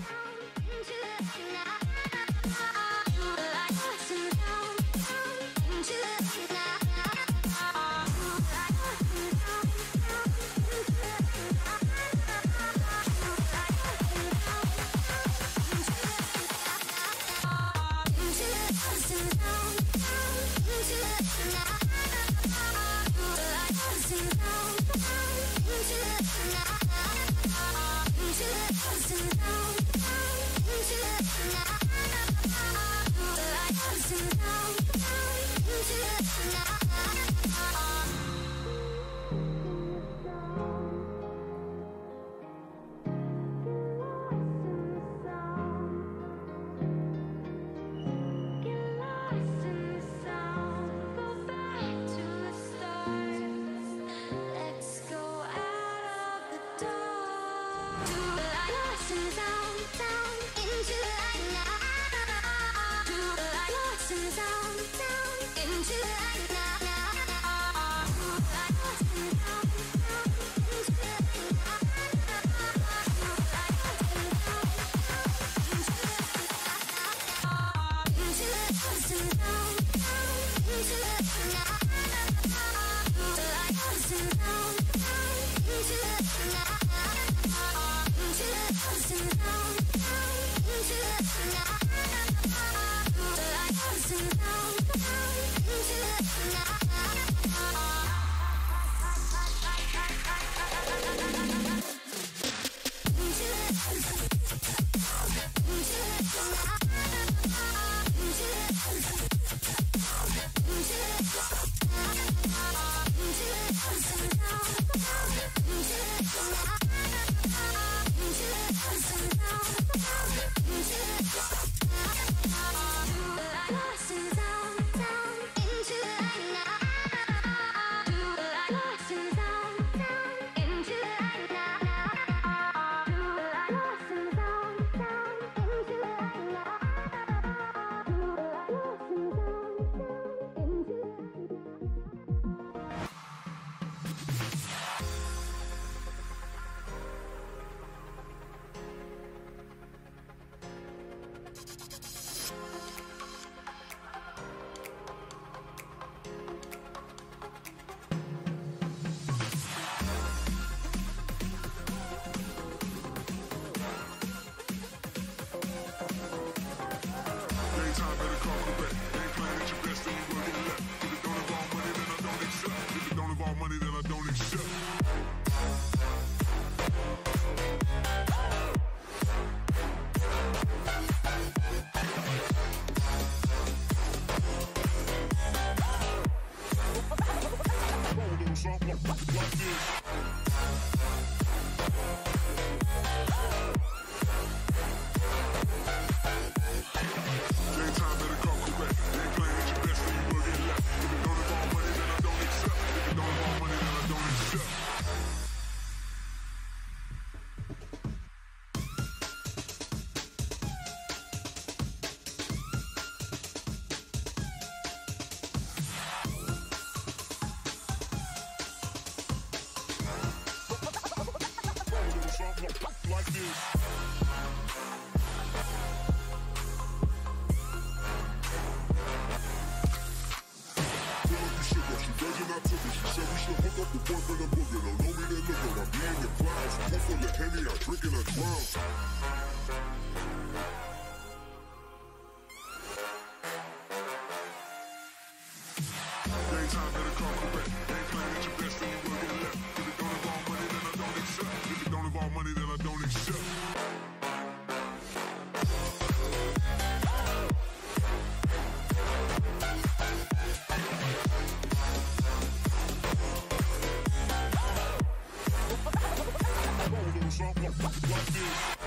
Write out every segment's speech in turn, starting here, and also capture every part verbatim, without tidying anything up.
Like this.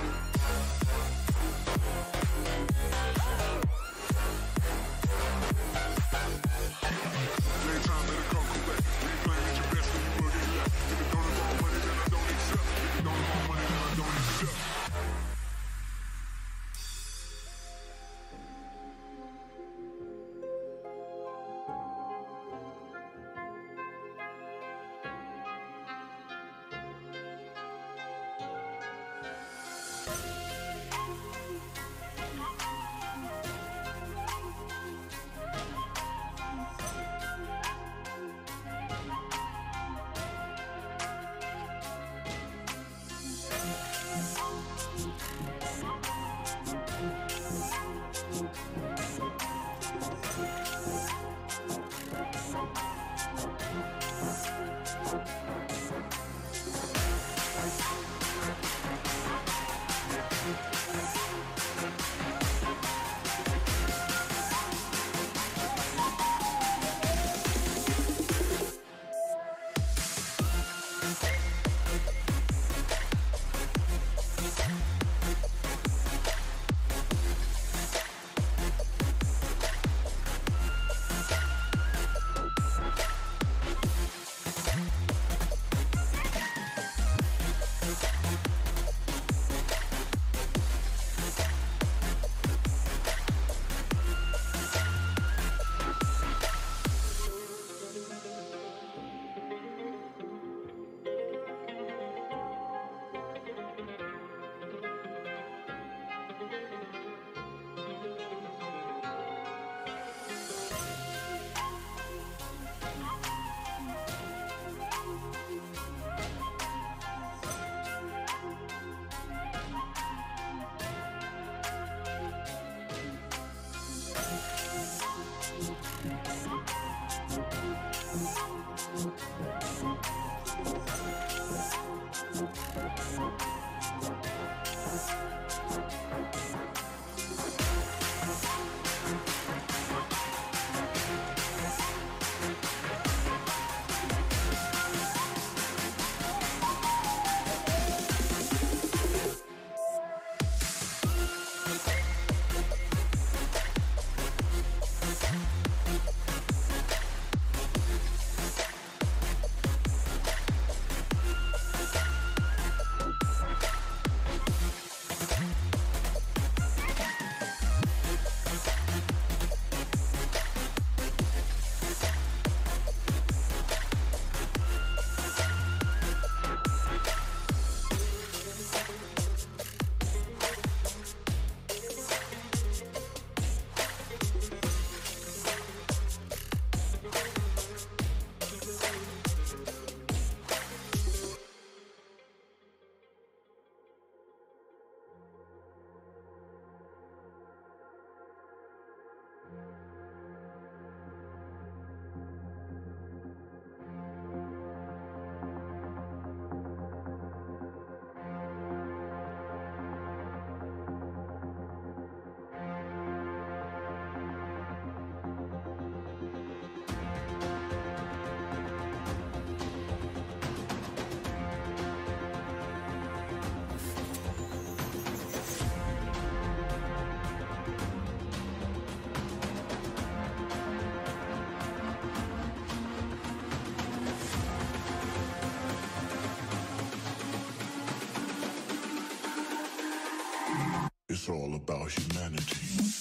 It's all about humanity.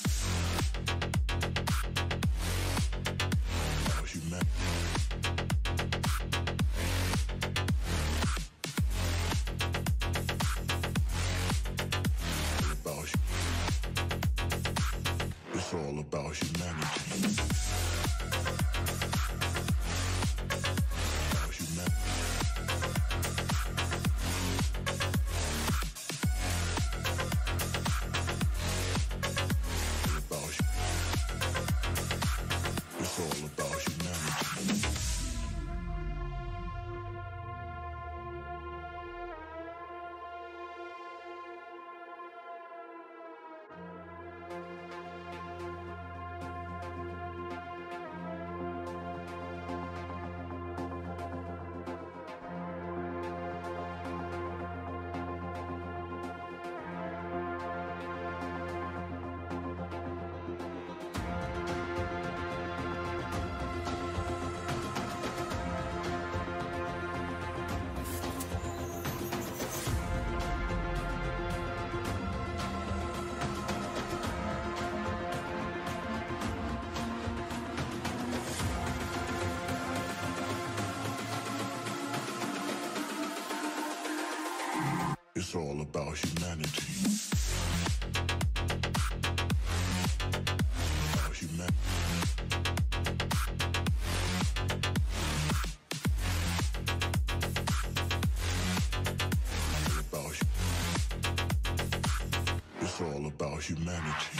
About humanity. About hu- It's all about humanity. About humanity. It's all about humanity. It's all about humanity. About humanity. About hu- It's all about humanity.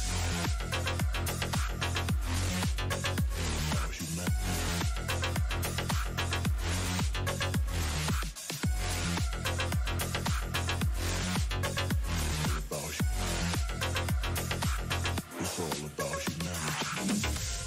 About humanity. About hu- It's all about humanity.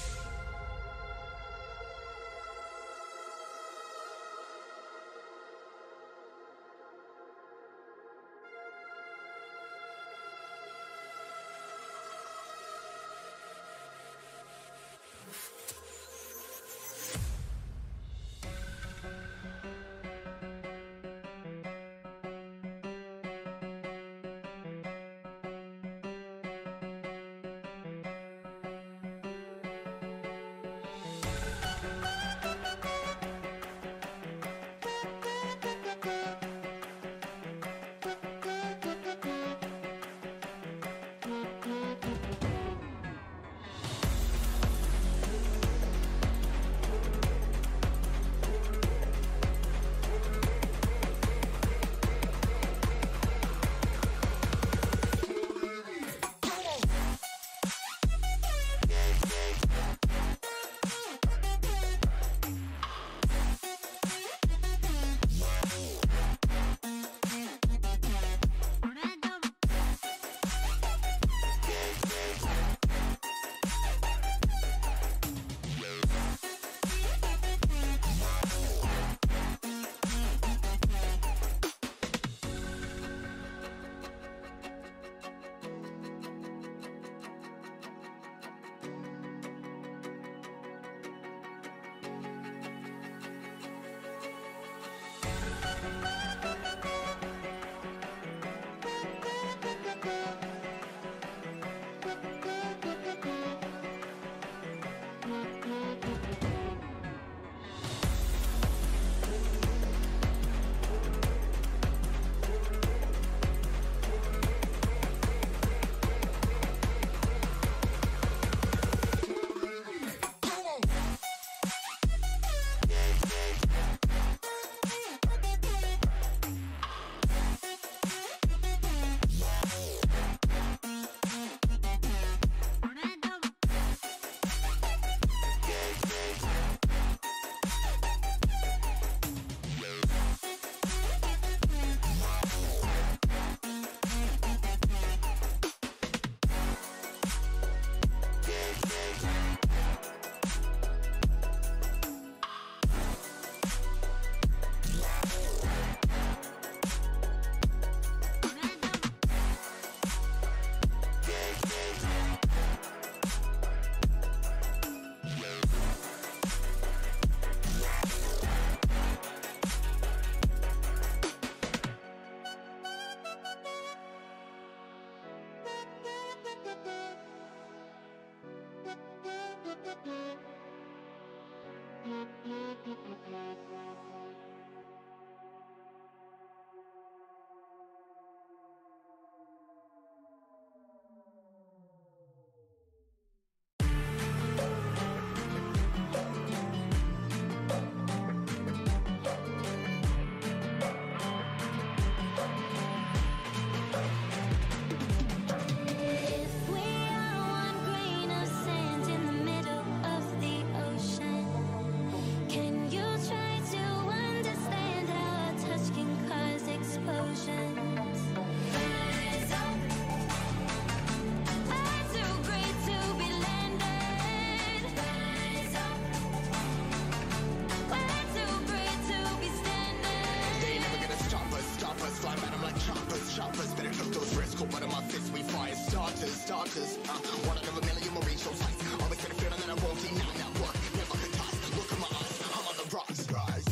Starters, uh, one out of a million will reach those heights. Always been a feeling that I won't deny. That work never could toss. Look at my eyes, I'm on the rocks, guys.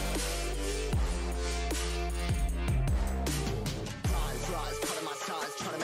Rise, rise, cutting my size, trying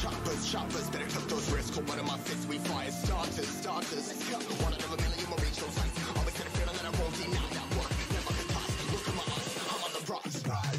Choppers, choppers, better took those risks. Hold one of my fists, we fire starters, starters. One out of a million will reach those heights. Always had a feeling that I won't deny that work. Never could toss. Look at my eyes, I'm on the rocks, rise.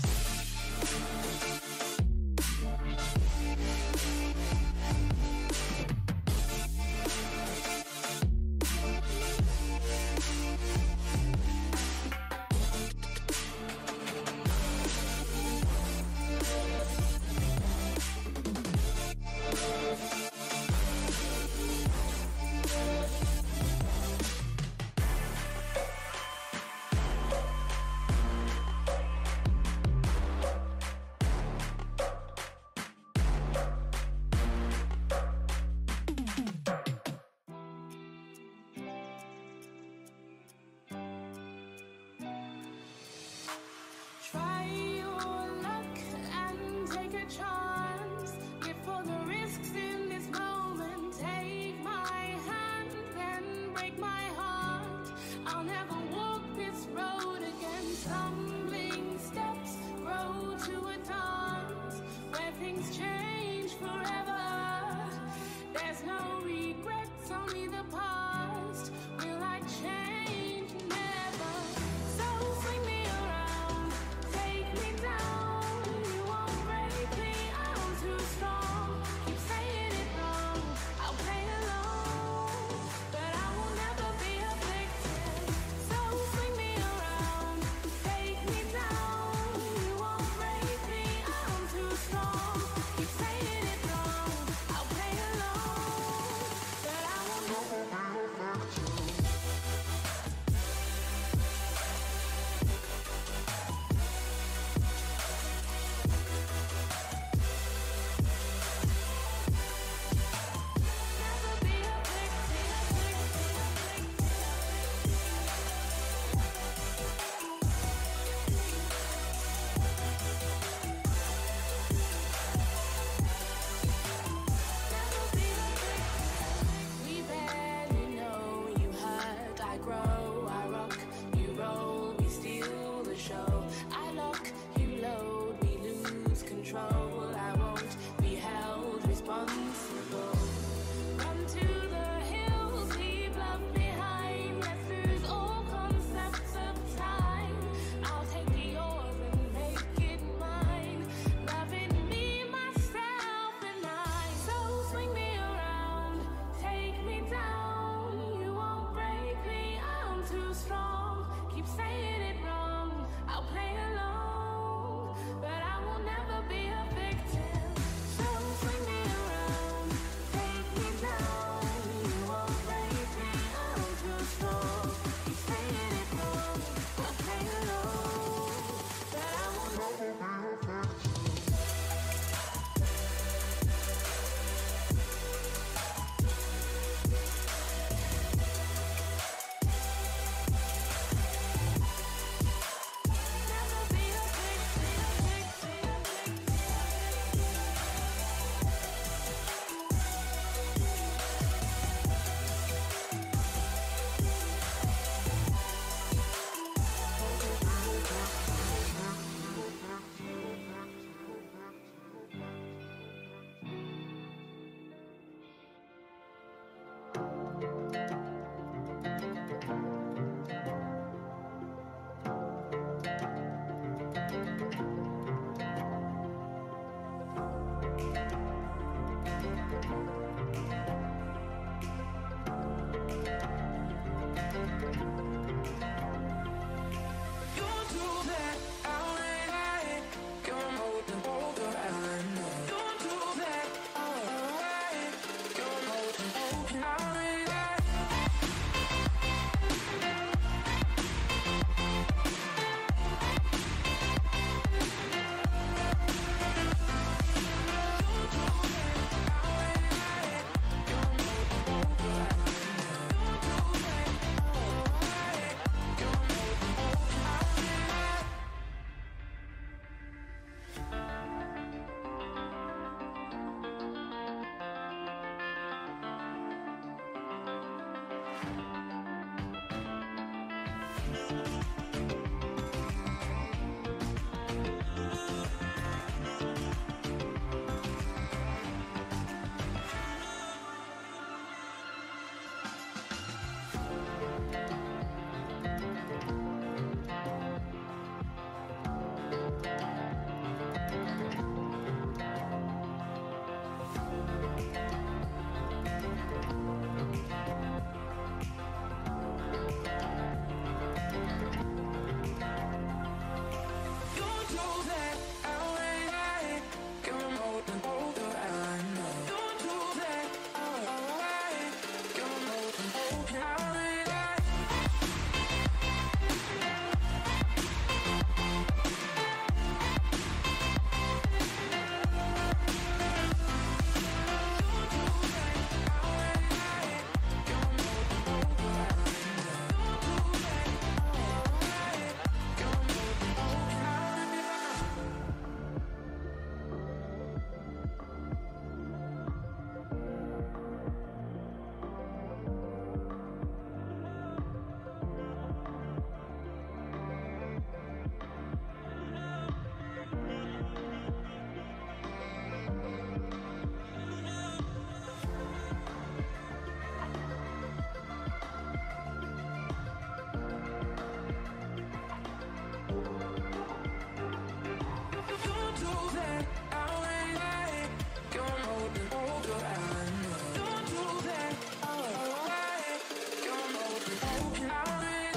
Don't do that. Alright, you're my open out.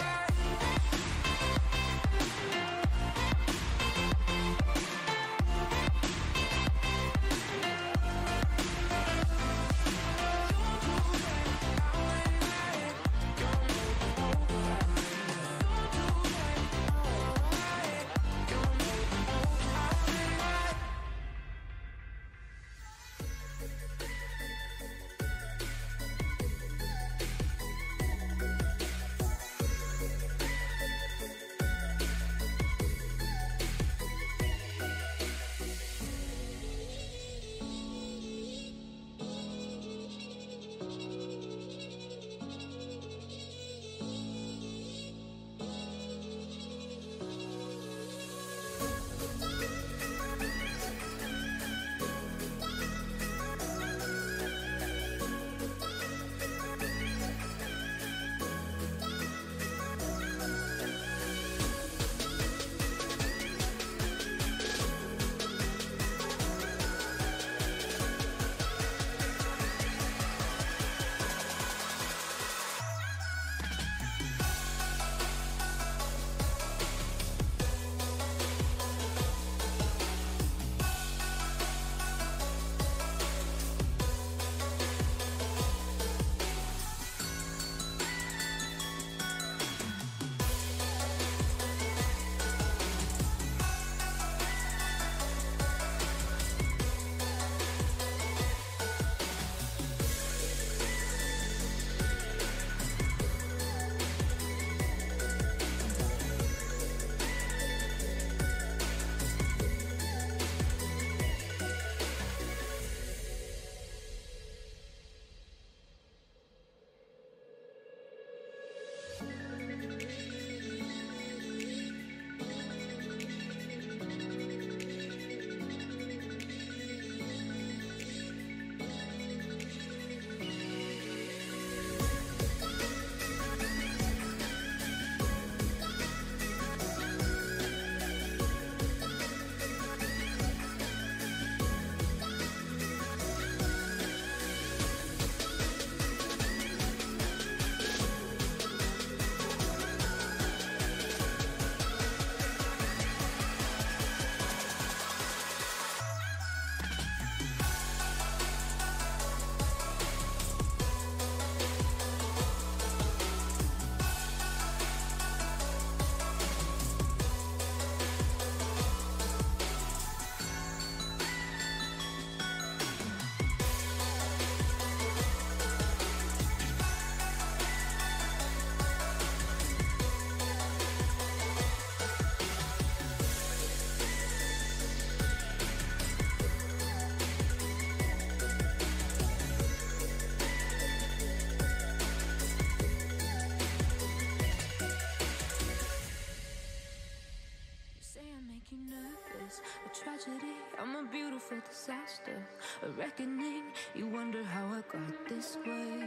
Disaster, a reckoning. You wonder how I got this way.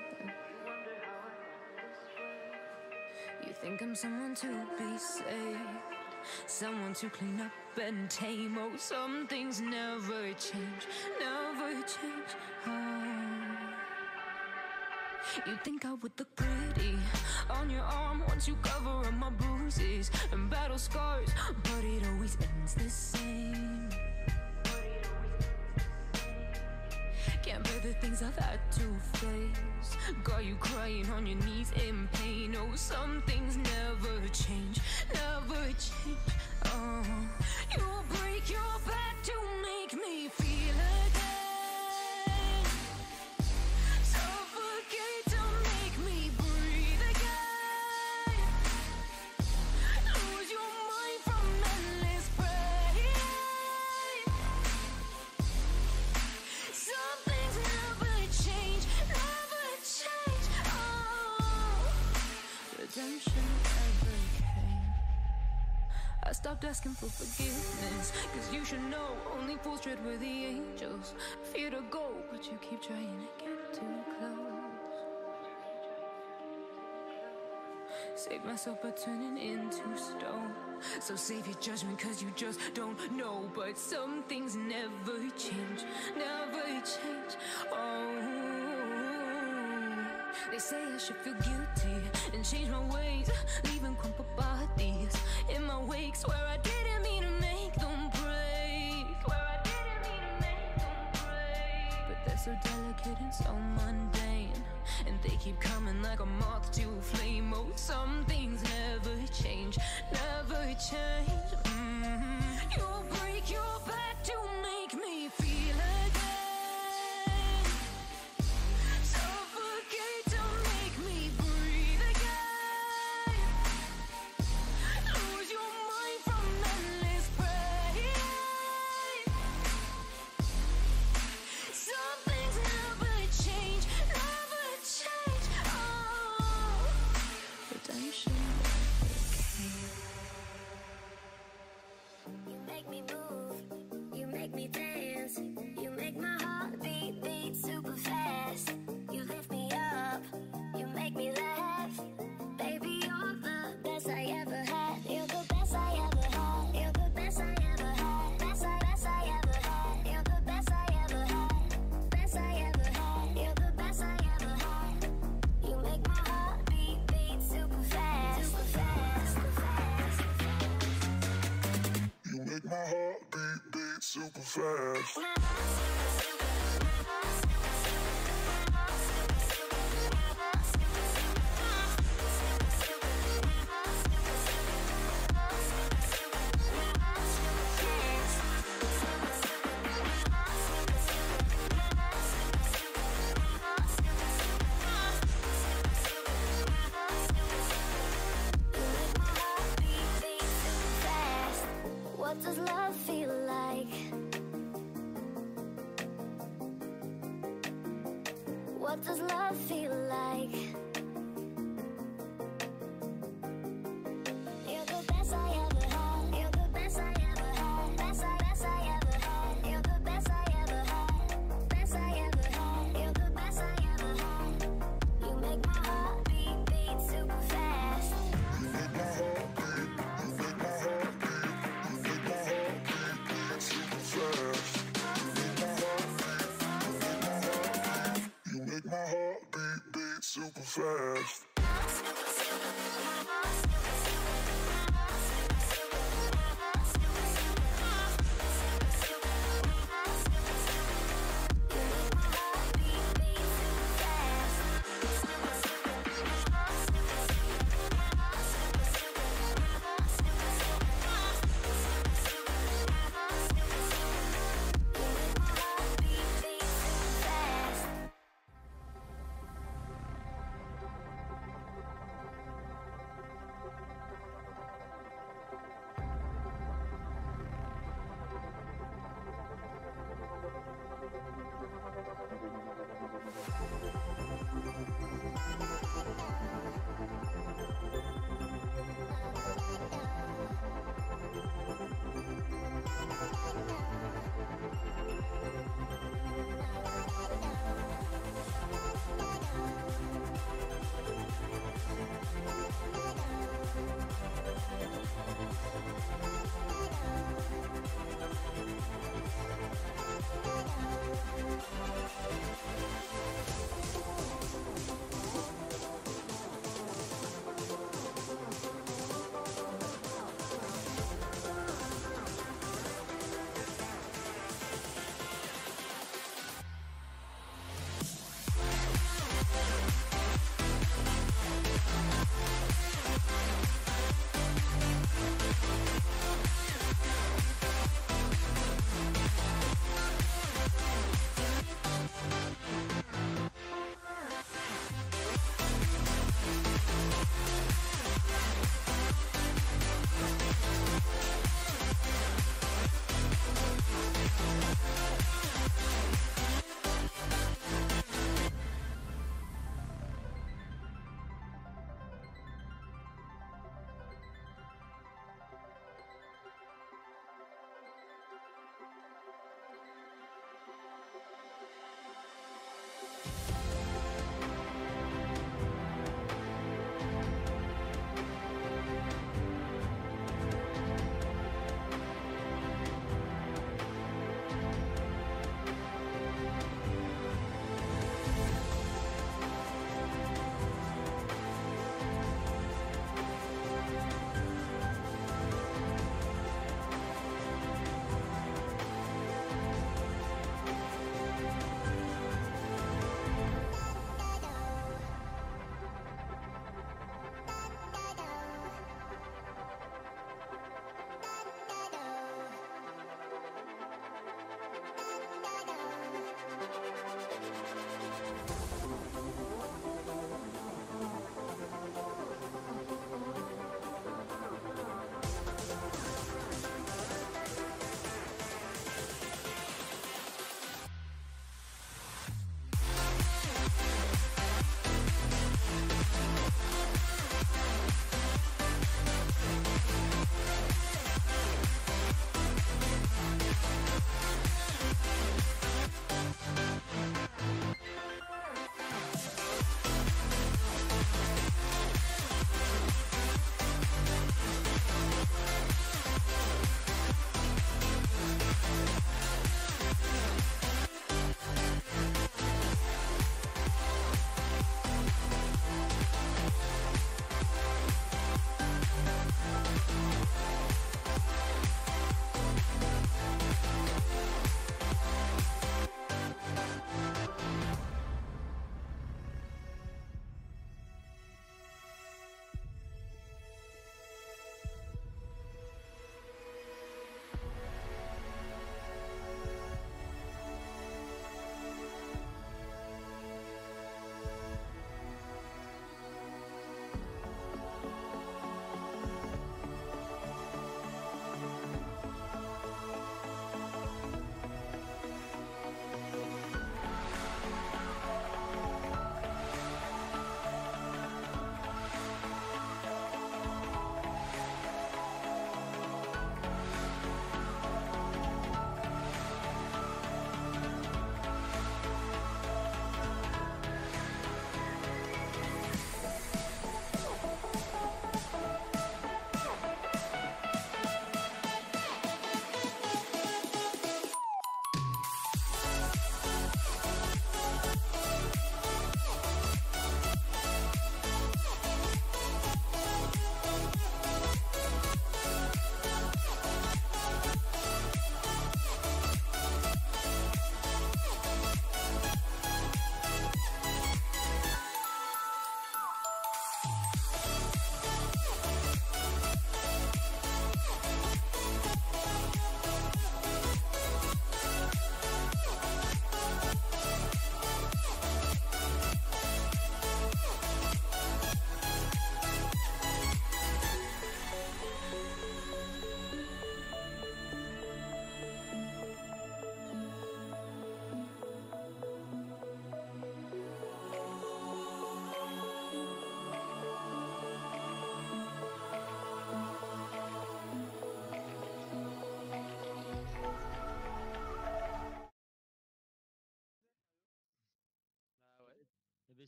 You think I'm someone to be saved, someone to clean up and tame. Oh, some things never change, never change. Oh. You think I would look pretty on your arm once you cover up my bruises and battle scars, but it always ends the same. Can't bear the things I've had to face. Got you crying on your knees in pain. Oh, some things never change, never change. Oh, you break your back to make me feel again. Suffocate to make me breathe again. Lose your mind from endless pain. Some things never change, never change. Oh, redemption never came. I stopped asking for forgiveness, cause you should know only fools tread where the angels fear to go, but you keep trying to get too close. Save myself by turning into stone. So save your judgment cause you just don't know. But some things never change, never change. Oh, they say I should feel guilty and change my ways, leaving crumpled bodies in my wake. Swear I didn't mean to make them break. Swear I didn't mean to make them break. But they're so delicate and so mundane, and they keep coming like a moth to a flame. Oh, some things never change, never change. Mm-hmm. You'll break your back to make me feel again, suffocate to make me breathe again, lose your mind from endless pain. Some things never change, never change. Oh, redemption never came. You make me move, you make me dance, you make my heart beat, beat super fast. You lift me up, you make me laugh. Baby, you're the best I ever had. You're the best I ever had. You're the best I ever had. Best I, best I ever had. You're the best I ever had. Best I ever had. You're the best I ever had. You make my heart beat, beat super fast. Super fast, super fast, super fast. You make my heart beat, beat super fast. What does love feel like? What does love feel like? You're the best I ever had. You're the best I ever had. Best I, best I ever had. You're the best I ever had. Best I ever had. You're the best I ever had. You make my heart beat, beat super fast. You make my heart beat, you make my heart beat, you make my heart beat, beat super fast. You make my heart beat, beat super fast.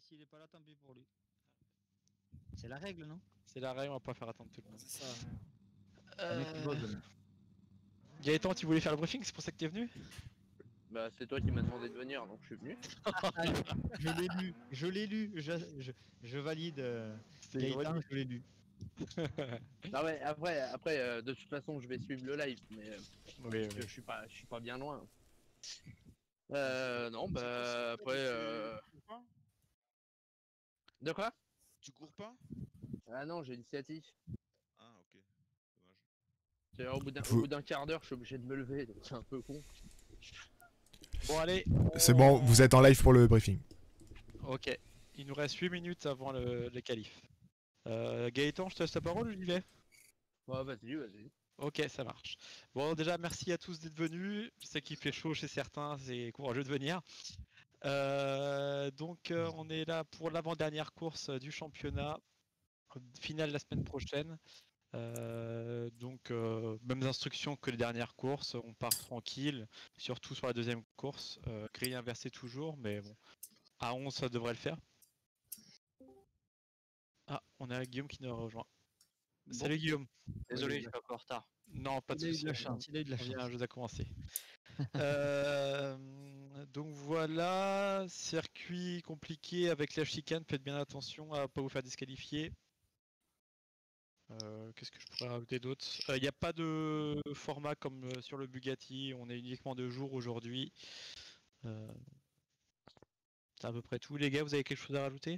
s'il est pas là, tant pis pour lui. C'est la règle, non? C'est la règle, on va pas faire attendre tout le monde. C'est ça. Un mec qui Euh... bosse, là. Gaëtan, tu voulais faire le briefing, c'est pour ça que t'es venu? Bah c'est toi qui m'as demandé de venir donc je suis venu. Je l'ai lu, je l'ai lu, je, je, je valide. Euh, C'est Gaëtan, ironique. je l'ai lu. Non mais après, après euh, de toute façon je vais suivre le live mais euh, Oui, parce que oui. je suis pas, je suis pas bien loin. Euh, non bah après. Euh... Tu cours pas De quoi? Tu cours pas Ah non j'ai une sciatique. Ah ok, dommage. C'est-à-dire, Au bout d'un Vous- au bout d'un quart d'heure je suis obligé de me lever donc c'est un peu con. Bon, allez. C'est bon, on- vous êtes en live pour le briefing. Ok. Il nous reste huit minutes avant le, les qualifs. Euh, Gaëtan, je te laisse la parole, j'y vais. Ouais vas-y vas-y. Ok, ça marche. Bon, déjà, merci à tous d'être venus. Je sais qu'il fait chaud chez certains, c'est courageux de venir. Euh, donc, euh, on est là pour l'avant-dernière course euh, du championnat. Finale la semaine prochaine. Euh, donc, euh, mêmes instructions que les dernières courses. On part tranquille, surtout sur la deuxième course. Euh, grille inversée toujours, mais bon. À onze, ça devrait le faire. Ah, on a Guillaume qui nous a rejoint. Salut Guillaume. Désolé, je suis un peu en retard. Non, pas de Il a eu de soucis. la chance, il a eu de la On vient chance. juste à commencer. Euh, donc voilà, circuit compliqué avec la chicane, faites bien attention à pas vous faire disqualifier. Euh, Qu'est-ce que je pourrais rajouter d'autre? Il n'y a pas de format comme euh, sur le Bugatti, on est uniquement deux jours aujourd'hui. Euh, C'est à peu près tout. Les gars, vous avez quelque chose à rajouter?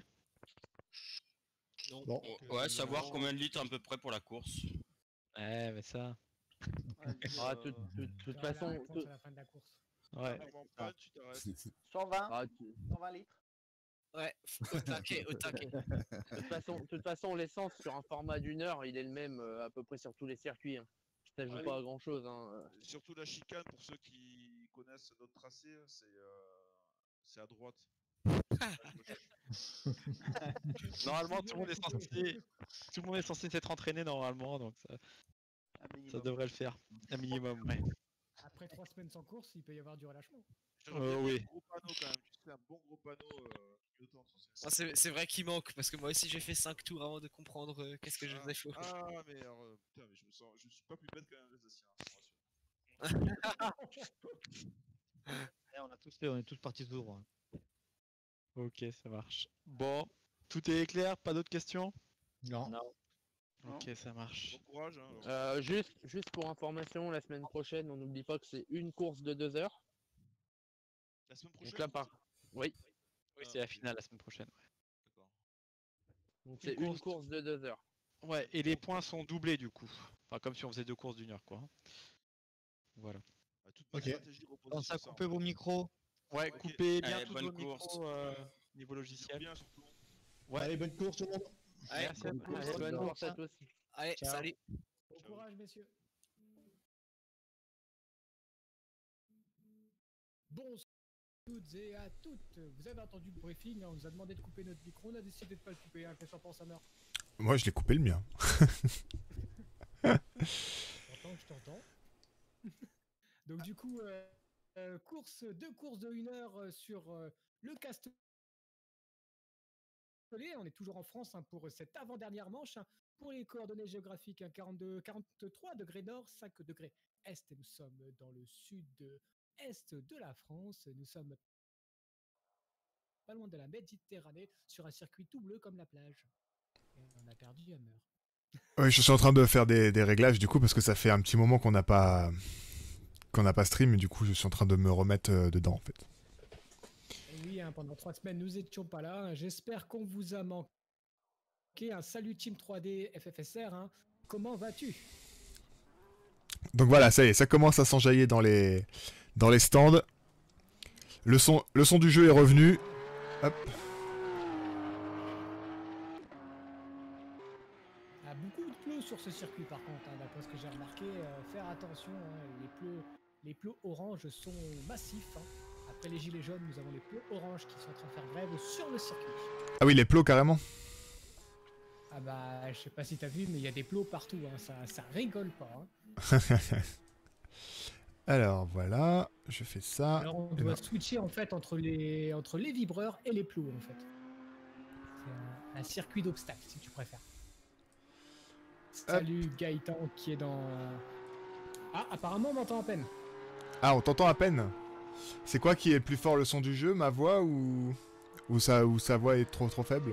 Donc, Bon. euh, ouais, savoir combien de litres à peu près pour la course. Ouais, mais ça. Ah de de- de toute façon. réponse tout- à la fin de la course. Ouais. Clairement pas, tu t'arrêtes. cent vingt Ah, tu- cent vingt litres. Ouais, au taquet, au taquet. De toute façon, de toute façon, l'essence sur un format d'une heure, il est le même euh, à peu près sur tous les circuits. Hein. Ça joue Ouais. pas à grand chose. Hein. Surtout la chicane, pour ceux qui connaissent notre tracé, c'est euh, c'est à droite. Normalement, tout le monde est censé, tout le monde est censé s'être entraîné normalement, donc ça, ça devrait le faire, un minimum. Ouais. Après trois semaines sans course, il peut y avoir du relâchement. Euh, oui. Un gros panneau quand même, tu sais, un bon gros panneau euh, clignotant sur ces- Ah, c'est c'est vrai qu'il manque parce que moi aussi j'ai fait cinq tours avant de comprendre euh, qu'est-ce que je faisais chaud. Ah, mais alors, euh, putain, mais je me sens, je suis pas plus bête qu'un Alsacien, hein, je vous rassure. Eh, on a tous fait, on est tous partis tout droit. Ok, ça marche. Bon, tout est clair, pas d'autres questions? Non. Ok, ça marche. Bon courage. Hein, alors. Euh, juste, juste pour information, la semaine prochaine, on n'oublie pas que c'est une course de deux heures. La semaine prochaine. Donc là, par... Oui. Oui, c'est la finale la semaine prochaine. D'accord. Donc Une c'est une course- course de deux heures. Ouais, et les points sont doublés du coup. Enfin, comme si on faisait deux courses d'une heure, quoi. Voilà. Bah, toute bonne Ok. stratégie repose Pensez sur à ça, en couper fait. vos micros. Ouais, Ok. coupez bien Allez, tous bonne vos course. micros euh, Ouais. niveau logiciel. Bien surtout. Ouais. Allez, bonne course tout le monde. Allez, Merci à bon- tous. Allez, bonne course à tous. allez, Ciao. salut. Bon courage, messieurs. Bonsoir à toutes et à toutes. Vous avez entendu le briefing, hein, on nous a demandé de couper notre micro, on a décidé de pas le couper. Hein. Qu'est-ce que t'en penses, Hammer? Moi, je l'ai coupé le mien. J'entends que je t'entends. Donc du coup, euh, euh, course, deux courses de une heure euh, sur euh, le Castellet. On est toujours en France hein, pour cette avant-dernière manche. Hein. Pour les coordonnées géographiques, hein, quarante-deux, quarante-trois degrés nord, cinq degrés est. Et nous sommes dans le sud-est de la France. Nous sommes pas loin de la Méditerranée, sur un circuit tout bleu comme la plage. Et on a perdu Hammer. Oui, je suis en train de faire des, des réglages du coup parce que ça fait un petit moment qu'on n'a pas qu'on n'a pas stream et du coup je suis en train de me remettre euh, dedans en fait. Et oui, hein, pendant trois semaines, nous étions pas là. J'espère qu'on vous a manqué. Un salut Team trois D F F S R. Hein. Comment vas-tu? Donc voilà, ça y est, ça commence à s'enjailler dans les dans les stands. Le son le son du jeu est revenu. Hop. Il y a beaucoup de plots sur ce circuit par contre, hein, d'après ce que j'ai remarqué. Euh, faire attention, hein, les plots, les plots oranges sont massifs. Hein. Après les gilets jaunes, nous avons les plots oranges qui sont en train de faire grève sur le circuit. Ah oui, les plots carrément. Ah bah, je sais pas si t'as vu, mais il y a des plots partout. Hein, ça, ça rigole pas. Hein. Alors voilà, je fais ça. Alors on Et doit ben, switcher en fait entre les, entre les vibreurs et les plots en fait. C'est un, un circuit d'obstacles, si tu préfères. Salut Gaëtan qui est dans... Ah, apparemment on m'entend à peine. Ah, on t'entend à peine. C'est quoi qui est le plus fort, le son du jeu, ma voix ou ou sa ou sa voix est trop trop faible?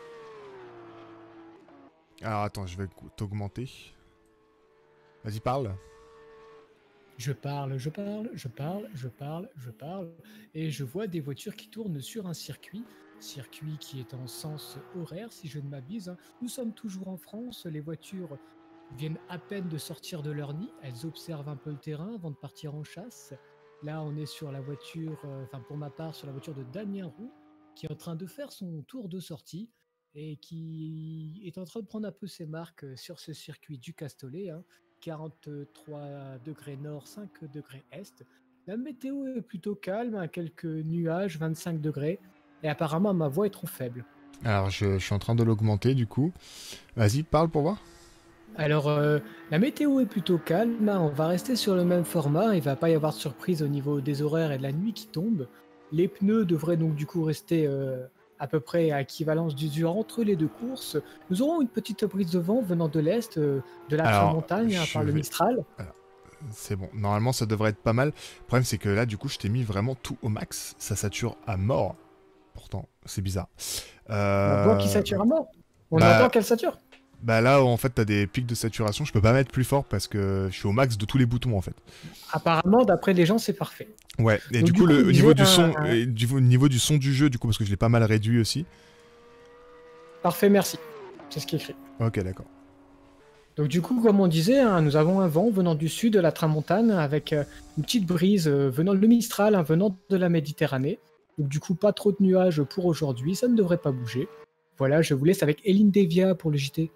Alors attends, je vais t'augmenter. Vas-y, parle. Je parle, je parle, je parle, je parle, je parle, et je vois des voitures qui tournent sur un circuit, circuit qui est en sens horaire, si je ne m'abuse. Hein. Nous sommes toujours en France, les voitures viennent à peine de sortir de leur nid, elles observent un peu le terrain avant de partir en chasse. Là, on est sur la voiture, euh, enfin pour ma part, sur la voiture de Damien Roux, qui est en train de faire son tour de sortie et qui est en train de prendre un peu ses marques sur ce circuit du Castellet. Hein. quarante-trois degrés nord, cinq degrés est. La météo est plutôt calme, hein, quelques nuages, vingt-cinq degrés. Et apparemment, ma voix est trop faible. Alors, je, je suis en train de l'augmenter du coup. Vas-y, parle pour voir. Alors, euh, la météo est plutôt calme. Hein, on va rester sur le même format. Il ne va pas y avoir de surprise au niveau des horaires et de la nuit qui tombe. Les pneus devraient donc du coup rester euh, à peu près à équivalence d'usure entre les deux courses. Nous aurons une petite prise de vent venant de l'est, euh, de la Alors, Tramontagne, hein, par le vais... Mistral. Alors, c'est bon, normalement ça devrait être pas mal. Le problème c'est que là du coup je t'ai mis vraiment tout au max. Ça sature à mort. Pourtant, c'est bizarre. Euh... On voit qu'il sature à mort. On bah... entend qu'elle sature. Bah là en fait t'as des pics de saturation. Je peux pas mettre plus fort parce que je suis au max de tous les boutons en fait. Apparemment d'après les gens c'est parfait. Ouais, et Donc, du, du coup, coup le, au niveau un... du son, et du au niveau du son du jeu, du coup, parce que je l'ai pas mal réduit aussi. Parfait, merci. C'est ce qui est écrit. Ok, d'accord. Donc du coup, comme on disait, hein, nous avons un vent venant du sud de la Tramontane avec euh, une petite brise euh, venant de le Mistral, hein, venant de la Méditerranée. Donc du coup, pas trop de nuages pour aujourd'hui, ça ne devrait pas bouger. Voilà, je vous laisse avec Eline Devia pour le J T.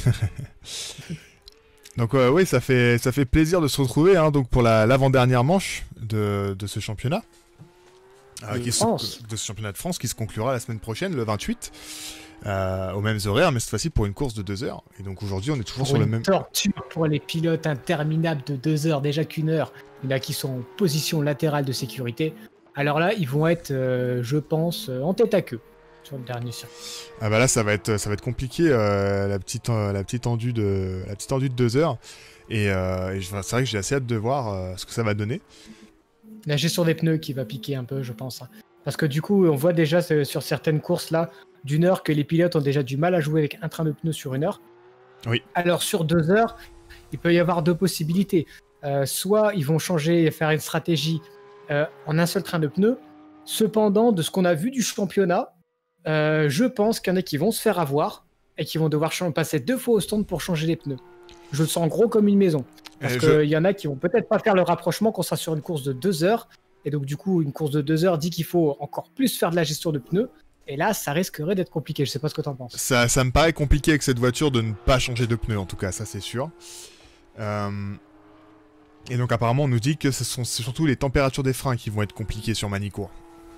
Donc euh, oui, ça fait, ça fait plaisir de se retrouver hein, donc pour la, l'avant-dernière manche de, de ce championnat. Euh, qui se, de ce championnat de France qui se conclura la semaine prochaine, le vingt-huit, euh, aux mêmes horaires, mais cette fois-ci pour une course de deux heures. Et donc aujourd'hui, on est toujours pour sur le même... Une torture pour les pilotes interminables de deux heures, déjà qu'une heure. Il y en a qui sont en position latérale de sécurité. Alors là, ils vont être, euh, je pense, euh, en tête à queue sur le dernier circuit. Ah bah là, ça va être, ça va être compliqué, euh, la petite, euh, la petite tendue de, la petite tendue de deux heures. Et, euh, et c'est vrai que j'ai assez hâte de voir euh, ce que ça va donner. La gestion des pneus qui va piquer un peu, je pense. Parce que du coup, on voit déjà sur certaines courses là, d'une heure, que les pilotes ont déjà du mal à jouer avec un train de pneus sur une heure. Oui. Alors sur deux heures, il peut y avoir deux possibilités. Euh, soit ils vont changer et faire une stratégie euh, en un seul train de pneus. Cependant, de ce qu'on a vu du championnat, euh, je pense qu'il y en a qui vont se faire avoir et qui vont devoir passer deux fois au stand pour changer les pneus. Je le sens gros comme une maison. Parce qu'il je... y en a qui vont peut-être pas faire le rapprochement qu'on sera sur une course de deux heures. Et donc, du coup, une course de deux heures dit qu'il faut encore plus faire de la gestion de pneus. Et là, ça risquerait d'être compliqué. Je sais pas ce que tu en penses. Ça, ça me paraît compliqué avec cette voiture de ne pas changer de pneus, en tout cas, ça c'est sûr. Euh... Et donc, apparemment, on nous dit que ce sont c'est surtout les températures des freins qui vont être compliquées sur Manicourt.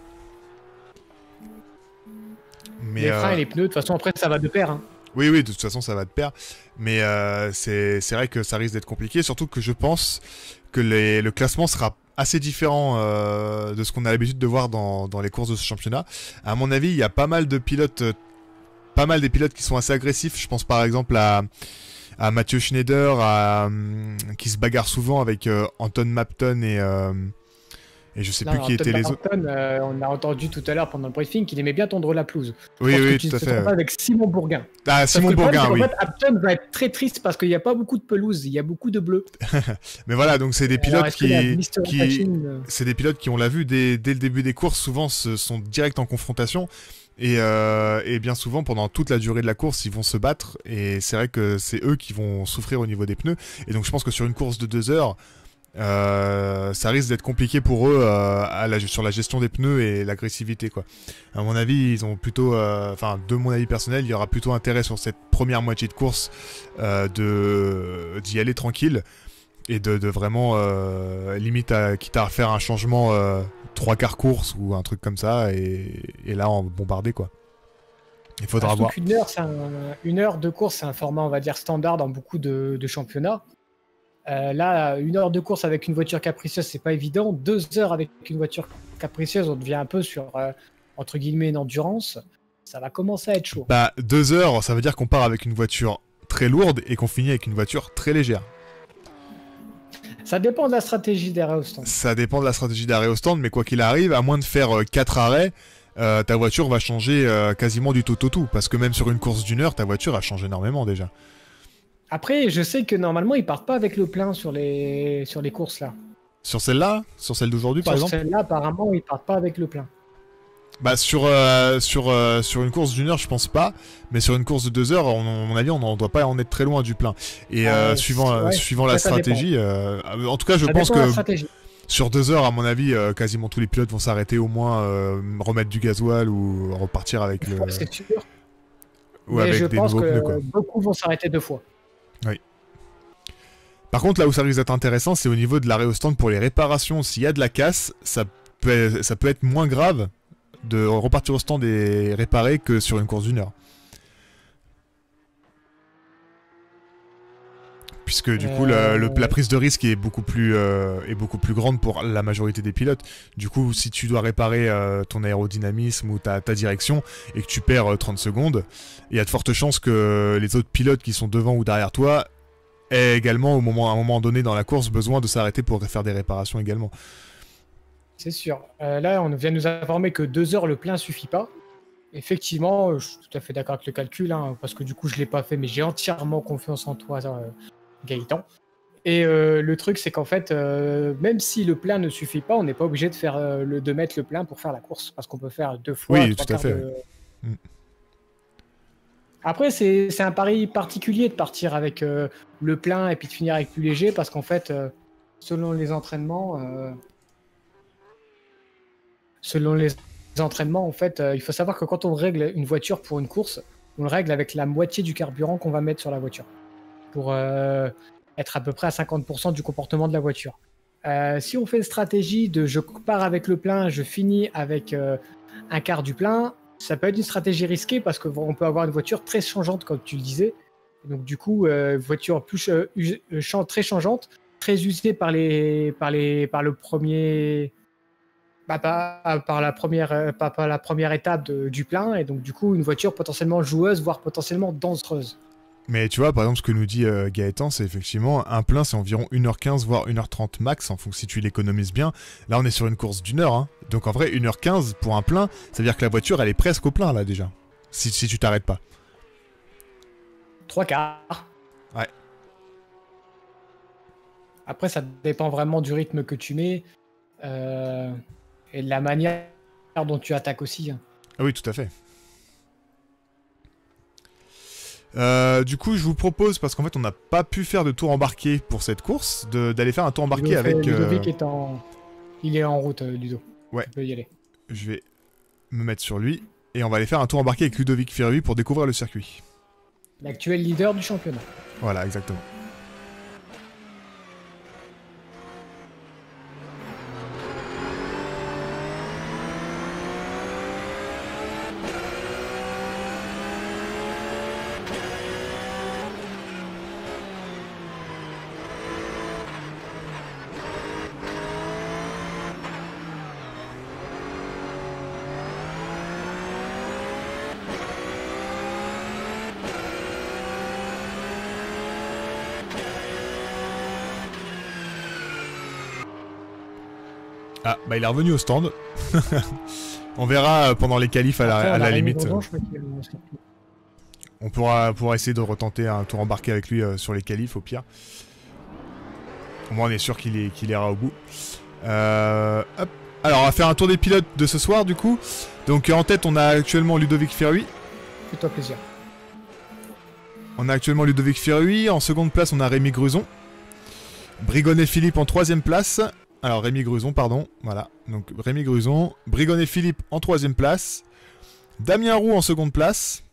Mais les freins euh... et les pneus, de toute façon, après, ça va de pair. Hein. Oui, oui, de toute façon, ça va de pair. Mais euh, c'est, c'est vrai que ça risque d'être compliqué, surtout que je pense que les, le classement sera assez différent euh, de ce qu'on a l'habitude de voir dans, dans les courses de ce championnat. À mon avis, il y a pas mal de pilotes, euh, pas mal des pilotes qui sont assez agressifs. Je pense par exemple à, à Mathieu Schneider, à, euh, qui se bagarre souvent avec euh, Anton Mapton et... Euh, Et je sais non, plus qui étaient les autres. Euh, on a entendu tout à l'heure pendant le briefing qu'il aimait bien tondre la pelouse. Oui, oui, tout à fait. Ouais. Avec Simon Bourguin. Ah, Simon Bourguin, oui. En fait, Upton va être très triste parce qu'il n'y a pas beaucoup de pelouse, il y a beaucoup de bleu. Mais voilà, donc c'est des pilotes Alors, qui, qui... Machine... c'est des pilotes qui, on l'a vu dès, dès le début des courses, souvent se sont direct en confrontation. Et, euh, et bien souvent, pendant toute la durée de la course, ils vont se battre. Et c'est vrai que c'est eux qui vont souffrir au niveau des pneus. Et donc, je pense que sur une course de deux heures. Euh, ça risque d'être compliqué pour eux euh, à la, sur la gestion des pneus et l'agressivité quoi. À mon avis, ils ont plutôt, enfin euh, de mon avis personnel, il y aura plutôt intérêt sur cette première moitié de course euh, de d'y aller tranquille et de, de vraiment euh, limite à, quitte à faire un changement euh, trois quarts course ou un truc comme ça et, et là en bombarder quoi. Il faudra voir. Une heure, c'est un, une heure de course, c'est un format on va dire standard dans beaucoup de, de championnats. Euh, là, une heure de course avec une voiture capricieuse, c'est pas évident. Deux heures avec une voiture capricieuse, on devient un peu sur, euh, entre guillemets, une endurance. Ça va commencer à être chaud. Bah, deux heures, ça veut dire qu'on part avec une voiture très lourde et qu'on finit avec une voiture très légère. Ça dépend de la stratégie d'arrêt au stand. Ça dépend de la stratégie d'arrêt au stand, mais quoi qu'il arrive, à moins de faire quatre arrêts, euh, ta voiture va changer euh, quasiment du tout au tout. Parce que même sur une course d'une heure, ta voiture a changé énormément déjà. Après, je sais que normalement, ils partent pas avec le plein sur les, sur les courses là. Sur celle-là, sur celle d'aujourd'hui par Sur exemple. celle-là, apparemment, ils partent pas avec le plein. Bah sur euh, sur euh, sur une course d'une heure, je pense pas, mais sur une course de deux heures, on, à mon avis, on ne doit pas en être très loin du plein. Et euh, Euh, suivant euh, ouais, suivant ça, la ça stratégie, euh, en tout cas, je Ça pense dépend de la que stratégie. sur deux heures, à mon avis, euh, quasiment tous les pilotes vont s'arrêter au moins, euh, remettre du gasoil ou repartir avec le. Ouais, c'est sûr. Ou Mais avec je des pense nouveaux que pneus quoi. beaucoup vont s'arrêter deux fois. Oui. Par contre, là où ça risque d'être intéressant, c'est au niveau de l'arrêt au stand pour les réparations. S'il y a de la casse, ça peut, ça peut être moins grave de repartir au stand et réparer que sur une course d'une heure. Puisque du coup, Euh, la, le- la prise de risque est beaucoup, plus, euh, est beaucoup plus grande pour la majorité des pilotes. Du coup, si tu dois réparer euh, ton aérodynamisme ou ta, ta direction et que tu perds euh, trente secondes, il y a de fortes chances que les autres pilotes qui sont devant ou derrière toi aient également, au moment, à un moment donné dans la course, besoin de s'arrêter pour faire des réparations également. C'est sûr. Euh, là, on vient de nous informer que deux heures le plein suffit pas. Effectivement, euh, je suis tout à fait d'accord avec le calcul, hein, parce que du coup, je l'ai pas fait, mais j'ai entièrement confiance en toi, euh, Gaëtan. Et euh, le truc, c'est qu'en fait, euh, même si le plein ne suffit pas, on n'est pas obligé de faire euh, le de mettre le plein pour faire la course, parce qu'on peut faire deux fois. Oui, trois tout à quarts fait, de- Mm. Après, c'est c'est un pari particulier de partir avec euh, le plein et puis de finir avec plus léger, parce qu'en fait, euh, selon les entraînements, euh, selon les entraînements, en fait, euh, il faut savoir que quand on règle une voiture pour une course, on le règle avec la moitié du carburant qu'on va mettre sur la voiture, pour euh, être à peu près à cinquante pour cent du comportement de la voiture. Euh, si on fait une stratégie de je pars avec le plein, je finis avec euh, un quart du plein, ça peut être une stratégie risquée parce qu'on peut avoir une voiture très changeante, comme tu le disais. Donc du coup, euh, voiture plus euh, us- euh, chan- très changeante, très usée par les, par les, par le premier, bah, par, par la première, euh, par, par la première étape de- du plein, et donc du coup une voiture potentiellement joueuse, voire potentiellement dangereuse. Mais tu vois, par exemple, ce que nous dit euh, Gaëtan, c'est effectivement un plein, c'est environ une heure quinze, voire une heure trente max, en fonction si tu l'économises bien. Là, on est sur une course d'une heure, hein. Donc en vrai, une heure quinze pour un plein, ça veut dire que la voiture, elle est presque au plein, là, déjà. Si, si tu t'arrêtes pas. Trois quarts. Ouais. Après, ça dépend vraiment du rythme que tu mets euh, et de la manière dont tu attaques aussi, hein. Ah oui, tout à fait. Euh, du coup, je vous propose, parce qu'en fait, on n'a pas pu faire de tour embarqué pour cette course, de- d'aller faire un tour embarqué Ludo fait- avec... euh, Ludovic est en... Il est en route, euh, Ludo. Ouais. Tu peux y aller. Je vais me mettre sur lui, et on va aller faire un tour embarqué avec Ludovic Ferrui pour découvrir le circuit. L'actuel leader du championnat. Voilà, exactement. Ah, bah il est revenu au stand. On verra euh, pendant les qualifs à la, Après, on à a la Rémi limite. Grosjean, euh, je crois qu'il est au circuit. On pourra, pourra essayer de retenter un tour embarqué avec lui euh, sur les qualifs au pire. Au moins on est sûr qu'il est, qu'il ira au bout. Euh, hop. Alors on va faire un tour des pilotes de ce soir du coup. Donc en tête on a actuellement Ludovic Ferrui. Fais-toi plaisir. On a actuellement Ludovic Ferrui. En seconde place on a Rémi Gruson. Brigonnet Philippe en troisième place. Alors Rémi Gruson, pardon. Voilà. Donc Rémi Gruson. Brigonnet Philippe en troisième place. Damien Roux en seconde place.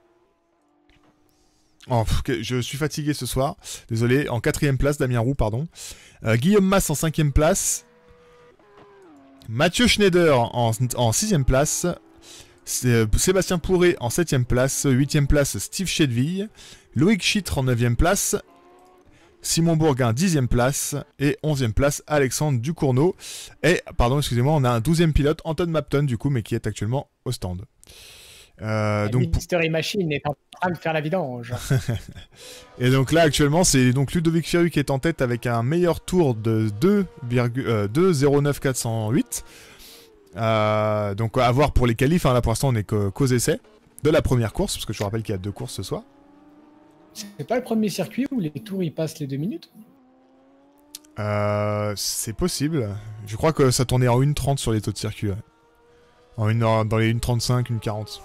Oh, pff, que- je suis fatigué ce soir. Désolé. En quatrième place, Damien Roux, pardon. Euh, Guillaume Masse en cinquième place. Mathieu Schneider en, en sixième place. C'est- Sébastien Pourret en septième place. Huitième place, Steve Chedville. Loïc Chitre en neuvième place. Simon Bourguin, dixième place. Et onzième place, Alexandre Ducournau. Et, pardon, excusez-moi, on a un douzième pilote, Anton Mapton, du coup, mais qui est actuellement au stand. Euh, La donc, pour- Mystery Machine est en train de faire la vidange. Et donc là actuellement c'est donc Ludovic Fierru qui est en tête avec un meilleur tour de deux zéro neuf quatre cent huit. Euh, donc à voir pour les qualifs, hein. Là pour l'instant on est qu'aux qu'aux essais de la première course, parce que je vous rappelle qu'il y a deux courses ce soir. C'est pas le premier circuit où les tours ils passent les deux minutes? Euh, c'est possible. Je crois que ça tournait en une trente sur les taux de circuit. Ouais. En une, dans les une trente-cinq, une quarante.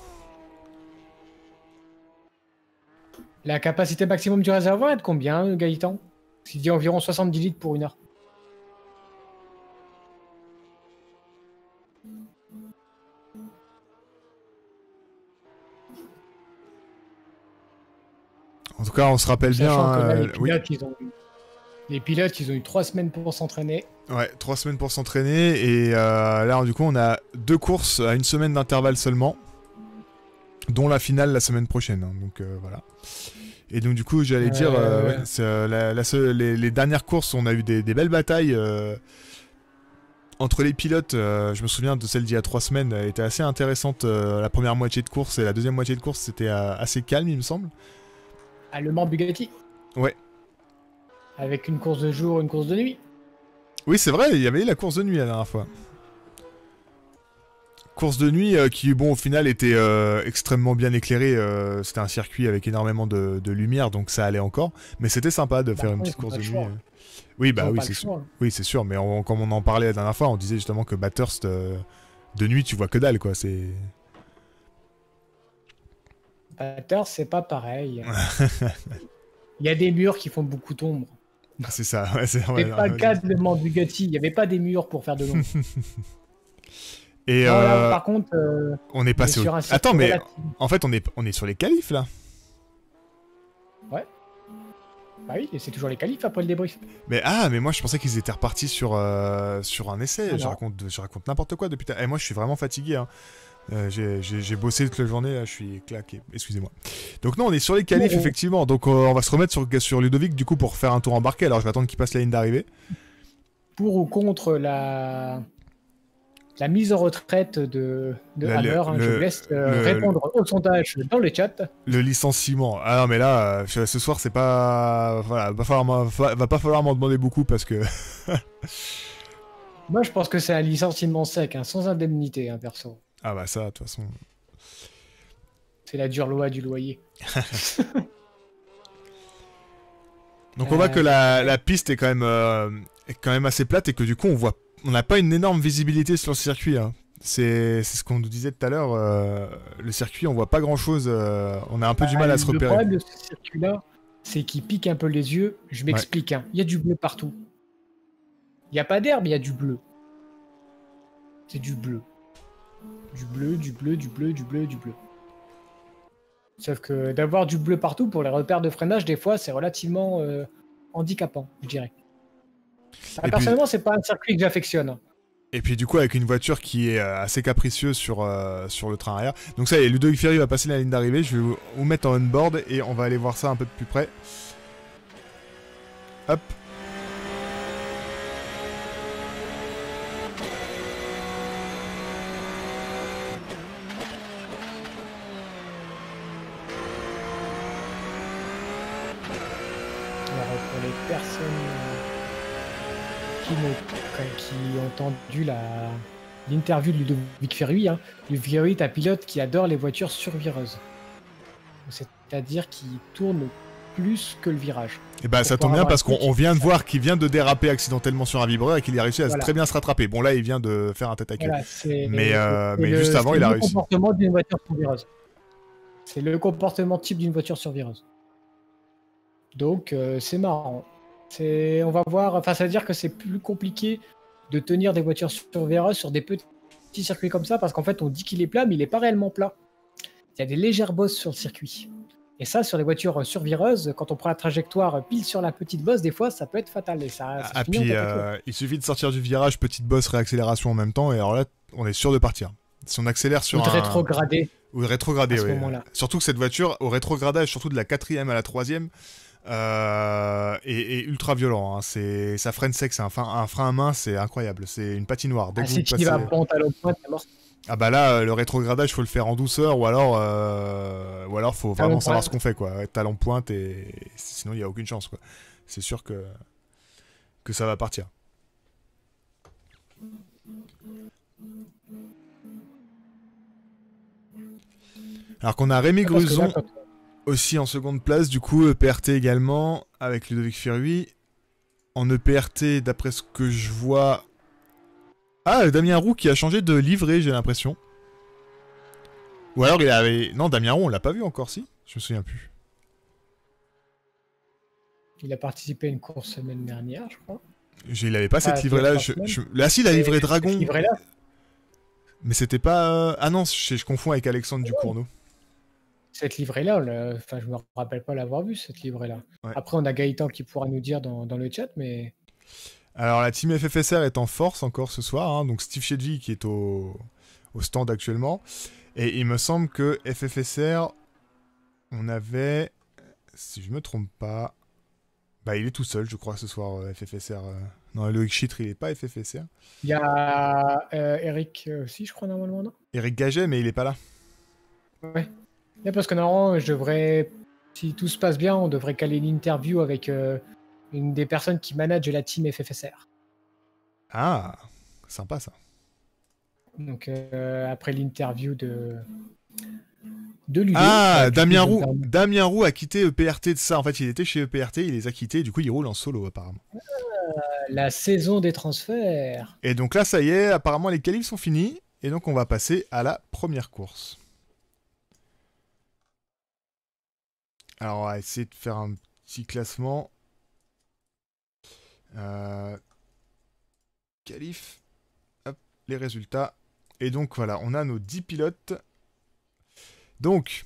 La capacité maximum du réservoir est de combien, Gaëtan? Il dit environ soixante-dix litres pour une heure. En tout cas on se rappelle bien... Sachant que là, euh, les, oui. pilotes, ils ont... les pilotes, ils ont eu trois semaines pour s'entraîner. Ouais, trois semaines pour s'entraîner, et euh, là du coup on a deux courses à une semaine d'intervalle seulement, dont la finale la semaine prochaine, hein, donc euh, voilà. Et donc du coup j'allais Euh, dire, euh, ouais, c'est, euh, la, la seule- les, les dernières courses on a eu des, des belles batailles euh, entre les pilotes. Euh, je me souviens de celle d'il y a trois semaines, elle était assez intéressante, euh, la première moitié de course, et la deuxième moitié de course c'était euh, assez calme il me semble. À Le Mans Bugatti. Ouais. Avec une course de jour, une course de nuit. Oui, c'est vrai, il y avait eu la course de nuit la dernière fois. Course de nuit euh, qui, bon, au final, était euh, extrêmement bien éclairée. Euh, c'était un circuit avec énormément de, de lumière, donc ça allait encore. Mais c'était sympa de Bah, faire une après, petite ils ont course pas de le nuit. choix. euh. Oui, bah Ils ont oui, pas c'est le sûr. choix. Oui, c'est sûr. Mais on- comme on en parlait la dernière fois, on disait justement que Bathurst, euh, de nuit, tu vois que dalle, quoi. C'est. Batter, c'est pas pareil. Il y a des murs qui font beaucoup d'ombre. C'est ça. Ouais, c'est C'est ouais, pas non, le cas de Le Mans Bugatti. Il n'y avait pas des murs pour faire de l'ombre. Et Non, là, euh, par contre, euh, on est passé on est sur au... un circuit Attends, mais relatif. en fait, on est, on est sur les qualifs là. Ouais. Bah oui, et c'est toujours les qualifs après le débrief. Mais ah, mais moi je pensais qu'ils étaient repartis sur, euh, sur un essai. Ah je non. raconte, je raconte n'importe quoi depuis. ta- Eh, moi je suis vraiment fatigué. Hein. Euh, j'ai- J'ai j'ai bossé toute la journée, là, je suis claqué. Excusez-moi. Donc non, on est sur les qualifs Oh, oh. effectivement. Donc euh, on va se remettre sur, sur Ludovic du coup pour faire un tour embarqué. Alors je vais attendre qu'il passe la ligne d'arrivée. Pour ou contre la, la mise en retraite de, de La- le- Hammer, hein, je le- vous laisse euh, le- répondre au sondage dans le chat. Le licenciement. Ah non mais là, euh, ce soir c'est pas. Voilà, va, falloir m'en- va, va pas falloir m'en demander beaucoup parce que. Moi, je pense que c'est un licenciement sec, hein, sans indemnité, hein, perso. Ah bah ça, de toute façon. C'est la dure loi du loyer. Donc on voit Euh, que la, la piste est quand même euh, est quand même assez plate et que du coup on voit on n'a pas une énorme visibilité sur le circuit. Hein. C'est c'est ce qu'on nous disait tout à l'heure. euh, le circuit on voit pas grand chose. on a un peu du mal à se Le repérer. problème de ce circuit-là, c'est qu'il pique un peu les yeux. Je m'explique. hein. Il y a du bleu partout. Il n'y a pas d'herbe, il y a du bleu. C'est du bleu. Du bleu, du bleu, du bleu, du bleu, du bleu. Sauf que d'avoir du bleu partout pour les repères de freinage, des fois, c'est relativement euh, handicapant, je dirais. Ah, puis- personnellement, c'est pas un circuit que j'affectionne. Et puis du coup avec une voiture qui est euh, assez capricieuse sur, euh, sur le train arrière. Donc ça y est, Ludovic Fierru va passer la ligne d'arrivée. Je vais vous, vous mettre en on-board et on va aller voir ça un peu de plus près. Hop. Alors, pour les personnes euh, qui, n'ont- qui ont entendu la, l'interview de Ludovic Fierru, hein, Ludovic Fierru est un pilote qui adore les voitures survireuses. C'est-à-dire qui tourne plus que le virage. Et bah ça Pour tombe bien avoir parce un qu'on truc on vient de qui- voir qu'il vient de déraper accidentellement sur un vibreur et qu'il a réussi à Voilà. très bien se rattraper. Bon là il vient de faire un tête à queue. Voilà, c'est- mais euh, c'est mais le- juste avant c'est il a le réussi. comportement d'une voiture survireuse. C'est le comportement type d'une voiture survireuse. Donc euh, c'est marrant. C'est, on va voir. Enfin, ça veut dire que c'est plus compliqué de tenir des voitures survireuses sur des petits circuits comme ça parce qu'en fait on dit qu'il est plat, mais il n'est pas réellement plat. Il y a des légères bosses sur le circuit. Et ça, sur les voitures survireuses, quand on prend la trajectoire pile sur la petite bosse, des fois, ça peut être fatal. Et ça, ça Ah finit en puis tête à queue. euh, il suffit de sortir du virage, petite bosse, réaccélération en même temps et alors là on est sûr de partir. Si on accélère sur Ou de un... rétrograder. Ou de rétrograder, à ce oui. moment-là. Surtout que cette voiture, au rétrogradage, surtout de la quatrième à la troisième, euh, est, est ultra violent. Hein. C'est, ça freine sec, c'est un, frein- un frein à main, c'est incroyable. C'est une patinoire. Dès Ah, que si vous tu y vas passez- ponte à l'eau pointe, t'es mort. Ah bah là, le rétrogradage, faut le faire en douceur, ou alors, euh, ou alors faut vraiment Talon savoir pointe. ce qu'on fait, quoi. Talon pointe, et sinon, il n'y a aucune chance, quoi. C'est sûr que... que ça va partir. Alors qu'on a Rémi Ah, parce que là, Gruson quand- aussi en seconde place, du coup, E P R T également, avec Ludovic Firui. En E P R T, d'après ce que je vois... Ah, Damien Roux qui a changé de livret, j'ai l'impression. Ou alors il avait... Non, Damien Roux, on l'a pas vu encore, si? Je me souviens plus. Il a participé à une course semaine dernière, je crois. Je- Il avait pas Ah, cette il y a livrée-là. trois Je... semaines. je- Là, si, il a Et livré cette Dragon. livrée-là, Mais c'était pas... euh, Ah non, je, je confonds avec Alexandre Ducournau. cette livrée-là, on l'a- enfin, je me rappelle pas l'avoir vue, cette livrée-là. Ouais. Après, on a Gaëtan qui pourra nous dire dans, dans le chat, mais Alors, la team F F S R est en force encore ce soir. Hein, donc, Steve Chedvy qui est au... au stand actuellement. Et il me semble que F F S R, on avait... Si je me trompe pas... Bah, il est tout seul, je crois, ce soir, euh, F F S R. euh. Non, Loïc Chitre, il est pas F F S R. il y a euh, Eric euh, aussi, je crois, normalement, non? Eric Gaget, mais il est pas là. Ouais. Là, parce que normalement, je devrais, si tout se passe bien, on devrait caler une interview avec euh, une des personnes qui manage la team F F S R. Ah, sympa ça. Donc, euh, après l'interview de... de Ludo. Ah, bah, du Damien coup, Roux. donc, Damien Roux a quitté E P R T de ça. En fait, il était chez E P R T, il les a quittés, du coup, il roule en solo, apparemment. la saison des transferts. Et donc là, ça y est, apparemment, les qualifs sont finis. Et donc, on va passer à la première course. Alors, on va essayer de faire un petit classement. Euh... Qualif. Hop, les résultats. Et donc, voilà, on a nos dix pilotes. Donc,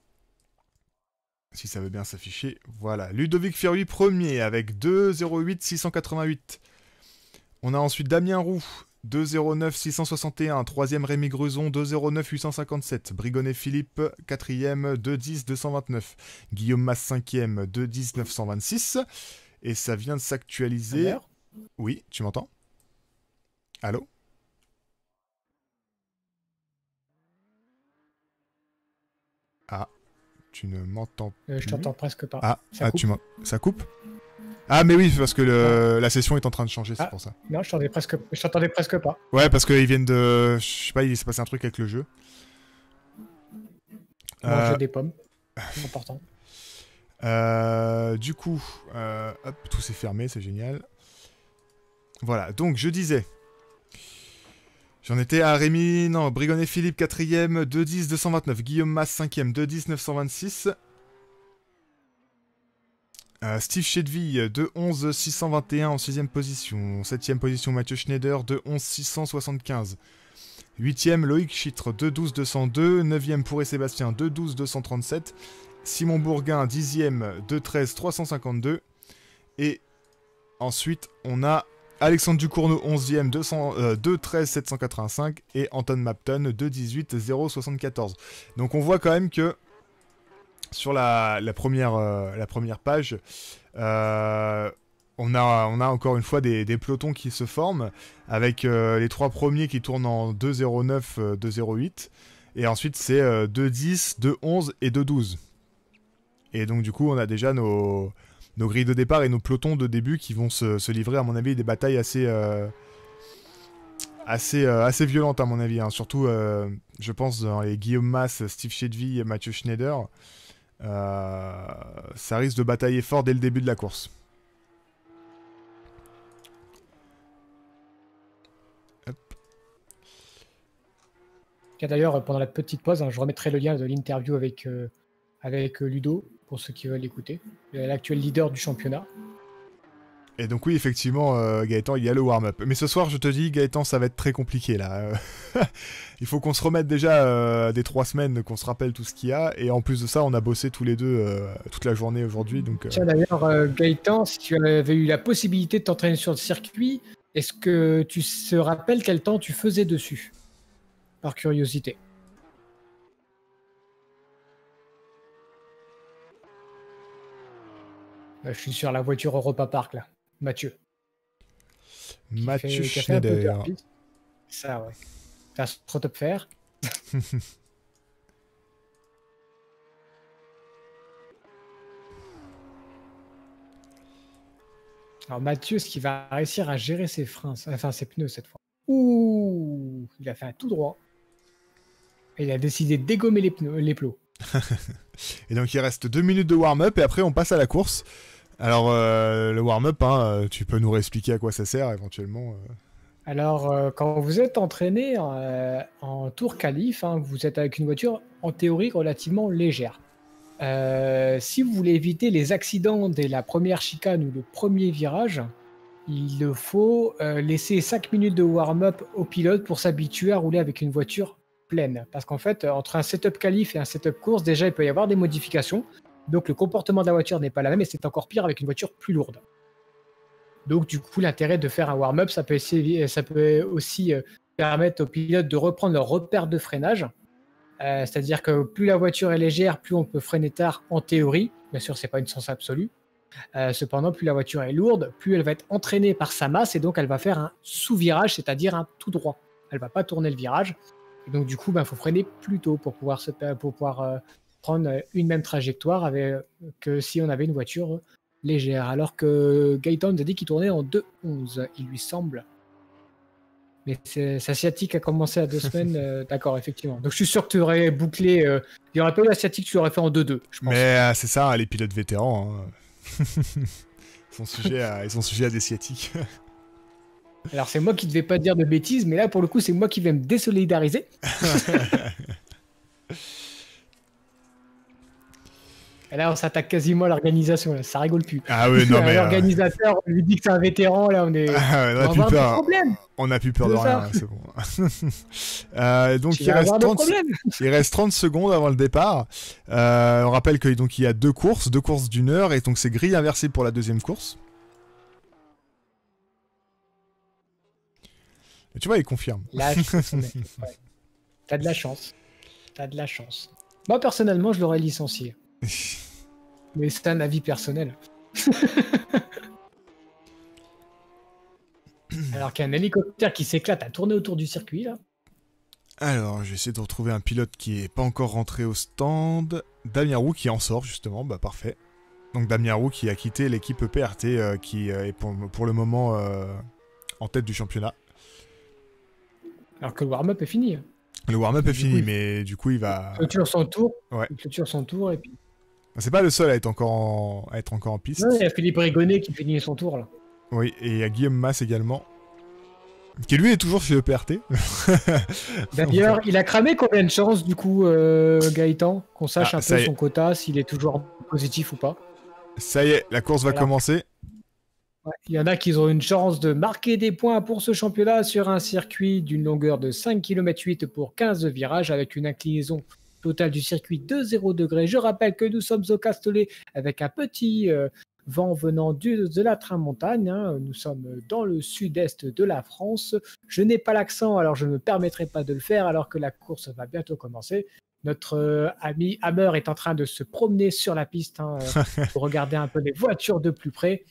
si ça veut bien s'afficher, voilà. Ludovic Firui premier avec deux zéro huit six cent quatre-vingt-huit. On a ensuite Damien Roux, deux zéro neuf six cent soixante et un. Troisième Rémi Gruson, deux zéro neuf huit cent cinquante-sept. Brigonnet Philippe, quatrième, deux dix deux cent vingt-neuf. Guillaume Mas, cinquième, deux dix neuf cent vingt-six. Et ça vient de s'actualiser. Alors Oui, tu m'entends? Allô? Ah, tu ne m'entends Euh, je plus. t'entends presque pas. Ah, Ça ah coupe tu m'en- ça coupe? Ah, mais oui, parce que le... la session est en train de changer, c'est Ah. pour ça. Non, je t'entendais presque, je t'entendais presque pas. Ouais, parce qu'ils viennent de... Je sais pas, il s'est passé un truc avec le jeu. Manger Euh, des pommes. C'est important. euh, du coup, euh, hop, tout s'est fermé, c'est génial. Voilà, donc je disais... J'en étais à Rémi... Non, Brigonnet Philippe, quatrième, deux dix deux cent vingt-neuf. Guillaume Mas, cinquième, deux dix neuf cent vingt-six. Euh, Steve Chedvy, deux onze six cent vingt et un en sixième position. septième position, Mathieu Schneider, deux onze six cent soixante-quinze. huitième, Loïc Chitre, deux douze deux cent deux. neuvième, Pour et Sébastien, deux douze deux cent trente-sept. Simon Bourguin, dixième, deux treize trois cent cinquante-deux. Et ensuite, on a Alexandre Ducournau, onzième, deux treize sept cent quatre-vingt-cinq. Et Anton Mapton, deux dix-huit zéro soixante-quatorze. Donc on voit quand même que sur la, la, première, euh, la première page, euh, on, a, on a encore une fois des, des pelotons qui se forment, avec euh, les trois premiers qui tournent en deux zéro neuf, deux zéro huit, et ensuite c'est euh, deux dix, deux onze et deux douze. Et donc du coup on a déjà nos, nos grilles de départ et nos pelotons de début qui vont se, se livrer, à mon avis, des batailles assez... Euh, assez, euh, assez violentes à mon avis, hein. Surtout euh, je pense dans les Guillaume Mas, Steve Chedvy et Mathieu Schneider. Euh, ça risque de batailler fort dès le début de la course. Hop. Et d'ailleurs, pendant la petite pause, hein, je remettrai le lien de l'interview avec, euh, avec euh, Ludo, pour ceux qui veulent l'écouter. L'actuel leader du championnat. Et donc oui, effectivement, euh, Gaëtan, il y a le warm-up. Mais ce soir, je te dis, Gaëtan, ça va être très compliqué, là. Il faut qu'on se remette déjà euh, des trois semaines, qu'on se rappelle tout ce qu'il y a. Et en plus de ça, on a bossé tous les deux euh, toute la journée aujourd'hui. Donc, euh... Tiens, d'ailleurs, euh, Gaëtan, si tu avais eu la possibilité de t'entraîner sur le circuit, est-ce que tu te rappelles quel temps tu faisais dessus? Par curiosité. Euh, je suis sur la voiture Europa Park, là. Mathieu. Mathieu Fait- qui a fait un peu de Schneider. herpes. Ça, ouais. faire trop top faire. Alors Mathieu, est-ce qu'il va réussir à gérer ses freins, enfin ses pneus cette fois? Ouh, il a fait un tout droit. Et il a décidé de dégommer les pneus, les plots. Et donc il reste deux minutes de warm-up et après on passe à la course. Alors euh, le warm-up, hein, tu peux nous réexpliquer à quoi ça sert éventuellement euh... Alors euh, quand vous êtes entraîné euh, en tour qualif, hein, vous êtes avec une voiture en théorie relativement légère. Euh, si vous voulez éviter les accidents dès la première chicane ou le premier virage, il faut euh, laisser cinq minutes de warm-up au pilote pour s'habituer à rouler avec une voiture pleine. Parce qu'en fait, entre un setup qualif et un setup course, déjà, il peut y avoir des modifications. Donc, le comportement de la voiture n'est pas la même et c'est encore pire avec une voiture plus lourde. Donc, du coup, l'intérêt de faire un warm-up, ça peut, essayer, ça peut aussi euh, permettre aux pilotes de reprendre leur repère de freinage. Euh, c'est-à-dire que plus la voiture est légère, plus on peut freiner tard en théorie. Bien sûr, c'est pas une science absolue. Euh, cependant, plus la voiture est lourde, plus elle va être entraînée par sa masse et donc elle va faire un sous-virage, c'est-à-dire un tout droit. Elle va pas tourner le virage. Et donc du coup, il ben, faut freiner plus tôt pour pouvoir, se, pour pouvoir euh, prendre une même trajectoire avec, que si on avait une voiture euh, légère. Alors que Gaëtan nous a dit qu'il tournait en deux onze, il lui semble. Mais c'est asiatique a commencé à deux semaines, euh, d'accord, effectivement. Donc je suis sûr que tu aurais bouclé, euh, il n'y aurait pas eu l'asiatique, tu l'aurais fait en deux deux, je pense. Mais euh, c'est ça, les pilotes vétérans, hein. ils, sont sujets à, ils sont sujets à des sciatiques. Alors c'est moi qui ne devais pas dire de bêtises, mais là pour le coup c'est moi qui vais me désolidariser. Et là on s'attaque quasiment à l'organisation, ça rigole plus. Ah oui, non mais... L'organisateur, euh... on lui dit que c'est un vétéran, là on est... Ah, on, a on plus peur. Problème. On a plus peur de, de rien, c'est bon. euh, donc il reste, trente... il reste trente secondes avant le départ. Euh, on rappelle qu'il y a deux courses, deux courses d'une heure, et donc c'est grille inversée pour la deuxième course. Et tu vois, il confirme. Là, je ouais. T'as de la chance. T'as de la chance. Moi personnellement, je l'aurais licencié. Mais c'est un avis personnel. Alors qu'il y a un hélicoptère qui s'éclate à tourner autour du circuit là. Alors, je vais essayer de retrouver un pilote qui est pas encore rentré au stand. Damien Roux qui en sort justement, bah parfait. Donc Damien Roux qui a quitté l'équipe E P R T euh, qui euh, est pour, pour le moment euh, en tête du championnat. Alors que le warm-up est fini. Le warm-up est du fini, coup, il... mais du coup il va... Il clôture son tour. Ouais. Il clôture son tour et puis... C'est pas le seul à être encore en, à être encore en piste. Non, il y a Philippe Rigonnet qui finit son tour là. Oui, et il y a Guillaume Mas également. Qui lui est toujours chez E P R T. D'ailleurs, il a cramé combien de chances du coup, euh, Gaëtan? Qu'on sache ah, un peu son quota, s'il est toujours positif ou pas. Ça y est, la course va voilà. commencer. Ouais, il y en a qui ont une chance de marquer des points pour ce championnat sur un circuit d'une longueur de cinq virgule huit kilomètres pour quinze virages avec une inclinaison totale du circuit de zéro degré. Je rappelle que nous sommes au Castellet avec un petit euh, vent venant du, de la Tramontagne. Hein. Nous sommes dans le sud-est de la France. Je n'ai pas l'accent, alors je ne me permettrai pas de le faire alors que la course va bientôt commencer. Notre euh, ami Hammer est en train de se promener sur la piste hein, pour regarder un peu les voitures de plus près.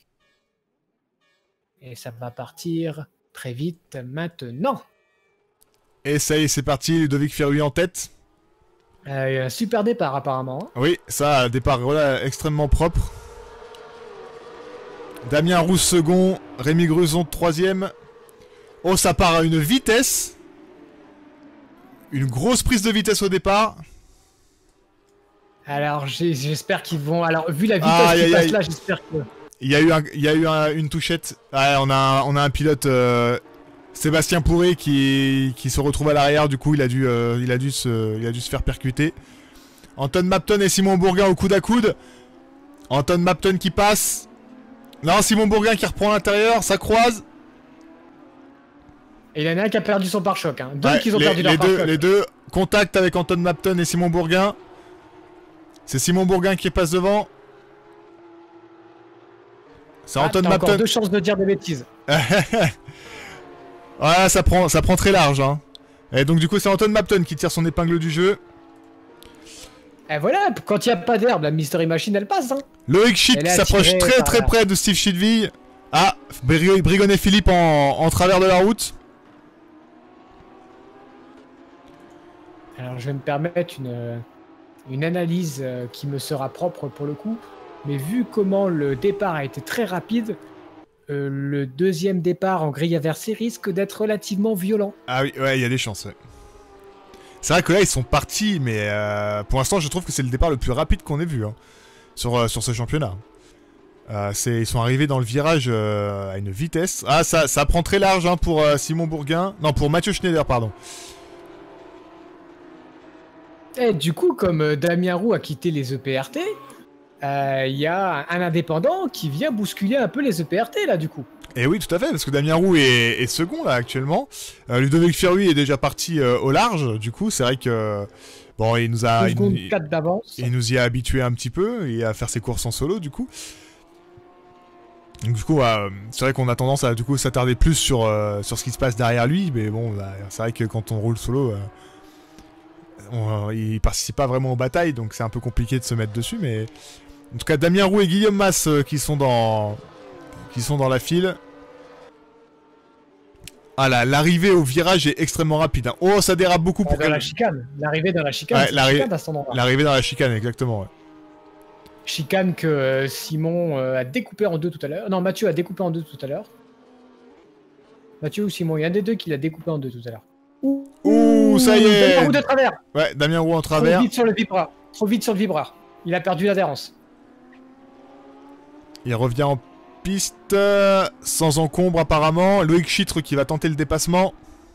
Et ça va partir très vite maintenant. Et ça y est, c'est parti. Ludovic Ferruy en tête. Euh, un super départ apparemment. Oui, ça, un départ voilà, extrêmement propre. Damien Roux second, Rémi Gruson troisième. Oh, ça part à une vitesse. Une grosse prise de vitesse au départ. Alors j'espère qu'ils vont... Alors vu la vitesse ah, qui aïe, passe aïe. là, j'espère que... Il y a eu, un, il y a eu un, une touchette. Ouais, on, a, on a un pilote, euh, Sébastien Pourré, qui, qui se retrouve à l'arrière. Du coup, il a, dû, euh, il, a dû se, il a dû se faire percuter. Anton Mapton et Simon Bourguin au coude à coude. Anton Mapton qui passe. Non, Simon Bourguin qui reprend l'intérieur. Ça croise. Et il y en a un qui a perdu son pare-choc. Hein. Deux ouais, qui ont les, perdu leur les deux, pare-choc. les deux, contact avec Anton Mapton et Simon Bourguin. C'est Simon Bourguin qui passe devant. C'est ah, Anton Mapton. Mapton. Encore deux chances de dire des bêtises. Voilà, ça prend, ça prend très large. Hein. Et donc du coup, c'est Anton Mapton qui tire son épingle du jeu. Et voilà, quand il n'y a pas d'herbe, la Mystery Machine, elle passe. Hein. Loïc Schick qui s'approche très très près de Steve Chidville. Ah, Brigonnet Philippe en, en travers de la route. Alors je vais me permettre une, une analyse euh, qui me sera propre pour le coup, mais vu comment le départ a été très rapide, euh, le deuxième départ en grille inversée risque d'être relativement violent. Ah oui, ouais, il y a des chances, ouais. C'est vrai que là, ils sont partis, mais euh, pour l'instant, je trouve que c'est le départ le plus rapide qu'on ait vu hein, sur, euh, sur ce championnat. Euh, ils sont arrivés dans le virage euh, à une vitesse. Ah, ça, ça prend très large hein, pour euh, Simon Bourguin. Non, pour Mathieu Schneider, pardon. Et du coup, comme euh, Damien Roux a quitté les E P R T, il euh, y a un indépendant qui vient bousculer un peu les E P R T, là, du coup. Et oui, tout à fait, parce que Damien Roux est, est second, là, actuellement. Euh, Ludovic Ferruy est déjà parti euh, au large, du coup, c'est vrai que... Bon, il nous a... Deux Il, secondes, il- quatre d'avance. il nous y a habitué un petit peu, et à faire ses courses en solo, du coup. Donc, du coup, euh, c'est vrai qu'on a tendance à, du coup, s'attarder plus sur, euh, sur ce qui se passe derrière lui, mais bon, bah, c'est vrai que quand on roule solo... euh, on- il participe pas vraiment aux batailles, donc c'est un peu compliqué de se mettre dessus, mais... En tout cas, Damien Roux et Guillaume Mas euh, qui sont dans... qui sont dans la file. Ah là, l'arrivée au virage est extrêmement rapide. hein. Oh, ça dérape beaucoup pour Dans la chicane. L'arrivée dans la chicane, Ouais, c'est la l'arri- chicane à cet endroit. L'arrivée dans la chicane, exactement. Ouais. Chicane que euh, Simon euh, a découpé en deux tout à l'heure. Non, Mathieu a découpé en deux tout à l'heure. Mathieu ou Simon, il y a un des deux qui l'a découpé en deux tout à l'heure. Ouh, ça y est. Damien Roux de travers. Ouais, Damien Roux en travers. Trop vite sur le vibreur. Trop vite sur le vibreur. Il a perdu l'adhérence. Il revient en piste, euh, sans encombre apparemment. Loïc Chitre qui va tenter le dépassement.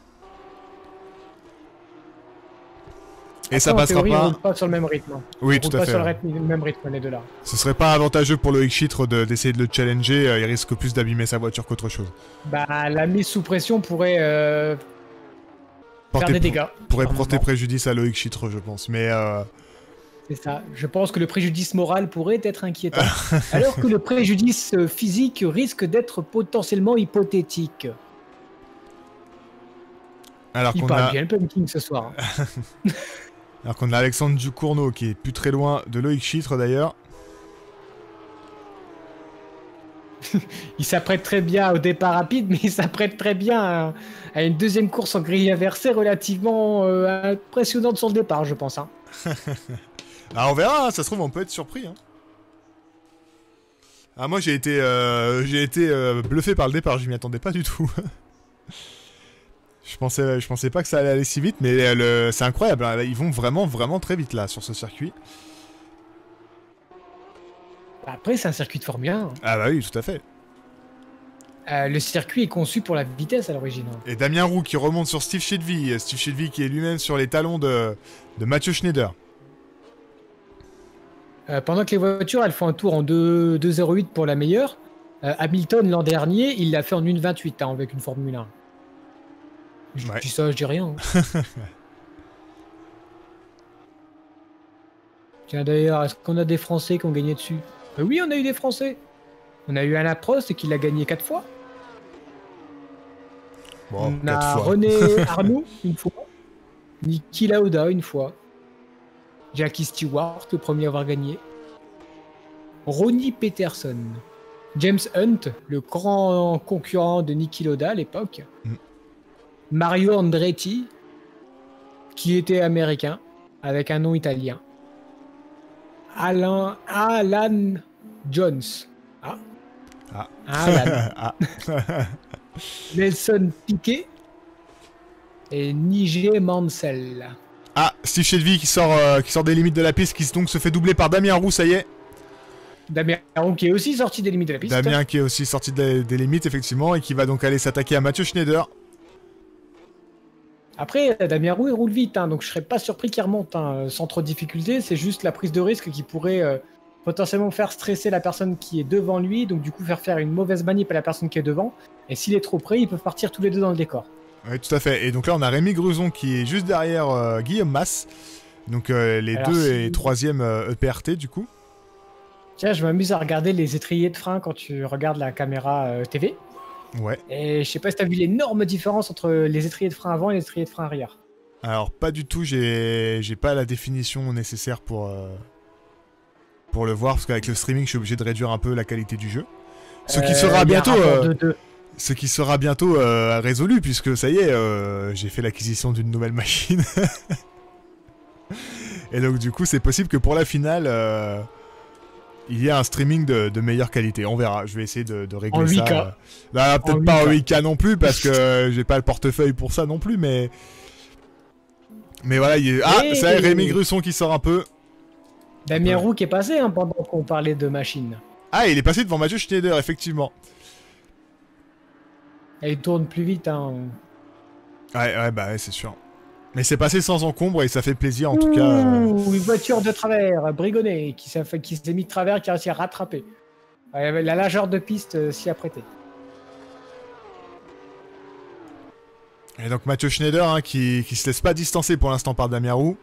Et ça Après, en passera théorie, pas. On roule pas sur le même rythme. Oui, On tout roule à pas fait. sur le, rythme- le même rythme, les deux là. Ce serait pas avantageux pour Loïc Chitre de- d'essayer de le challenger. euh, Il risque plus d'abîmer sa voiture qu'autre chose. Bah, la mise sous pression pourrait euh, Porter faire des pour- dégâts. Pourrait par porter moment. préjudice à Loïc Chitre, je pense. Mais euh, C'est ça. Je pense que le préjudice moral pourrait être inquiétant, alors que le préjudice euh, physique risque d'être potentiellement hypothétique. alors Il qu'on parle a, bien le pumpkin ce soir. hein. alors qu'on a Alexandre Ducournau qui est plus très loin de Loïc Chitre d'ailleurs. Il s'apprête très bien au départ rapide, mais il s'apprête très bien à, à une deuxième course en grille inversée relativement euh, impressionnante sur le départ, je pense. hein. Ah, on verra, hein, ça se trouve, on peut être surpris. Hein. Ah, moi, j'ai été, euh, j'ai été euh, bluffé par le départ, je m'y attendais pas du tout. je, pensais, je pensais pas que ça allait aller si vite, mais euh, le, c'est incroyable. hein, là, ils vont vraiment, vraiment très vite là sur ce circuit. Après, c'est un circuit de Formule un. hein. Ah, bah oui, tout à fait. Euh, le circuit est conçu pour la vitesse à l'origine. hein. Et Damien Roux qui remonte sur Steve Chedvy. Steve Chedvy qui est lui-même sur les talons de, de Mathieu Schneider. Euh, pendant que les voitures, elles font un tour en deux zéro huit pour la meilleure, euh, Hamilton l'an dernier, il l'a fait en une vingt-huit hein, avec une Formule un. Je Ouais. dis ça, je dis rien. hein. Tiens d'ailleurs, est-ce qu'on a des Français qui ont gagné dessus? Euh, Oui, on a eu des Français. On a eu Alain Prost qui l'a gagné quatre fois. Bon, on quatre a fois. René Arnoux une fois. Niki Lauda une fois. Jackie Stewart, le premier à avoir gagné. Ronnie Peterson. James Hunt, le grand concurrent de Niki Lauda à l'époque. Mm. Mario Andretti, qui était américain, avec un nom italien. Alain, Alan Jones. Ah. Ah. Alan. Ah. Nelson Piquet. Et Nigel Mansell. Ah, Steve Chedvy qui sort, euh, qui sort des limites de la piste, qui donc se fait doubler par Damien Roux, ça y est. Damien Roux qui est aussi sorti des limites de la piste. Damien qui est aussi sorti des, des limites, effectivement, et qui va donc aller s'attaquer à Mathieu Schneider. Après, Damien Roux il roule vite, hein, donc je serais pas surpris qu'il remonte hein, sans trop de difficulté. C'est juste la prise de risque qui pourrait euh, potentiellement faire stresser la personne qui est devant lui, donc du coup faire faire une mauvaise manip à la personne qui est devant. Et s'il est trop près, ils peuvent partir tous les deux dans le décor. Oui, tout à fait. Et donc là, on a Rémi Gruson qui est juste derrière euh, Guillaume Mas. Donc euh, les Alors, deux si- et troisième euh, E P R T, du coup. Tiens, je m'amuse à regarder les étriers de frein quand tu regardes la caméra euh, T V. Ouais. Et je sais pas si t'as vu l'énorme différence entre les étriers de frein avant et les étriers de frein arrière. Alors, pas du tout, j'ai j'ai pas la définition nécessaire pour, euh, pour le voir, parce qu'avec le streaming, je suis obligé de réduire un peu la qualité du jeu. Ce qui Euh, sera il y a un bientôt... rapport euh, de deux. Ce qui sera bientôt euh, résolu, puisque ça y est, euh, j'ai fait l'acquisition d'une nouvelle machine. Et donc du coup, c'est possible que pour la finale, euh, il y ait un streaming de, de meilleure qualité. On verra. Je vais essayer de, de régler En huit K. ça. Euh, bah, peut-être En pas en huit huit K non plus parce que euh, j'ai pas le portefeuille pour ça non plus, mais mais voilà. Il y a... Ah, Et- c'est Rémi Grusson qui sort un peu. Damien Ouais. Roux qui est passé hein, pendant qu'on parlait de machine. Ah, il est passé devant Mathieu Schneider, effectivement. Elle tourne plus vite. Hein. Ouais, ouais, bah ouais, c'est sûr. Mais c'est passé sans encombre et ça fait plaisir en tout cas. euh. Ouh, une voiture de travers, Brigonnet, qui s'est fait- qui s'est mis de travers, qui a réussi à rattraper. Ouais, la largeur de piste euh, s'y a prêté. Et donc Mathieu Schneider hein, qui, qui se laisse pas distancer pour l'instant par Damien Roux.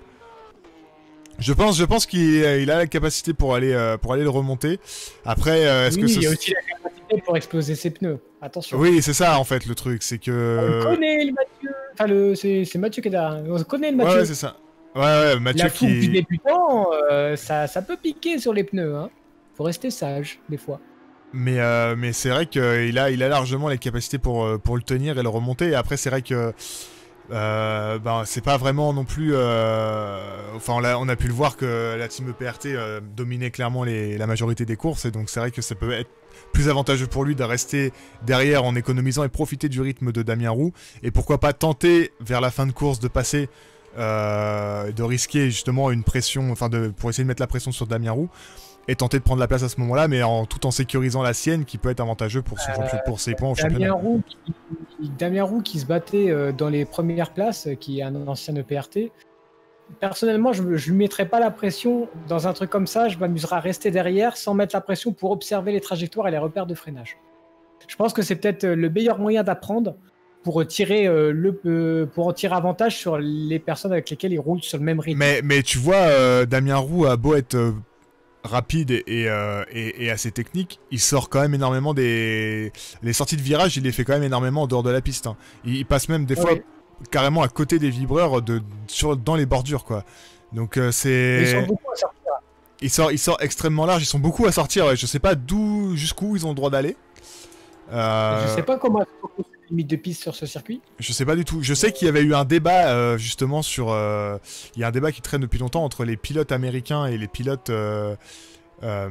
Je pense, je pense qu'il euh, il a la capacité pour aller, euh, pour aller le remonter. Après, euh, est-ce Oui, que ce... il y a aussi la capacité pour exploser ses pneus. Attention. Oui, c'est ça en fait le truc, c'est que. On connaît le Mathieu. Enfin, le... c'est c'est Mathieu qui est là. On connaît le Ouais, Mathieu. ouais, c'est ça. Ouais, ouais, Mathieu La fougue qui. du débutant, euh, ça, ça peut piquer sur les pneus. Hein. Faut rester sage, des fois. Mais, euh, mais c'est vrai qu'il a, il a largement les capacités pour, euh, pour le tenir et le remonter. Et après, c'est vrai que euh, ben, c'est pas vraiment non plus. Euh... Enfin, on a, on a pu le voir que la team E P R T euh, dominait clairement les, la majorité des courses. Et donc, c'est vrai que ça peut être plus avantageux pour lui de rester derrière en économisant et profiter du rythme de Damien Roux. Et pourquoi pas tenter vers la fin de course de passer. Euh, de risquer justement une pression, enfin de, pour essayer de mettre la pression sur Damien Roux et tenter de prendre la place à ce moment-là, mais en, tout en sécurisant la sienne, qui peut être avantageux pour, son Euh, champion, pour ses points au Damien championnat. Roux, qui, qui- Damien Roux qui se battait euh, dans les premières places, euh, qui est un ancien E P R T. Personnellement, je ne lui mettrais pas la pression dans un truc comme ça. Je m'amuserais à rester derrière sans mettre la pression pour observer les trajectoires et les repères de freinage. Je pense que c'est peut-être euh, le meilleur moyen d'apprendre pour tirer euh, le euh, pour en tirer avantage sur les personnes avec lesquelles il roule sur le même rythme. Mais, mais tu vois, euh, Damien Roux a beau être euh, rapide et, et, euh, et- et assez technique, il sort quand même énormément des... Les sorties de virage, il les fait quand même énormément en dehors de la piste. hein. Il, il passe même des fois Ouais. carrément à côté des vibreurs de, sur, dans les bordures, quoi. Donc euh, Ils c'est... sont beaucoup à sortir. Il sort, il sort extrêmement large, ils sont beaucoup à sortir, ouais. Je sais pas d'où, jusqu'où ils ont le droit d'aller. Euh, Je sais pas comment la limite de piste sur ce circuit. Je sais pas du tout. Je sais qu'il y avait eu un débat euh, justement sur. euh, Il y a un débat qui traîne depuis longtemps entre les pilotes américains et les pilotes euh, euh,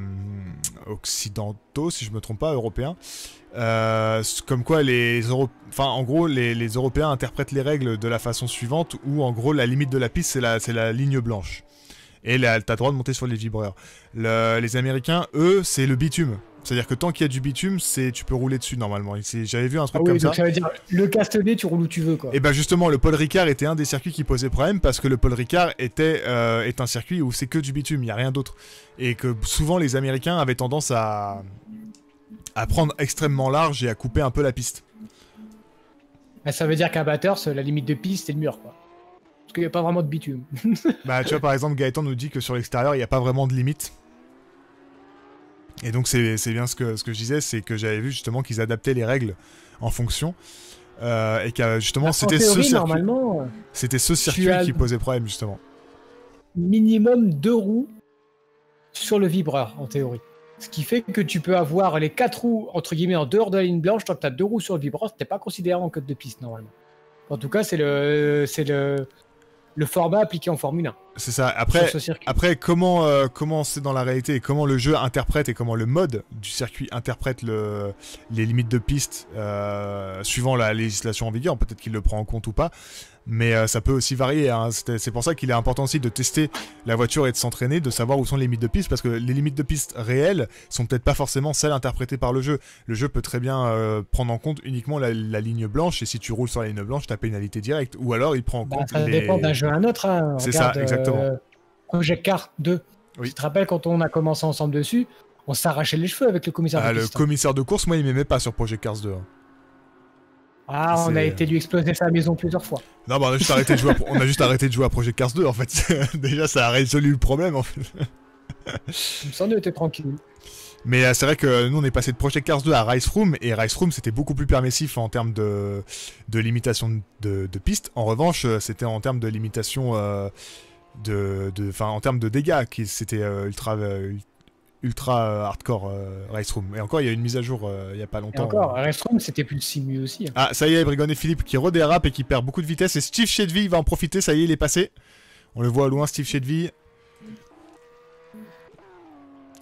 occidentaux, si je me trompe pas, européens. Euh, comme quoi les Euro... enfin en gros les, les Européens interprètent les règles de la façon suivante où en gros la limite de la piste c'est la, c'est la ligne blanche et là t'as le droit de monter sur les vibreurs. Le- les Américains eux c'est le bitume, c'est à dire que tant qu'il y a du bitume c'est tu peux rouler dessus normalement. Et c'est- j'avais vu un Ah truc oui, comme donc ça. ça veut dire le castanet, tu roules où tu veux quoi. Et ben justement, le Paul Ricard était un des circuits qui posait problème parce que le Paul Ricard était, euh, est un circuit où c'est que du bitume, il n'y a rien d'autre. Et que souvent les Américains avaient tendance à, à prendre extrêmement large et à couper un peu la piste. Ah, ça veut dire qu'à Bathurst, la limite de piste, c'est le mur quoi. Parce qu'il n'y a pas vraiment de bitume. Bah tu vois par exemple Gaëtan nous dit que sur l'extérieur il n'y a pas vraiment de limite. Et donc c'est c'est bien ce que, ce que je disais, c'est que j'avais vu justement qu'ils adaptaient les règles en fonction. Euh, et que justement En c'était ce théorie, circuit, normalement, c'était ce circuit as qui le- posait problème justement. minimum deux roues sur le vibreur, en théorie. Ce qui fait que tu peux avoir les quatre roues, entre guillemets, en dehors de la ligne blanche, tant que tu as deux roues sur le vibreur, t'es pas considéré en code de piste, normalement. En tout cas, c'est le, c'est le, le format appliqué en Formule un. C'est ça. Après, Sur ce circuit. après comment, euh, comment c'est dans la réalité et comment le jeu interprète et comment le mode du circuit interprète le, les limites de piste euh, suivant la législation en vigueur, peut-être qu'il le prend en compte ou pas, mais euh, ça peut aussi varier. Hein. C'est c'est pour ça qu'il est important aussi de tester la voiture et de s'entraîner, de savoir où sont les limites de piste, parce que les limites de piste réelles sont peut-être pas forcément celles interprétées par le jeu. Le jeu peut très bien euh, prendre en compte uniquement la, la ligne blanche, et si tu roules sur la ligne blanche, t'as pénalité directe, ou alors il prend en Bah, compte ça les... dépend d'un jeu à un autre. Hein. C'est ça, Regarde, exactement. euh, Project Cars deux. Oui. Tu te rappelles quand on a commencé ensemble dessus, on s'arrachait les cheveux avec le commissaire Ah, de le piste. commissaire de course, moi, il m'aimait pas sur Project Cars deux. hein. Ah, on a c'est- été lui exploser sa maison plusieurs fois. Non, bah, on a juste arrêté de jouer à, on a juste arrêté de jouer à Project Cars deux, en fait. Déjà, ça a résolu le problème, en fait. Comme ça, on était tranquille. Mais euh, c'est vrai que nous, on est passé de Project Cars deux à Race Room, et Race Room, c'était beaucoup plus permissif en termes de, de limitation de, de pistes. En revanche, euh, c'était en termes de limitation, euh, de, de, enfin, en termes de dégâts, qui c'était euh, ultra, euh, ultra euh, hardcore euh, Race Room. Et encore, il y a eu une mise à jour euh, il y a pas Et longtemps. encore, Restrom, c'était plus le simu aussi. hein. Ah, ça y est, Brigon et Philippe qui redérape et qui perd beaucoup de vitesse. Et Steve Chedville va en profiter, ça y est, il est passé. On le voit au loin, Steve Chedville.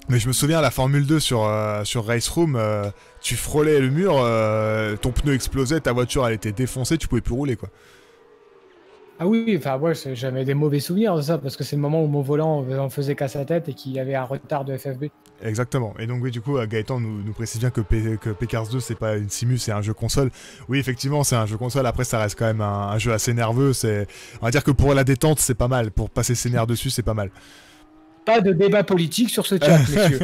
Mais je me souviens, la Formule deux sur, euh, sur Race Room, euh, tu frôlais le mur, euh, ton pneu explosait, ta voiture elle était défoncée, tu pouvais plus rouler quoi. Ah oui, enfin ouais, c'est- j'avais des mauvais souvenirs de ça, parce que c'est le moment où mon volant en faisait casse la tête et qu'il y avait un retard de F F B. Exactement. Et donc oui, du coup, euh, Gaëtan nous, nous précise bien que, P que P Cars deux c'est pas une simu, c'est un jeu console. Oui, effectivement, c'est un jeu console. Après, ça reste quand même un, un jeu assez nerveux. C'est, on va dire que pour la détente, c'est pas mal. Pour passer ses nerfs dessus, c'est pas mal. Pas de débat politique sur ce chat, messieurs.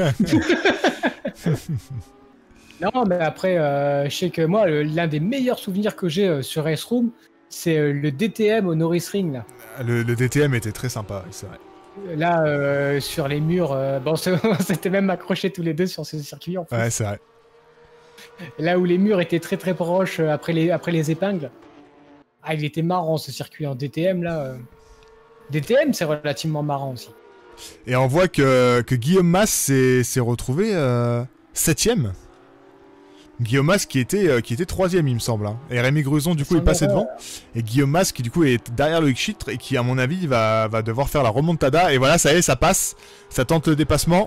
Non, mais après, euh, je sais que moi, le- l'un des meilleurs souvenirs que j'ai euh, sur Race Room, c'est euh, le D T M au Norris Ring, là. Le, le D T M était très sympa, c'est vrai. Là, euh, sur les murs, euh, bon, c'est- on s'était même accrochés tous les deux sur ce circuit, en plus. Ouais, c'est vrai. Là où les murs étaient très très proches euh, après les, après les épingles. Ah, il était marrant, ce circuit en D T M, là. euh. D T M, c'est relativement marrant aussi. Et on voit que, que Guillaume Mas s'est s'est retrouvé euh, septième. Guillaume Mas qui était, euh, qui était troisième, il me semble. Hein. Et Rémi Gruson, du coup, Son est passé erreur. devant. Et Guillaume Mas, qui du coup est derrière Loïc Chitre et qui, à mon avis, va, va devoir faire la remontada. Et voilà, ça y est, ça passe. Ça tente le dépassement.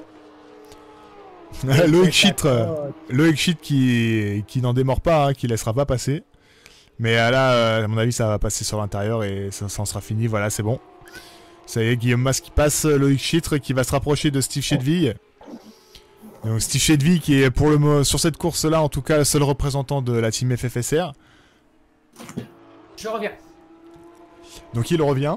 Loïc Chitre, euh, Loïc Chitre qui, qui n'en démord pas, hein, qui laissera pas passer. Mais euh, là, euh, à mon avis, ça va passer sur l'intérieur et ça, ça en sera fini. Voilà, c'est bon. Ça y est, Guillaume Mas qui passe, Loïc Chitre qui va se rapprocher de Steve Chedville. Donc Steve Chedville qui est pour le mo- sur cette course-là, en tout cas, le seul représentant de la team F F S R. Je reviens. Donc il revient.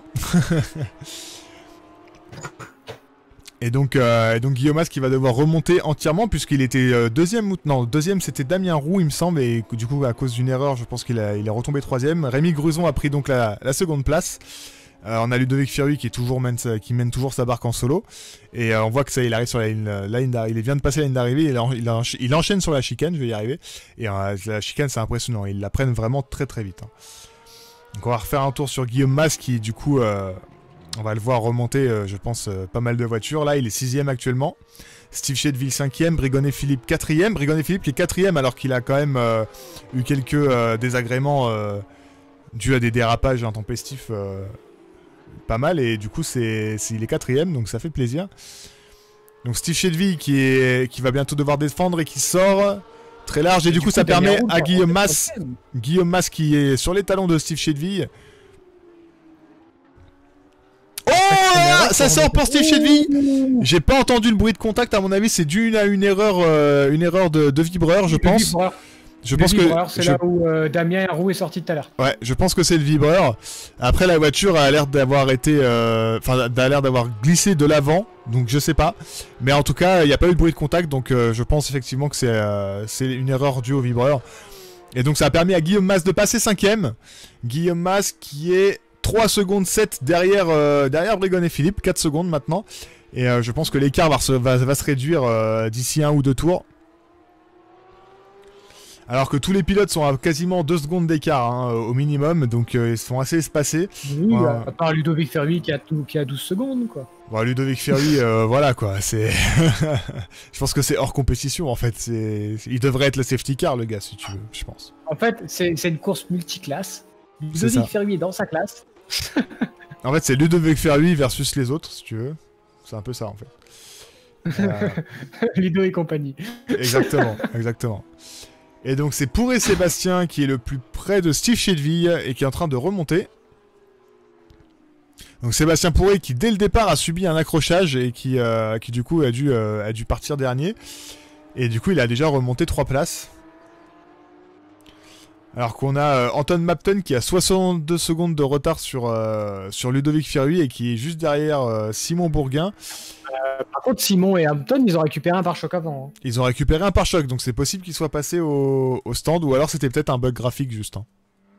Et donc, euh, et donc Guillaume Mas qui va devoir remonter entièrement puisqu'il était euh, deuxième ou non deuxième c'était Damien Roux il me semble et du coup à cause d'une erreur je pense qu'il a, il est retombé troisième. Rémi Gruson a pris donc la, la seconde place. Euh, on a Ludovic Fierui qui est toujours mène, qui mène toujours sa barque en solo et euh, on voit que ça il arrive sur la ligne, la ligne d'arrivée. Il vient de passer la ligne d'arrivée, il, en- il, encha- il enchaîne sur la chicane, je vais y arriver et euh, la chicane c'est impressionnant, ils la prennent vraiment très très vite. Hein. Donc on va refaire un tour sur Guillaume Mas qui du coup euh, on va le voir remonter, euh, je pense, euh, pas mal de voitures. Là, il est sixième actuellement. Steve Chedville cinquième, Brigonnet Philippe quatrième. Brigonnet Philippe qui est quatrième alors qu'il a quand même euh, eu quelques euh, désagréments euh, dus à des dérapages intempestifs euh, pas mal. Et du coup, c'est, c'est, il est quatrième, donc ça fait plaisir. Donc Steve Chedville qui, est, qui va bientôt devoir défendre et qui sort très large. Et, et du, du coup, coup ça permet à Guillaume Mas, Guillaume Mas qui est sur les talons de Steve Chedville. Oh, ça sort pour Steve Chedville. J'ai pas entendu le bruit de contact. À mon avis, c'est dû à une erreur, euh, une erreur de, de vibreur, je Le pense. vibreur. Je le pense vibreur, que c'est je... là où euh, Damien Roux est sorti tout à l'heure. Ouais, je pense que c'est le vibreur. Après, la voiture a l'air d'avoir été, enfin, euh, a l'air d'avoir glissé de l'avant, donc je sais pas. Mais en tout cas, il n'y a pas eu de bruit de contact, donc euh, je pense effectivement que c'est, euh, c'est une erreur due au vibreur. Et donc, ça a permis à Guillaume Mas de passer cinquième. Guillaume Mas qui est trois secondes sept derrière, euh, derrière Brigonnet Philippe, quatre secondes maintenant. Et euh, je pense que l'écart va, va, va se réduire euh, d'ici un ou deux tours. Alors que tous les pilotes sont à quasiment deux secondes d'écart hein, au minimum, donc euh, ils sont assez espacés. Oui, ouais. À part Ludovic Fierui qui a, tout, qui a douze secondes, quoi. Bon, Ludovic Fierui, euh, voilà quoi, c'est... je pense que c'est hors compétition en fait. C'est... Il devrait être le safety car le gars si tu veux, je pense. En fait, c'est, c'est une course multiclasse. Ludovic Fierui est dans sa classe. En fait, c'est Ludovic Fierui versus les autres, si tu veux. C'est un peu ça, en fait. Euh... Ludo et compagnie. Exactement, exactement. Et donc, c'est Pourré Sébastien qui est le plus près de Steve Chedville et qui est en train de remonter. Donc, Sébastien Pourré qui, dès le départ, a subi un accrochage et qui, euh, qui du coup, a dû, euh, a dû partir dernier. Et du coup, il a déjà remonté trois places. Alors qu'on a euh, Anton Mapton qui a soixante-deux secondes de retard sur, euh, sur Ludovic Fierui et qui est juste derrière euh, Simon Bourguin. Euh, par contre, Simon et Hampton, ils ont récupéré un pare-choc avant. Hein. Ils ont récupéré un pare-choc, donc c'est possible qu'ils soient passés au, au stand, ou alors c'était peut-être un bug graphique juste. Hein.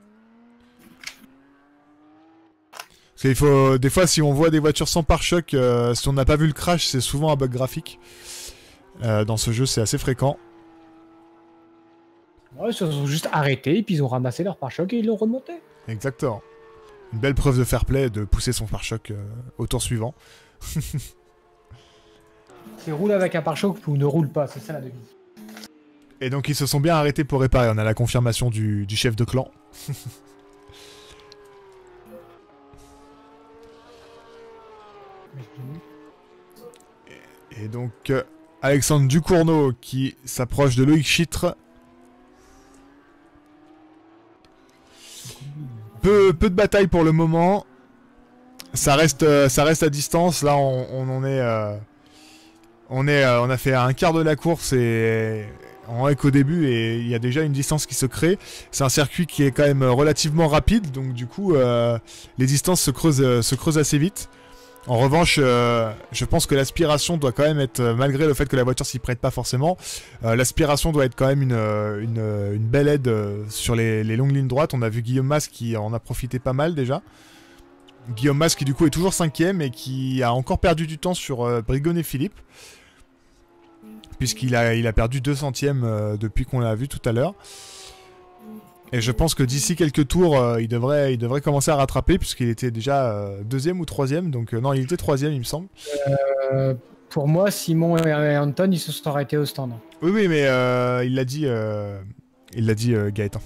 Parce qu'il faut, des fois, si on voit des voitures sans pare-choc, euh, si on n'a pas vu le crash, c'est souvent un bug graphique. Euh, dans ce jeu, c'est assez fréquent. Ouais, ils se sont juste arrêtés, et puis ils ont ramassé leur pare-choc et ils l'ont remonté. Exactement. Une belle preuve de fair play de pousser son pare-choc euh, au tour suivant. C'est roule avec un pare-choc ou ne roule pas, c'est ça la devise. Et donc ils se sont bien arrêtés pour réparer, on a la confirmation du, du chef de clan. et, et donc... Euh, Alexandre Ducournau qui s'approche de Loïc Chitre. Peu, peu de bataille pour le moment. Ça reste, euh, ça reste à distance. Là, on, on en est, euh, on est, euh, on a fait un quart de la course et on est qu'au début et il y a déjà une distance qui se crée. C'est un circuit qui est quand même relativement rapide, donc du coup, euh, les distances se creusent, euh, se creusent assez vite. En revanche, euh, je pense que l'aspiration doit quand même être, malgré le fait que la voiture s'y prête pas forcément, euh, l'aspiration doit être quand même une, une, une belle aide euh, sur les, les longues lignes droites. On a vu Guillaume Mas qui en a profité pas mal déjà. Guillaume Mas qui du coup est toujours cinquième et qui a encore perdu du temps sur euh, Brigonnet Philippe. Puisqu'il a, il a perdu deux centièmes euh, depuis qu'on l'a vu tout à l'heure. Et je pense que d'ici quelques tours, euh, il, devrait, il devrait commencer à rattraper, puisqu'il était déjà euh, deuxième ou troisième. Donc, euh, non, il était troisième, il me semble. Euh, pour moi, Simon et, et Anton, ils se sont arrêtés au stand. Oui, oui, mais euh, il l'a dit, euh, il l'a dit euh, Gaëtan.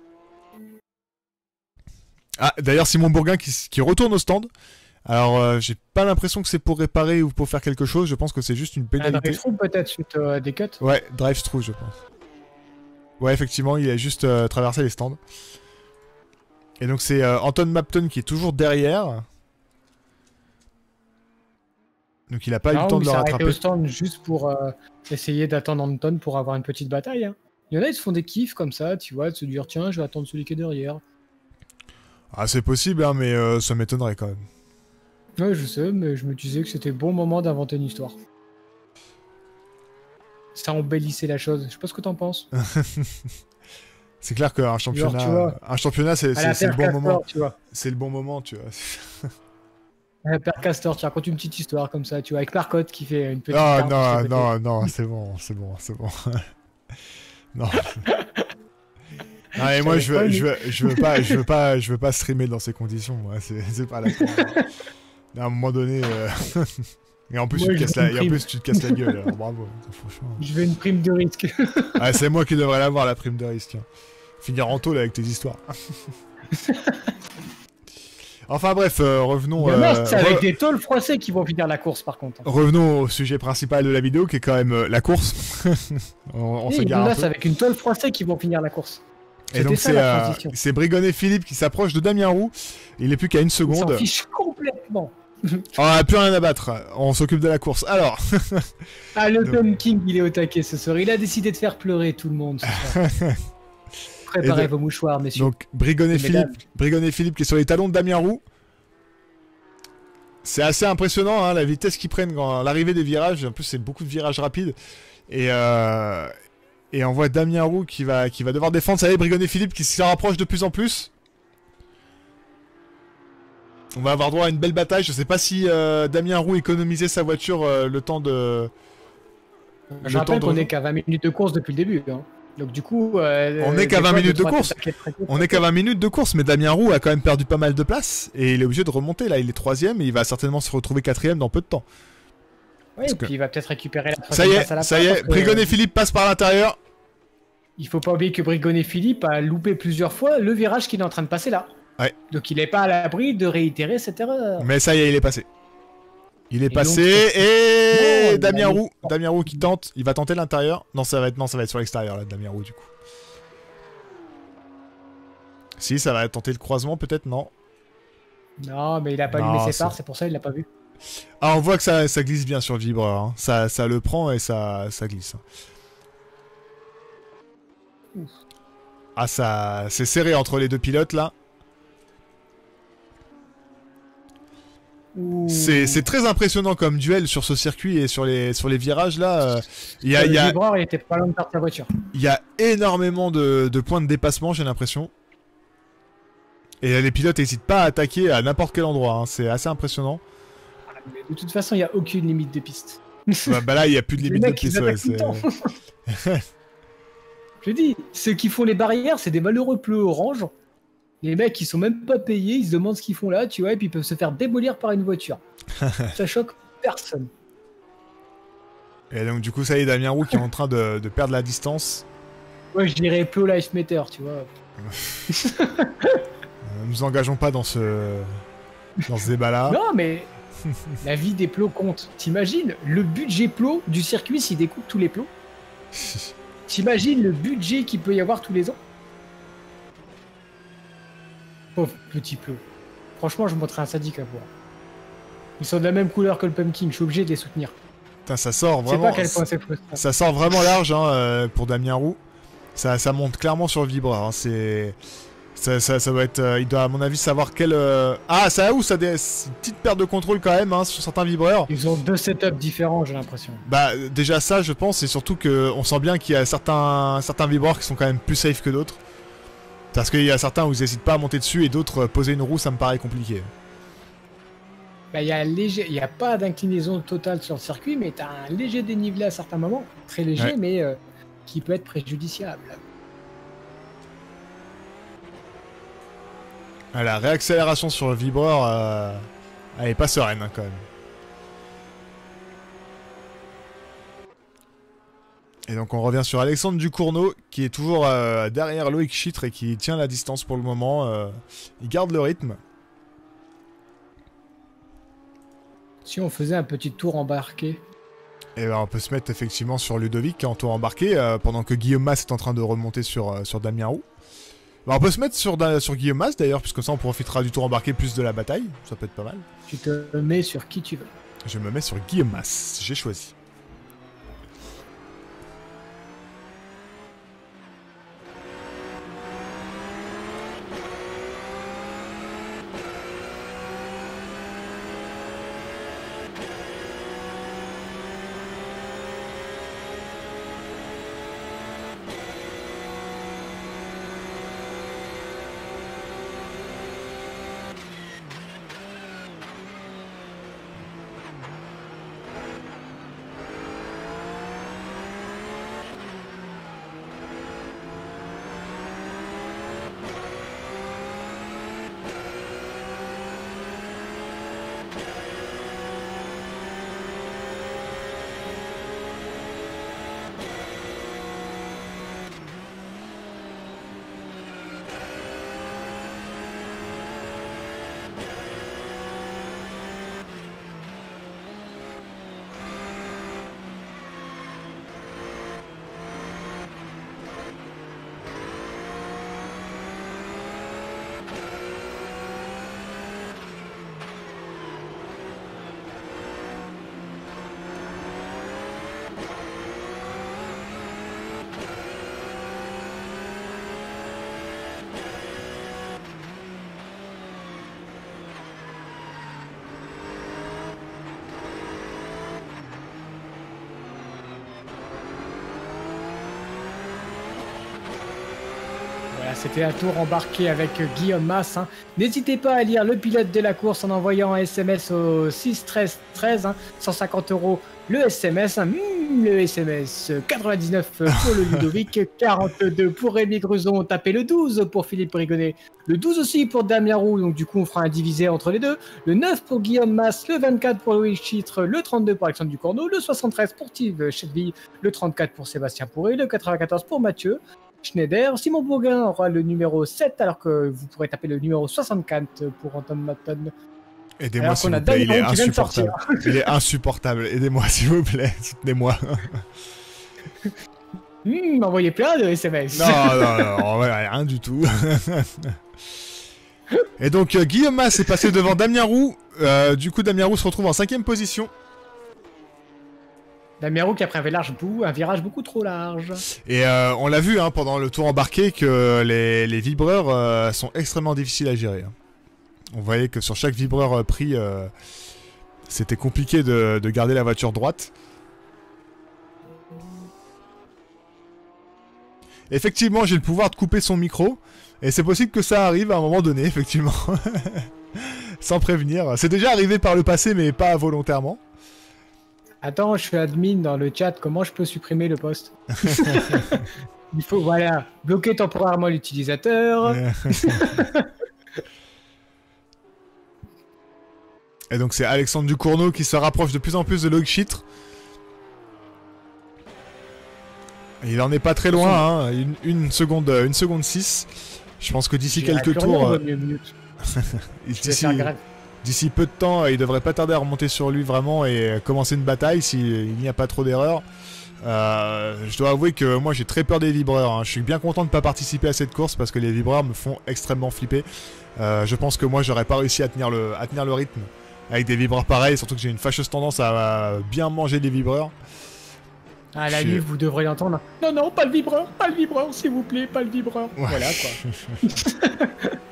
Ah, d'ailleurs, Simon Bourguin qui, qui retourne au stand. Alors, euh, j'ai pas l'impression que c'est pour réparer ou pour faire quelque chose. Je pense que c'est juste une pénalité. Un drive-through peut-être suite à des cuts. Ouais, drive-through, je pense. Ouais, effectivement, il a juste euh, traversé les stands. Et donc c'est euh, Anton Mapton qui est toujours derrière. Donc il a pas eu le temps de le rattraper. Au stand juste pour euh, essayer d'attendre Anton pour avoir une petite bataille. Hein. Il y en a, ils se font des kiffs comme ça, tu vois, de se dire tiens, je vais attendre celui qui est derrière. Ah, c'est possible, hein, mais euh, ça m'étonnerait quand même. Ouais, je sais, mais je me disais que c'était le bon moment d'inventer une histoire. Ça embellissait la chose. Je sais pas ce que t'en penses. C'est clair qu'un championnat, Genre, vois, un championnat, c'est le bon Castor, moment. Tu vois. C'est le bon moment, tu vois. Euh, Père Castor, tu racontes une petite histoire comme ça, tu vois, avec Marcotte qui fait une petite. Non, non, non, non, c'est bon, c'est bon, c'est bon. Non. Non, et moi je veux, je veux, je veux pas, je veux pas, je veux pas streamer dans ces conditions. Moi, c'est pas la peine. À un moment donné. Euh... Et en plus, moi, tu te casses la... Et en plus, tu te casses la gueule, alors bravo. Franchement. Je veux une prime de risque. Ah, c'est moi qui devrais l'avoir, la prime de risque. Hein. Finir en tôle avec tes histoires. Enfin bref, euh, revenons... Euh, c'est avec re... des tôles froissés qui vont finir la course, par contre. Revenons au sujet principal de la vidéo, qui est quand même euh, la course. on on oui, se gare là, un peu. c'est avec une tôle froissée qui vont finir la course. Et donc c'est euh, Brigonnet Philippe qui s'approche de Damien Roux. Il est plus qu'à une seconde. Il s'en fiche complètement. On a plus rien à battre, on s'occupe de la course. Alors ah, le Tom King, il est au taquet ce soir. Il a décidé de faire pleurer tout le monde ce soir. Préparez de... vos mouchoirs, messieurs. Donc Brigonnet Philippe, Brigonnet Philippe qui est sur les talons de Damien Roux. C'est assez impressionnant hein, la vitesse qu'ils prennent quand l'arrivée des virages. En plus c'est beaucoup de virages rapides. Et, euh... Et on voit Damien Roux qui va, qui va devoir défendre. Ça y est, Brigonnet Philippe qui se rapproche de plus en plus. On va avoir droit à une belle bataille. Je sais pas si euh, Damien Roux économisait sa voiture euh, le temps de. Je le rappelle qu'on est qu'à vingt minutes de course depuis le début. Hein. Donc du coup. Euh, on est qu'à vingt minutes de course. On est qu'à vingt minutes de course, mais Damien Roux a quand même perdu pas mal de place et il est obligé de remonter. Là, il est troisième et il va certainement se retrouver quatrième dans peu de temps. Oui, et puis que... il va peut-être récupérer la ça y est, la ça y est. Brigonnet que... Philippe passe par l'intérieur. Il faut pas oublier que Brigonnet Philippe a loupé plusieurs fois le virage qu'il est en train de passer là. Ouais. Donc il est pas à l'abri de réitérer cette erreur. Mais ça y est, il est passé. Il est et passé donc, et oh, Damien Roux, Damien Roux qui tente, il va tenter l'intérieur. Non, ça va être non, ça va être sur l'extérieur là, Damien Roux du coup. Si, ça va tenter le croisement peut-être, non. Non, mais il a pas allumé ses phares, c'est pour ça il l'a pas vu. Ah, on voit que ça, ça glisse bien sur le vibreur. Hein. Ça, ça le prend et ça, ça glisse. Ouf. Ah, ça, c'est serré entre les deux pilotes là. C'est très impressionnant comme duel sur ce circuit et sur les, sur les virages là. Il y a, le y a, vibreur, il était pas loin de perdre sa voiture. Il y a énormément de, de points de dépassement, j'ai l'impression. Et les pilotes n'hésitent pas à attaquer à n'importe quel endroit. Hein. C'est assez impressionnant. De toute façon, il n'y a aucune limite de piste. Bah, bah là, il n'y a plus de limite de piste. Ouais, je dis, ceux qui font les barrières, c'est des malheureux pneus orange. Les mecs, ils sont même pas payés, ils se demandent ce qu'ils font là, tu vois, et puis ils peuvent se faire démolir par une voiture. Ça choque personne. Et donc, du coup, ça y est, Damien Roux qui est en train de, de perdre la distance. Ouais, je dirais peu life meter, tu vois. Nous engageons pas dans ce, dans ce débat-là. Non, mais La vie des plots compte. T'imagines le budget plot du circuit s'il découpe tous les plots? T'imagines le budget qu'il peut y avoir tous les ans? Pauvre petit plot. Franchement, je montrerai un syndicat pour. Ils sont de la même couleur que le pumpkin, je suis obligé de les soutenir. Putain, ça sort Je sais vraiment. pas à quel point c'est frustrant. Ça sort vraiment large hein, euh, pour Damien Roux. Ça, ça monte clairement sur le vibreur. Hein. C'est. Ça, ça, ça doit être. Euh, il doit, à mon avis, savoir quel. Euh... Ah, ça a où ça des... une petite perte de contrôle quand même hein, sur certains vibreurs. Ils ont deux setups différents, j'ai l'impression. Bah, déjà ça, je pense, et surtout qu'on sent bien qu'il y a certains, certains vibreurs qui sont quand même plus safe que d'autres. Parce qu'il y a certains où ils n'hésitent pas à monter dessus, et d'autres, euh, poser une roue, ça me paraît compliqué. Bah, il y a léger... y a pas d'inclinaison totale sur le circuit, mais t'as un léger dénivelé à certains moments. Très léger, Ouais. mais euh, qui peut être préjudiciable. Ah, la réaccélération sur le vibreur, euh, elle est pas sereine hein, quand même. Et donc on revient sur Alexandre Ducournau qui est toujours euh, derrière Loïc Chitre et qui tient la distance pour le moment. Euh, il garde le rythme. Si on faisait un petit tour embarqué. Et ben, on peut se mettre effectivement sur Ludovic en tour embarqué euh, pendant que Guillaume Mas est en train de remonter sur, euh, sur Damien Roux. Ben, on peut se mettre sur, sur Guillaume Mas d'ailleurs, puisque ça on profitera du tour embarqué plus de la bataille. Ça peut être pas mal. Tu te mets sur qui tu veux. Je me mets sur Guillaume Mas, j'ai choisi. Voilà, c'était un tour embarqué avec Guillaume Mas. Hein. N'hésitez pas à lire le pilote de la course en envoyant un S M S au six treize treize, hein, cent cinquante euros le S M S. Hein, mmh, le S M S quatre-vingt-dix-neuf pour le Ludovic, quarante-deux pour Rémi Gruson, tapez le douze pour Philippe Rigonnet, le douze aussi pour Damien Roux, donc du coup on fera un divisé entre les deux, le neuf pour Guillaume Mas, le vingt-quatre pour Louis Chitre, le trente-deux pour Alexandre Ducournau, le soixante-treize pour Steve Chedville, le trente-quatre pour Sébastien Pourré, le quatre-vingt-quatorze pour Mathieu Schneider. Simon Bourguin aura le numéro sept, alors que vous pourrez taper le numéro soixante-quatre pour Anton Maton. Aidez-moi s'il vous plaît, il est insupportable. Il est insupportable, aidez-moi s'il vous plaît, soutenez-moi. Mmh, envoyez plein de S M S. Non, non, non, ouais, rien du tout. Et donc euh, Guillaume Mas est passé devant Damien Roux. Euh, du coup, Damien Roux se retrouve en cinquième position. Damien Roux qui a pris un large bout, un virage beaucoup trop large. Et euh, on l'a vu hein, pendant le tour embarqué que les, les vibreurs euh, sont extrêmement difficiles à gérer. Hein. On voyait que sur chaque vibreur euh, pris, euh, c'était compliqué de, de garder la voiture droite. Effectivement, j'ai le pouvoir de couper son micro. Et c'est possible que ça arrive à un moment donné, effectivement. Sans prévenir. C'est déjà arrivé par le passé, mais pas volontairement. Attends, je suis admin dans le chat, comment je peux supprimer le post? Il faut, voilà, bloquer temporairement l'utilisateur. Et donc c'est Alexandre Ducournau qui se rapproche de plus en plus de Loïc Chitre. Il en est pas très loin, hein. une, une seconde, une seconde six. Je pense que d'ici quelques tours, euh... d'ici d'ici peu de temps, il devrait pas tarder à remonter sur lui vraiment et commencer une bataille s'il n'y a pas trop d'erreurs. Euh, je dois avouer que moi j'ai très peur des vibreurs, hein. Je suis bien content de ne pas participer à cette course parce que les vibreurs me font extrêmement flipper. Euh, je pense que moi j'aurais pas réussi à tenir, le, à tenir le rythme avec des vibreurs pareils, surtout que j'ai une fâcheuse tendance à, à bien manger les vibreurs. À la Je- nuit, vous devrez l'entendre. Non, non, pas le vibreur, pas le vibreur, s'il vous plaît, pas le vibreur. Ouais. Voilà quoi.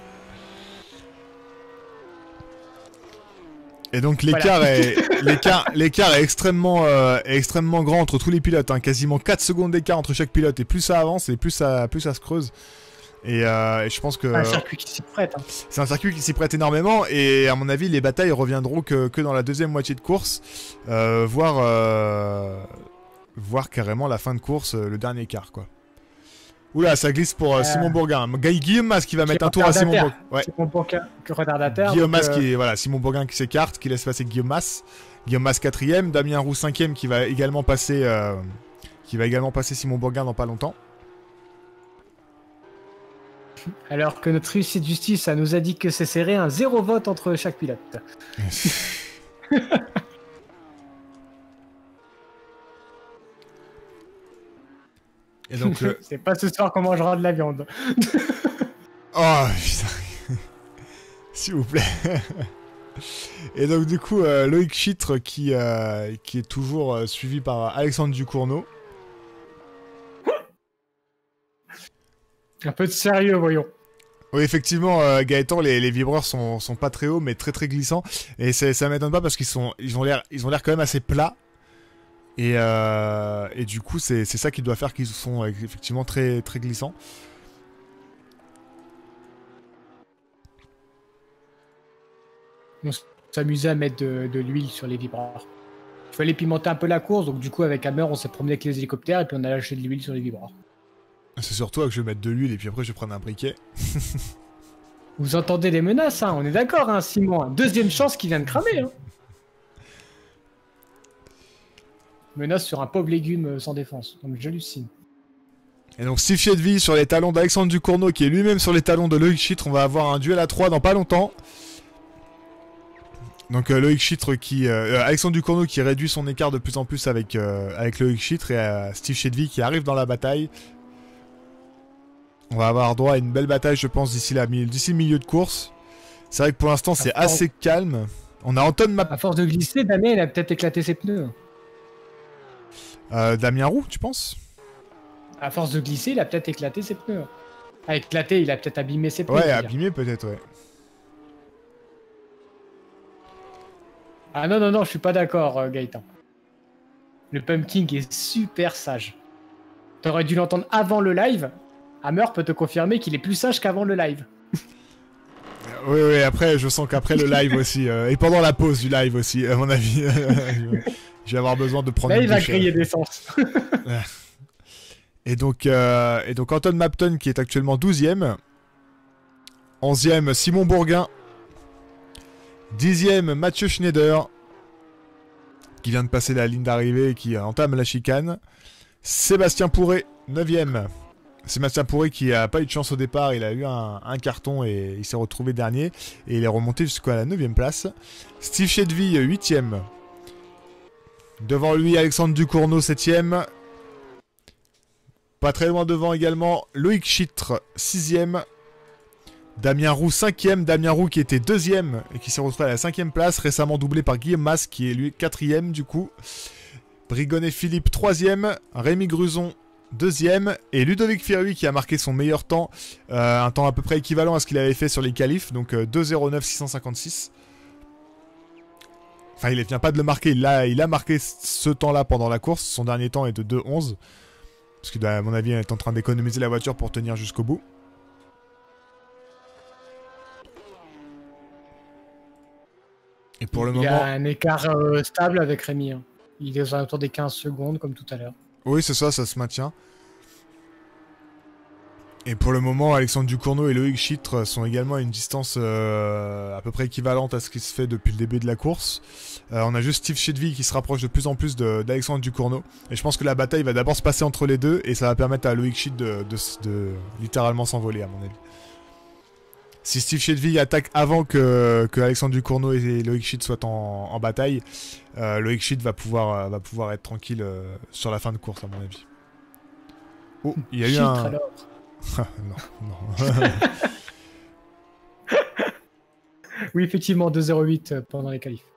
Et donc l'écart Voilà. est l'écart l'écart est extrêmement euh, est extrêmement grand entre tous les pilotes, hein. Quasiment quatre secondes d'écart entre chaque pilote et plus ça avance et plus ça plus ça se creuse. Et, euh, et je pense que Un circuit qui s'y prête. Hein. c'est un circuit qui s'y prête énormément et à mon avis les batailles reviendront que, que dans la deuxième moitié de course, euh, voire euh, voire carrément la fin de course, euh, le dernier quart quoi. Oula, ça glisse pour euh, Euh, Simon Bourgain. Guy- Guillaume Mas qui va Qui mettre est un tour à Simon retardataire. Bourgain. Ouais. Simon Bourgain, que retardataire. Guillaume donc, Mas euh, qui est, voilà, Simon Bourgain qui s'écarte, qui laisse passer Guillaume Mas. Guillaume Mas quatrième, Damien Roux cinquième qui va également passer, euh, qui va également passer Simon Bourgain dans pas longtemps. Alors que notre huissier de justice ça nous a dit que c'est serré, un zéro vote entre chaque pilote. Et donc le... C'est pas ce soir qu'on mangera de la viande. Oh putain. S'il vous plaît. Et donc du coup euh, Loïc Chitre qui, euh, qui est toujours euh, suivi par Alexandre Ducournau. Un peu de sérieux, voyons. Oui, effectivement, euh, Gaëtan, les, les vibreurs sont, sont pas très hauts, mais très très glissants. Et c'est- ça m'étonne pas parce qu'ils sont, ils ont l'air, ils ont l'air quand même assez plats. Et, euh, et du coup, c'est c'est ça qui doit faire qu'ils sont euh, effectivement très très glissants. On s'amusait à mettre de, de l'huile sur les vibreurs. Il fallait pimenter un peu la course, donc du coup avec Hammer on s'est promené avec les hélicoptères et puis on a lâché de l'huile sur les vibreurs. C'est surtout que je vais mettre de l'huile et puis après je vais prendre un briquet. Vous entendez les menaces, hein, on est d'accord, hein, Simon. Deuxième chance qui vient de cramer. Hein. Menace sur un pauvre légume euh, sans défense. Donc j'hallucine. Et donc Steve Chedville sur les talons d'Alexandre Ducournau qui est lui-même sur les talons de Loïc Chitre. On va avoir un duel à trois dans pas longtemps. Donc euh, Loïc Chitre qui... Euh, Alexandre Ducournau qui réduit son écart de plus en plus avec, euh, avec Loïc Chitre et euh, Steve Chedville qui arrive dans la bataille. On va avoir droit à une belle bataille je pense d'ici la mi- d'ici le milieu de course. C'est vrai que pour l'instant c'est force- assez calme. On a Anton Map... À force de glisser, Damien il a peut-être éclaté ses pneus. Euh, Damien Roux tu penses? À force de glisser, il a peut-être éclaté ses pneus. Ah, éclaté, il a peut-être abîmé ses pneus. je Ouais, veux dire. abîmé peut-être, ouais. Ah non, non, non, je suis pas d'accord, euh, Gaëtan. Le Pumpkin est super sage. T'aurais dû l'entendre avant le live. Hammer peut te confirmer qu'il est plus sage qu'avant le live. Oui, oui, après, je sens qu'après le live aussi, euh, et pendant la pause du live aussi, à mon avis, je vais avoir besoin de prendre Là, une il va douche, griller euh. d'essence. Et donc, euh, et donc Anton Mapton qui est actuellement douzième. onzième, Simon Bourgain. dixième, Mathieu Schneider. Qui vient de passer la ligne d'arrivée et qui entame la chicane. Sébastien Pourret, neuvième. Sébastien Pourret qui a pas eu de chance au départ, il a eu un, un carton et il s'est retrouvé dernier. Et il est remonté jusqu'à la neuvième place. Steve Chedville, huitième. Devant lui, Alexandre Ducournau, septième. Pas très loin devant également, Loïc Chitre, sixième. Damien Roux, cinquième. Damien Roux qui était deuxième et qui s'est retrouvé à la cinquième place, récemment doublé par Guillaume Mas qui est lui quatrième du coup. Brigonnet Philippe, troisième. Rémi Gruson, deuxième. Et Ludovic Firui qui a marqué son meilleur temps, euh, un temps à peu près équivalent à ce qu'il avait fait sur les qualifs, donc euh, deux zéro neuf six cent cinquante-six. Enfin, il ne vient pas de le marquer, il a, il a marqué ce temps-là pendant la course. Son dernier temps est de deux onze. Parce que, à mon avis, elle est en train d'économiser la voiture pour tenir jusqu'au bout. Et pour le il moment... a un écart euh, stable avec Rémi. Hein. Il est aux alentours des quinze secondes, comme tout à l'heure. Oui, c'est ça, ça se maintient. Et pour le moment, Alexandre Ducournau et Loïc Chitre sont également à une distance euh, à peu près équivalente à ce qui se fait depuis le début de la course. Euh, on a juste Steve Chedville qui se rapproche de plus en plus de- d'Alexandre Ducournau. Et je pense que la bataille va d'abord se passer entre les deux et ça va permettre à Loïc Chitre de, de, de littéralement s'envoler à mon avis. si Steve Chedville attaque avant que, que Alexandre Ducournau et Loïc Schitt soient en, en bataille, euh, Loïc Schitt va pouvoir, va pouvoir être tranquille euh, sur la fin de course, à mon avis. Oh, il y a eu Schitt, un... alors. non, non. Oui, effectivement, deux zéro huit pendant les qualifs.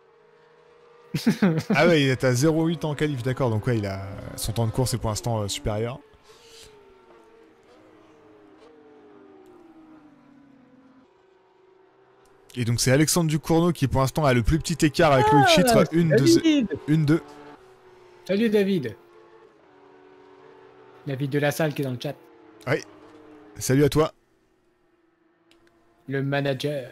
Ah ouais, il est à zéro huit en qualif, d'accord. Donc ouais, il a son temps de course est pour l'instant euh, supérieur. Et donc c'est Alexandre Ducournau qui pour l'instant a le plus petit écart avec Ah, Loïc Schitt, c'est une, deux, David. une, deux. Salut David. David de la salle qui est dans le chat. Oui. Salut à toi. Le manager.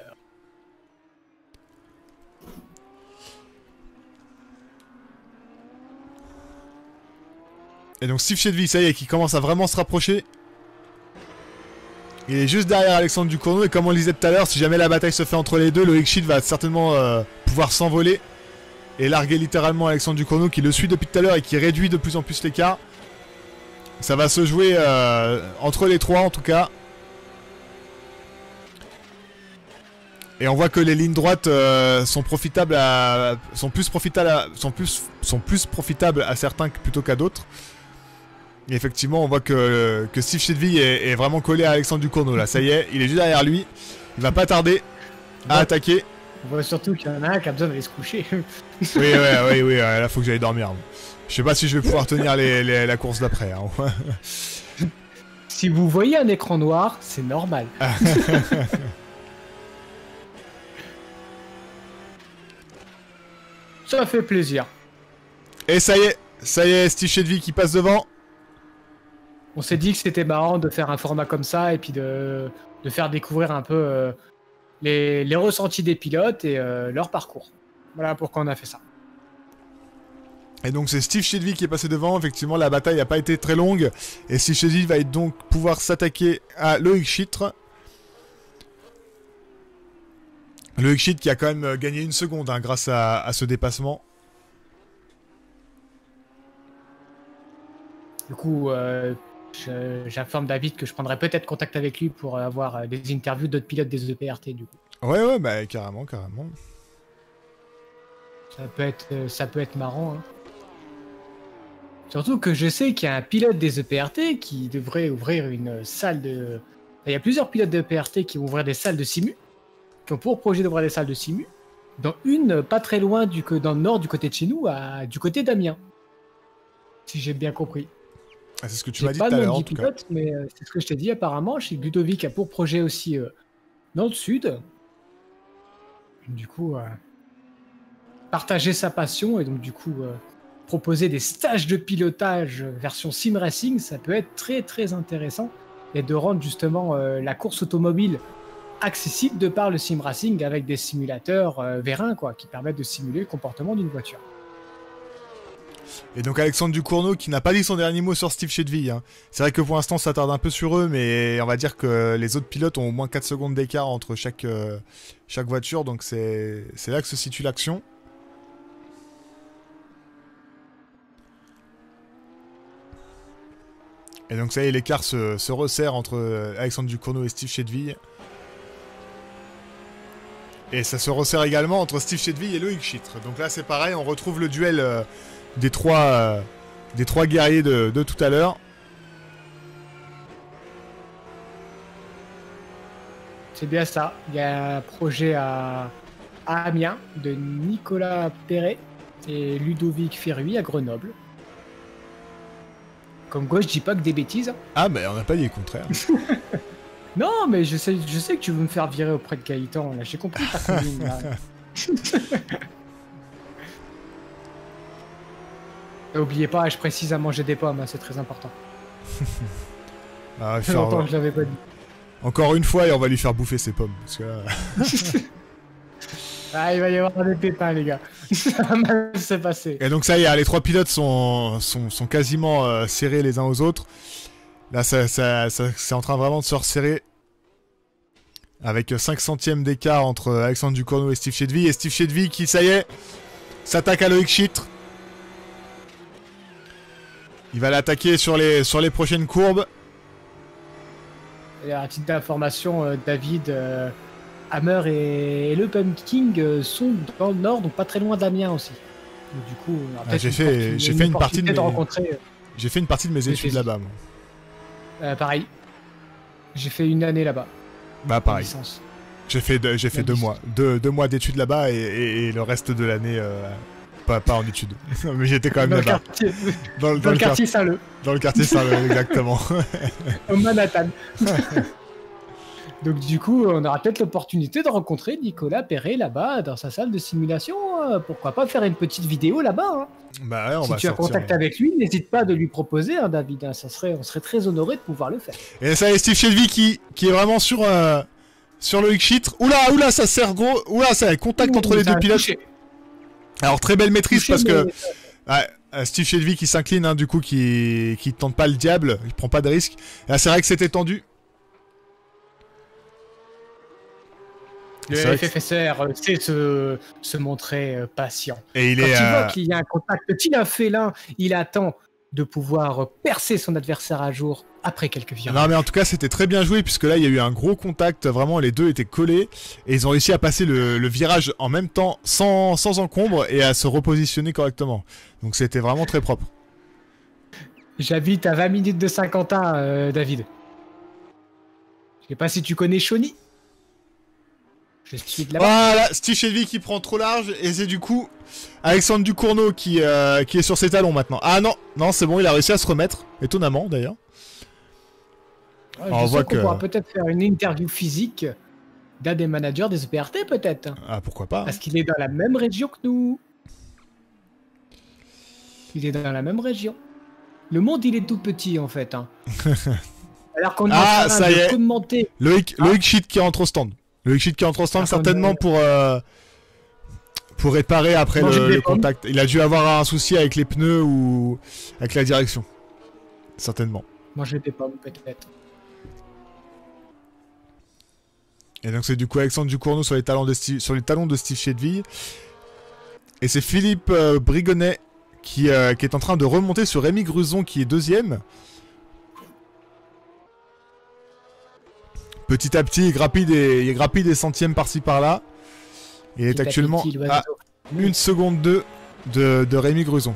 Et donc Steve Chedville, ça y est, qui commence à vraiment se rapprocher. Il est juste derrière Alexandre Ducournau et comme on le disait tout à l'heure, si jamais la bataille se fait entre les deux, Loïc Schitt va certainement euh, pouvoir s'envoler et larguer littéralement Alexandre Ducournau qui le suit depuis tout à l'heure et qui réduit de plus en plus l'écart. Ça va se jouer euh, entre les trois en tout cas. Et on voit que les lignes droites euh, sont profitables à, sont plus profitables à, sont plus sont plus profitables à certains plutôt qu'à d'autres. Et effectivement, on voit que, que Steve Chedville est, est vraiment collé à Alexandre Ducournau là. Ça y est, il est juste derrière lui. Il va pas tarder à Ouais. attaquer. On voit surtout qu'il y en a un qui a besoin d'aller se coucher. Oui, ouais, oui, oui. Là, faut que j'aille dormir. Je sais pas si je vais pouvoir tenir les, les- la course d'après. Hein. Si vous voyez un écran noir, c'est normal. Ça fait plaisir. Et ça y est, ça y est, Steve Chedville qui passe devant. On s'est dit que c'était marrant de faire un format comme ça et puis de, de faire découvrir un peu euh, les, les ressentis des pilotes et euh, leur parcours. Voilà pourquoi on a fait ça. Et donc c'est Steve Chedville qui est passé devant. Effectivement, la bataille n'a pas été très longue. Et Steve Chedville va donc pouvoir s'attaquer à Loïc Schitt. Loïc Schitt qui a quand même euh, gagné une seconde hein, grâce à, à ce dépassement. Du coup, euh, je- j'informe David que je prendrai peut-être contact avec lui pour avoir euh, des interviews d'autres pilotes des E P R T du coup. Ouais, ouais, bah carrément, carrément. Ça peut être, euh, ça peut être marrant. Hein. Surtout que je sais qu'il y a un pilote des E P R T qui devrait ouvrir une salle de... Il y a plusieurs pilotes de E P R T qui vont ouvrir des salles de simu, qui ont pour projet d'ouvrir des salles de simu, dont une pas très loin du, que- dans le nord du côté de chez nous, à, du côté d'Amiens. Si j'ai bien compris. Ah, c'est ce que tu J'ai m'as dit pas tout à le l'heure nom en du tout cas. pilote, mais euh, c'est ce que je t'ai dit apparemment. Chez Ludovic a pour projet aussi euh, dans le sud. Du coup, euh, partager sa passion et donc du coup euh, proposer des stages de pilotage euh, version sim racing, ça peut être très très intéressant et de rendre justement euh, la course automobile accessible de par le sim racing avec des simulateurs euh, vérins quoi, qui permettent de simuler le comportement d'une voiture. Et donc Alexandre Ducournau qui n'a pas dit son dernier mot sur Steve Chedville. Hein. C'est vrai que pour l'instant ça tarde un peu sur eux, mais on va dire que les autres pilotes ont au moins quatre secondes d'écart entre chaque, euh, chaque voiture, donc c'est c'est là que se situe l'action. Et donc ça y est, l'écart se, se resserre entre euh, Alexandre Ducournau et Steve Chedville. Et ça se resserre également entre Steve Chedville et Loïc Schitt. Donc là c'est pareil, on retrouve le duel euh, des, trois, euh, des trois guerriers de, de tout à l'heure. C'est bien ça. Il y a un projet à, à Amiens de Nicolas Perret et Ludovic Ferruy à Grenoble. Comme quoi, je dis pas que des bêtises. Ah mais on n'a pas dit le contraire. Non, mais je sais, je sais que tu veux me faire virer auprès de Gaëtan. Là, j'ai compris ta consigne, là. Et oubliez pas, je précise à manger des pommes, hein, c'est très important. Ah, Ça fait faire- longtemps que je l'avais pas dit. Encore une fois et on va lui faire bouffer ses pommes. Parce que là... Ah, il va y avoir des pépins, les gars. Ça va mal se passer. Et donc ça y est, les trois pilotes sont, sont, sont quasiment euh, serrés les uns aux autres. Là, ça, ça, ça- c'est en train vraiment de se resserrer. Avec cinq centièmes d'écart entre Alexandre Ducournau et Steve Chedville. Et Steve Chedville qui, ça y est, s'attaque à Loïc Schitt. Il va l'attaquer sur les, sur les prochaines courbes. Et à titre d'information, euh, David, euh, Hammer et, et le Pumpkin euh, sont dans le nord, donc pas très loin d'Amiens aussi. Donc, du coup, on aura Ah, peut-être j'ai une fait, opportun- j'ai une fait une partie de opportunité mes, de rencontrer. euh, j'ai fait une partie de mes des études physiques. là-bas. moi. euh, pareil. J'ai fait une année là-bas. Bah en pareil. licence. J'ai fait, deux- j'ai fait La deux licence. mois, deux, deux mois d'études là-bas et, et- et le reste de l'année euh, pas, pas en études. Mais j'étais quand même Dans le là-bas. quartier, Dans, le- dans le quartier Saint-Leu, Dans le quartier Saint-Leu, exactement. au Manhattan. Donc du coup, on aura peut-être l'opportunité de rencontrer Nicolas Perret là-bas, dans sa salle de simulation. euh, Pourquoi pas faire une petite vidéo là-bas, hein. Bah ouais, on Si va tu as sortir. contact avec lui, n'hésite pas de lui proposer, hein, David. hein, ça serait, on serait très honoré de pouvoir le faire. Et ça, et Steve Shelby qui, qui est vraiment sur, euh, sur le X-Sheet. Oula, oula, ça sert gros. Oula, ça a contact Ouh, entre les ça deux a pilotes. touché. Alors, très belle maîtrise Touché, parce que mais- ouais, euh, Steve Shelby qui s'incline, hein, du coup, qui, qui tente pas le diable, il prend pas de risque. Et là, c'est vrai que c'était tendu. Le C'est vrai F F S R euh, sait se, se montrer euh, patient. Et il Quand est. il euh, voit qu'il y a un contact, qu'il a un félin, il attend de pouvoir euh, percer son adversaire à jour après quelques virages. Non mais en tout cas c'était très bien joué puisque là il y a eu un gros contact, vraiment les deux étaient collés et ils ont réussi à passer le, le virage en même temps sans, sans encombre et à se repositionner correctement. Donc c'était vraiment très propre. J'habite à vingt minutes de Saint-Quentin, euh, David. Je sais pas si tu connais Shawnee. Je suis de là-bas. Voilà, Steve Shelby qui prend trop large et c'est du coup Alexandre Ducournau qui, euh, qui est sur ses talons maintenant. Ah non, non c'est bon, il a réussi à se remettre, étonnamment d'ailleurs. Ouais, on je voit sens qu'on que- pourra peut-être faire une interview physique d'un des managers des E P R T, peut-être. Ah pourquoi pas. Parce qu'il est dans la même région que nous. Il est dans la même région. Le monde, il est tout petit, en fait. hein. Alors qu'on est Ah, en train ça de y est. commenter. Loïc, Ah. Loïc Sheet qui rentre au stand. Loïc Sheet qui rentre au stand Alors qu'on certainement est- pour, euh, pour réparer après Manger le, des le pommes. contact. Il a dû avoir un souci avec les pneus ou avec la direction. Certainement. Manger des pommes, peut-être. Et donc c'est du coup Alexandre Ducournau sur les talons de Steve, sur les talons de Steve Chedville. Et c'est Philippe euh, Brigonnet qui, euh, qui est en train de remonter sur Rémi Gruson qui est deuxième. Petit à petit, il grappille des, il grappille des centièmes par-ci par-là. Il est Petit à actuellement petit, l'oiseau. à une seconde deux de, de Rémi Gruson.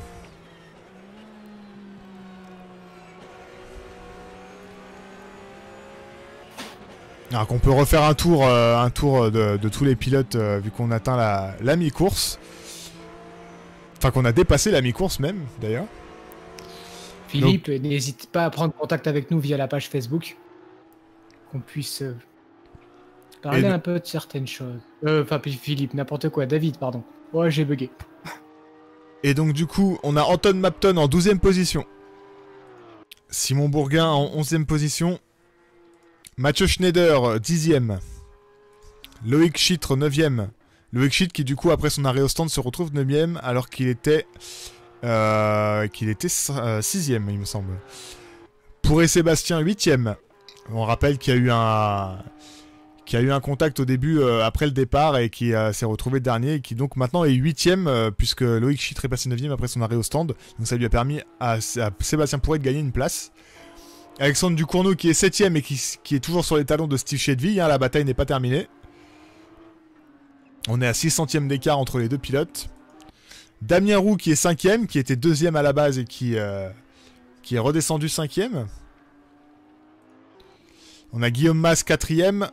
Alors qu'on peut refaire un tour, euh, un tour de, de tous les pilotes euh, vu qu'on atteint la, la mi-course. Enfin qu'on a dépassé la mi-course même d'ailleurs. Philippe, n'hésite pas à prendre contact avec nous via la page Facebook. Qu'on puisse euh, parler Et de- un peu de certaines choses. Euh, Enfin, puis Philippe, n'importe quoi. David, pardon. Ouais, j'ai bugué. Et donc du coup on a Anton Mapton en douzième position. Simon Bourguin en onzième position. Mathieu Schneider dixième. Loïc Chitre neuvième. Loïc Chitre qui du coup après son arrêt au stand se retrouve neuvième alors qu'il était euh, qu'il était sixième il me semble. Pour Sébastien huitième. On rappelle qu'il y a eu un qui a eu un contact au début euh, après le départ et qui euh, s'est retrouvé dernier et qui donc maintenant est huitième euh, puisque Loïc Chitre est passé neuvième après son arrêt au stand. Donc ça lui a permis à, à Sébastien Pourret de gagner une place. Alexandre Ducournau qui est septième et qui, qui est toujours sur les talons de Steve Chedville, hein, la bataille n'est pas terminée. On est à six centièmes d'écart entre les deux pilotes. Damien Roux qui est cinquième, qui était deuxième à la base et qui, euh, qui est redescendu cinquième. On a Guillaume Mas quatrième.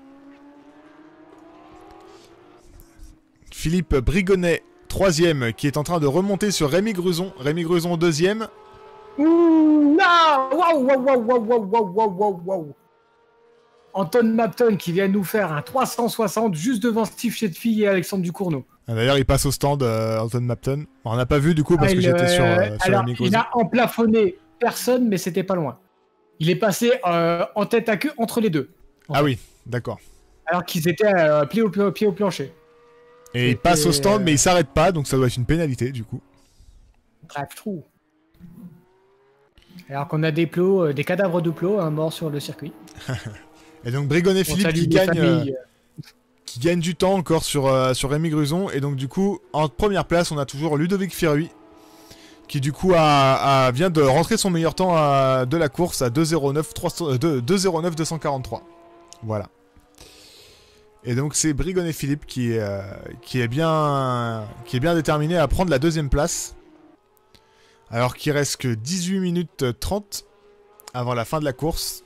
Philippe Brigonnet troisième, qui est en train de remonter sur Rémi Gruson. Rémi Gruson deuxième. Ouh, là Waouh, waouh, waouh, waouh, waouh, waouh, waouh, waouh, waouh. Anton Mapton qui vient nous faire un trois cent soixante juste devant Steve Chetfield et Alexandre Ducournau. Ah, d'ailleurs, il passe au stand, euh, Anton Mapton. On n'a pas vu du coup parce Ah, que il, j'étais sur, euh, euh, sur alors, Rémi il Gruson. a emplafonné personne, mais c'était pas loin. Il est passé euh, en tête à queue entre les deux. Ah oui, d'accord. Alors qu'ils étaient euh, pied, au, pied au plancher. Et il C'était, passe au stand, euh, mais il s'arrête pas, donc ça doit être une pénalité du coup. Bref, trou. Alors qu'on a des plots, euh, des cadavres de plots hein, morts sur le circuit. Et donc Brigonnet On Philippe salue qui les gagne, familles. euh, qui gagne du temps encore sur, euh, sur Rémi Gruson. Et donc du coup, en première place, on a toujours Ludovic Firui, qui du coup a, a- vient de rentrer son meilleur temps à- de la course à deux zéro neuf deux cent quarante-trois. Voilà. Et donc c'est Brigonnet Philippe qui, euh, qui, est bien, qui est bien déterminé à prendre la deuxième place. Alors qu'il reste que dix-huit minutes trente avant la fin de la course.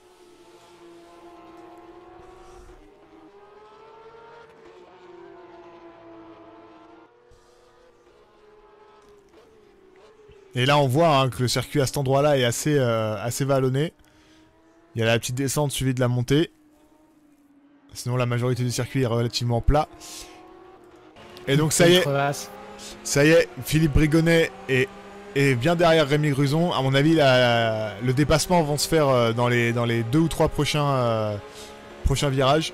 Et là on voit hein, que le circuit à cet endroit-là est assez, euh, assez vallonné. Il y a la petite descente suivie de la montée. Sinon la majorité du circuit est relativement plat. Et donc ça y est, ça y est, Philippe Brigonnet est, est bien derrière Rémi Gruson. À mon avis, la, la, le dépassement va se faire dans les, dans les deux ou trois prochains, euh, prochains virages.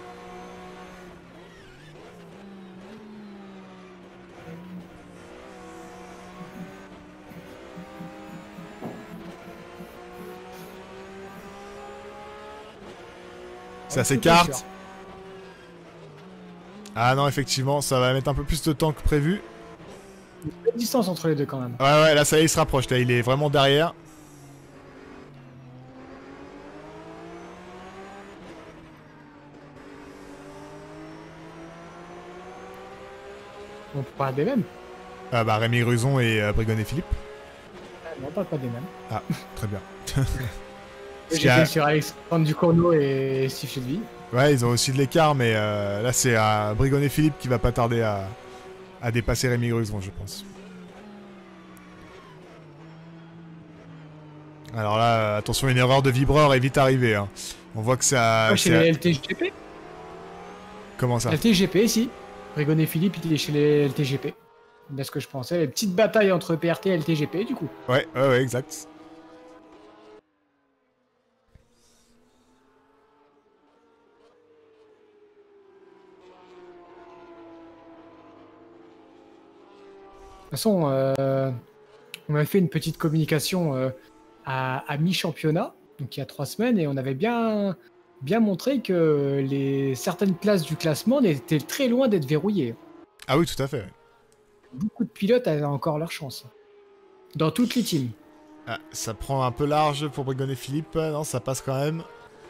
Ça s'écarte. Ah non, effectivement, ça va mettre un peu plus de temps que prévu. Il y a une distance entre les deux quand même. Ouais, ouais, là, ça y est, il se rapproche. Là, il est vraiment derrière. On parle des mêmes. Ah bah, Rémi Gruson et euh, Brigonnet Philippe. Ah, non, pas, pas des mêmes. Ah, très bien. J'ai a... sur Alexandre Ducournau et Steve Chedville. Ouais, ils ont aussi de l'écart, mais euh, là, c'est à Brigonnet Philippe qui va pas tarder à, à dépasser Rémi Gruson, je pense. Alors là, attention, une erreur de vibreur est vite arrivée. Hein. On voit que ça... Ah, chez les L T G P. Comment ça? L T G P, si. Brigonnet Philippe, il est chez les L T G P. C'est ce que je pensais. Les petites batailles entre P R T et L T G P, du coup. Ouais, ouais, ouais, exact. De toute façon, euh, on avait fait une petite communication euh, à, à mi-championnat, donc il y a trois semaines, et on avait bien, bien montré que les, certaines places du classement étaient très loin d'être verrouillées. Ah oui, tout à fait. Beaucoup de pilotes avaient encore leur chance. Dans toutes les teams. Ah, ça prend un peu large pour Brigonnet Philippe. Non, ça passe quand même.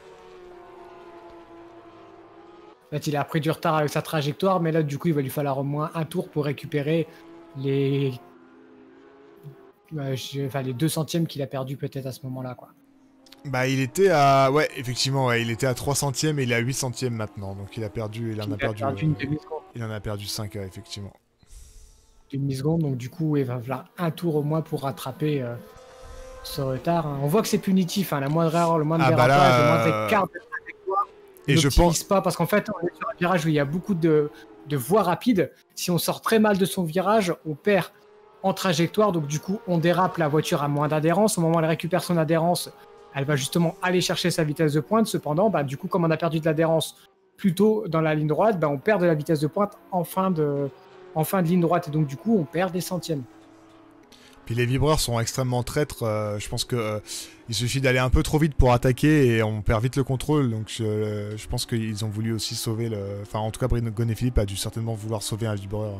Là, il a pris du retard avec sa trajectoire, mais là, du coup, il va lui falloir au moins un tour pour récupérer les, euh, enfin, les deux centièmes qu'il a perdu peut-être à ce moment-là, quoi. Bah, il était à, ouais, effectivement, ouais, il était à trois centièmes et il est à huit centièmes maintenant, donc il a perdu, il en il a, perdu, perdu une euh, il en a perdu cinq, euh, effectivement. Une demi-seconde, donc du coup, il va falloir un tour au moins pour rattraper euh, ce retard. Hein. On voit que c'est punitif, hein, la moindre erreur, le moindre ah, bah dérapage, là, le moindre écart de trajectoire. Et je pense pas parce qu'en fait, on est sur un virage où il y a beaucoup de de voies rapides. Si on sort très mal de son virage, on perd en trajectoire, donc du coup on dérape, la voiture a moins d'adhérence. Au moment où elle récupère son adhérence, elle va justement aller chercher sa vitesse de pointe. Cependant, bah, du coup, comme on a perdu de l'adhérence plus tôt dans la ligne droite, bah, on perd de la vitesse de pointe en fin de, en fin de ligne droite, et donc du coup on perd des centièmes. Puis les vibreurs sont extrêmement traîtres, euh, je pense que euh, il suffit d'aller un peu trop vite pour attaquer et on perd vite le contrôle, donc je, euh, je pense qu'ils ont voulu aussi sauver le... Enfin en tout cas Brigonnet Philippe a dû certainement vouloir sauver un vibreur.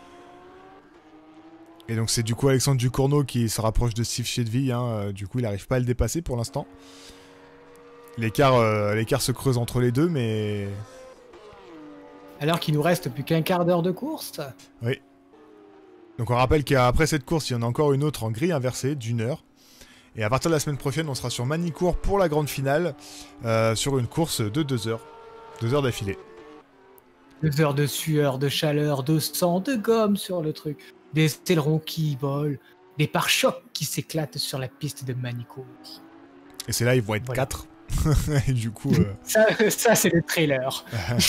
Et donc c'est du coup Alexandre Ducournau qui se rapproche de Steve Chedville, hein, euh, du coup il n'arrive pas à le dépasser pour l'instant. L'écart euh, l'écart se creuse entre les deux, mais... Alors qu'il nous reste plus qu'un quart d'heure de course. Oui. Donc on rappelle qu'après cette course, il y en a encore une autre en grille inversée d'une heure. Et à partir de la semaine prochaine, on sera sur Manicourt pour la grande finale, euh, sur une course de deux heures. Deux heures d'affilée. Deux heures de sueur, de chaleur, de sang, de gomme sur le truc. Des ailerons qui volent, des pare-chocs qui s'éclatent sur la piste de Manicourt. Et c'est là, ils vont être voilà. quatre. Et du coup... Euh... ça, ça c'est le trailer.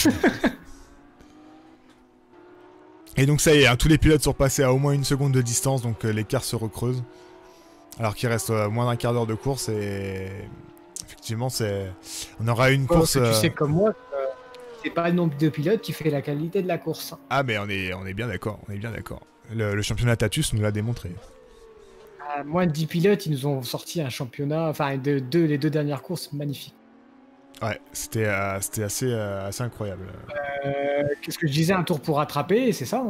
Et donc ça y est, hein, tous les pilotes sont passés à au moins une seconde de distance, donc euh, l'écart se recreuse. Alors qu'il reste euh, moins d'un quart d'heure de course et effectivement c'est, on aura une oh, course. Tu euh... sais comme moi, euh, c'est pas le nombre de pilotes qui fait la qualité de la course. Ah mais on est, on est bien d'accord, on est bien d'accord. Le, le championnat Tatus nous l'a démontré. À moins de dix pilotes, ils nous ont sorti un championnat, enfin de, de, les deux dernières courses magnifiques. Ouais, c'était, euh, c'était assez, euh, assez incroyable. Euh, qu'est-ce que je disais, un tour pour rattraper, c'est ça. Hein.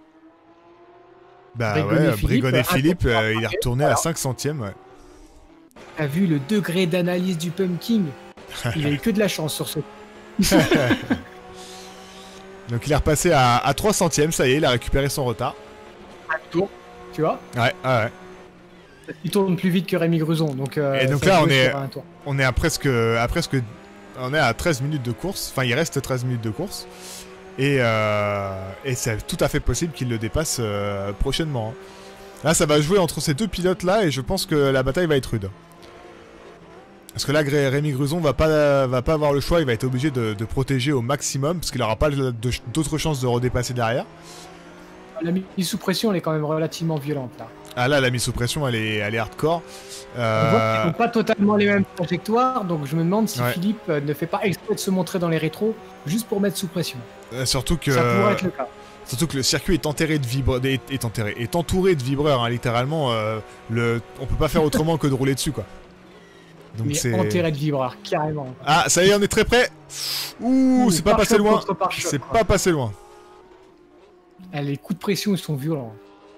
Bah Brigonnet ouais, Philippe, Brigonnet Philippe, euh, il est retourné voilà. à cinq centièmes. Ouais. T'as vu le degré d'analyse du pumpkin? Il a eu que de la chance sur ce. Donc il est repassé à, à trois centièmes, ça y est, il a récupéré son retard. Un tour, tu vois. Ouais, ouais, ouais. Il tourne plus vite que Rémi Gruson, donc. Euh, Et donc ça là, joue on est, sur un tour. on est à presque, à presque, on est à treize minutes de course. Enfin, il reste treize minutes de course. Et, euh, et c'est tout à fait possible qu'il le dépasse euh, prochainement. Là, ça va jouer entre ces deux pilotes-là, et je pense que la bataille va être rude. Parce que là, Gré- Rémi Gruson va pas, va pas avoir le choix, il va être obligé de, de protéger au maximum, parce qu'il n'aura pas de- de- d'autres chances de redépasser derrière. La mise sous pression, elle est quand même relativement violente là. Ah là, la mise sous pression, elle est, elle est hardcore. On Euh, voit qu'ils n'ont pas totalement les mêmes trajectoires, donc je me demande si Ouais. Philippe euh, ne fait pas exprès de se montrer dans les rétros juste pour mettre sous pression. euh, surtout que, Ça pourrait être le cas. surtout que le circuit est enterré de vibreurs, est, est enterré, est entouré de vibreurs, hein, littéralement. Euh, le, on peut pas faire autrement que de rouler dessus, quoi. Donc Mais c'est. enterré de vibreurs, carrément. Ah, ça y est, on est très près. Ouh, Ouh, c'est pas passé pare-choc loin. contre pare-choc, C'est quoi. pas passé loin. Ah, les coups de pression, ils sont violents.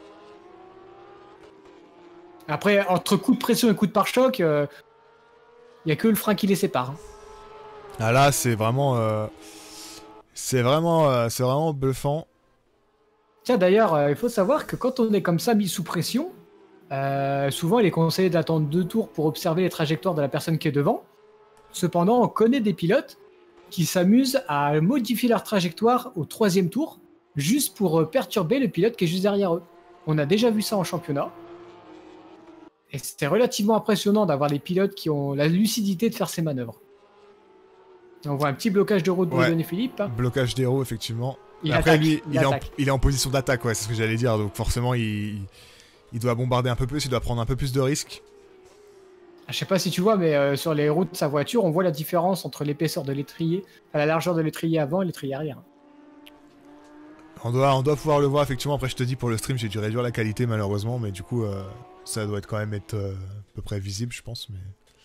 Après, entre coups de pression et coups de pare-choc, il euh, n'y a que le frein qui les sépare. hein. Ah là, c'est vraiment, euh, c'est vraiment, euh, c'est vraiment bluffant. Tiens, d'ailleurs, euh, il faut savoir que quand on est comme ça mis sous pression, euh, souvent il est conseillé d'attendre deux tours pour observer les trajectoires de la personne qui est devant. Cependant, on connaît des pilotes qui s'amusent à modifier leur trajectoire au troisième tour, juste pour euh, perturber le pilote qui est juste derrière eux. On a déjà vu ça en championnat. Et c'était relativement impressionnant d'avoir des pilotes qui ont la lucidité de faire ces manœuvres. Et on voit un petit blocage de roue de Ouais. Brigon et Philippe. hein. Blocage des roues, effectivement. Il Après, attaque, lui, il il, est en, attaque. il est en position d'attaque, ouais, c'est ce que j'allais dire. Donc forcément, il, il doit bombarder un peu plus, il doit prendre un peu plus de risques. Je sais pas si tu vois, mais euh, sur les roues de sa voiture, on voit la différence entre l'épaisseur de l'étrier, enfin, la largeur de l'étrier avant et l'étrier arrière. On doit, on doit pouvoir le voir, effectivement. Après, je te dis, pour le stream, j'ai dû réduire la qualité, malheureusement. Mais du coup, euh, ça doit être quand même être euh, à peu près visible, je pense. Mais,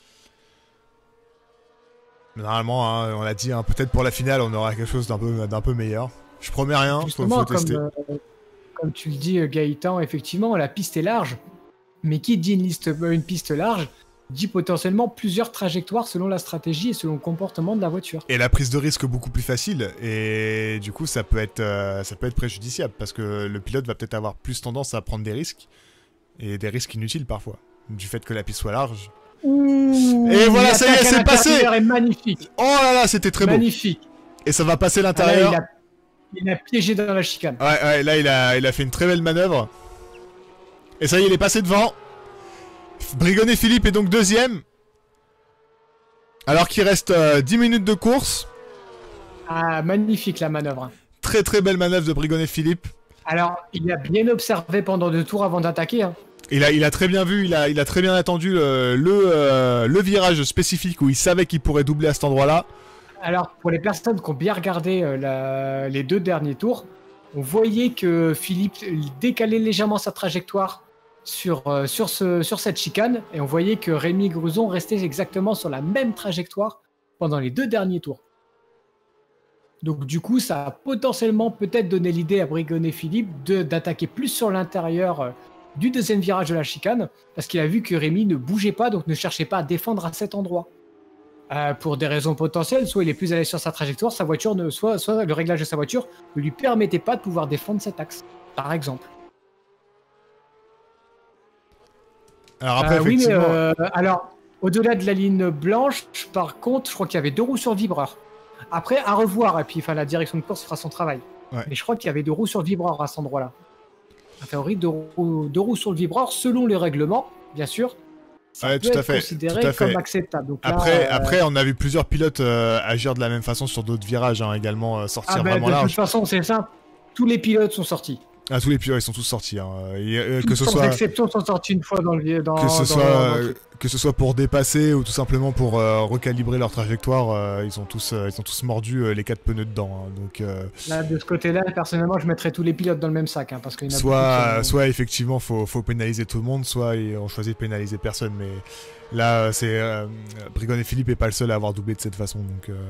mais normalement, hein, on l'a dit, hein, peut-être pour la finale, on aura quelque chose d'un peu, d'un peu meilleur. Je promets rien, faut, Justement, faut comme, tester. euh, comme tu le dis, euh, Gaëtan, effectivement, la piste est large. Mais qui dit une, liste, euh, une piste large, dit potentiellement plusieurs trajectoires selon la stratégie et selon le comportement de la voiture. Et la prise de risque beaucoup plus facile, et du coup ça peut être, euh, ça peut être préjudiciable, parce que le pilote va peut-être avoir plus tendance à prendre des risques, et des risques inutiles parfois, du fait que la piste soit large. Ouh, Et voilà, ça y est, l'attaque à c'est passé. l'intérieur est magnifique. Oh là là, c'était très Magnifique. beau. Et ça va passer Ah là, l'intérieur. il, a, il a piégé dans la chicane. Ouais, ouais, là il a, il a fait une très belle manœuvre. Et ça y est, il est passé devant. Brigon et Philippe est donc deuxième. Alors qu'il reste euh, dix minutes de course. Ah, magnifique la manœuvre. Très très belle manœuvre de Brigon et Philippe. Alors, il a bien observé pendant deux tours avant d'attaquer. Hein. Il a, il a très bien vu, il a, il a très bien attendu le, le, euh, le virage spécifique où il savait qu'il pourrait doubler à cet endroit-là. Alors, pour les personnes qui ont bien regardé euh, la- les deux derniers tours, on voyait que Philippe décalait légèrement sa trajectoire sur, euh, sur, ce, sur cette chicane, et on voyait que Rémi Gruson restait exactement sur la même trajectoire pendant les deux derniers tours. Donc du coup, ça a potentiellement peut-être donné l'idée à Brigon et Philippe de- d'attaquer plus sur l'intérieur euh, du deuxième virage de la chicane, parce qu'il a vu que Rémi ne bougeait pas, donc ne cherchait pas à défendre à cet endroit. Euh, pour des raisons potentielles, soit il est plus à l'aise sur sa trajectoire, sa voiture ne, soit, soit le réglage de sa voiture ne lui permettait pas de pouvoir défendre cet axe, par exemple. Alors après, Euh, oui, mais effectivement, euh, alors, au-delà de la ligne blanche, par contre, je crois qu'il y avait deux roues sur vibreur. Après, à revoir, et puis enfin, la direction de course fera son travail. Ouais. Mais je crois qu'il y avait deux roues sur vibreur à cet endroit-là. En théorie, deux roues, deux roues sur le vibreur, selon les règlements, bien sûr. Ça Ouais, peut tout à être fait, considéré tout à fait. comme acceptable. Donc là, après, euh, après, on a vu plusieurs pilotes euh, agir de la même façon sur d'autres virages, hein, également euh, sortir ah ben, vraiment de toute large. façon, c'est simple. Tous les pilotes sont sortis. Ah, tous les pilotes, ils sont tous sortis. Hein. Et, euh, Tous que ce sans soit, exception sont sortis une fois dans le dans, que ce dans- soit, dans le euh, truc. que ce soit pour dépasser ou tout simplement pour euh, recalibrer leur trajectoire, euh, ils ont tous, euh, ils ont tous mordu euh, les quatre pneus dedans. hein. Donc, euh, Là, de ce côté-là, personnellement, je mettrais tous les pilotes dans le même sac, hein, parce qu'il y en a beaucoup soit, qui sont- soit effectivement, faut, faut pénaliser tout le monde, soit ils ont choisi de pénaliser personne. Mais là, c'est euh, Brigon et Philippe est pas le seul à avoir doublé de cette façon. Donc, euh,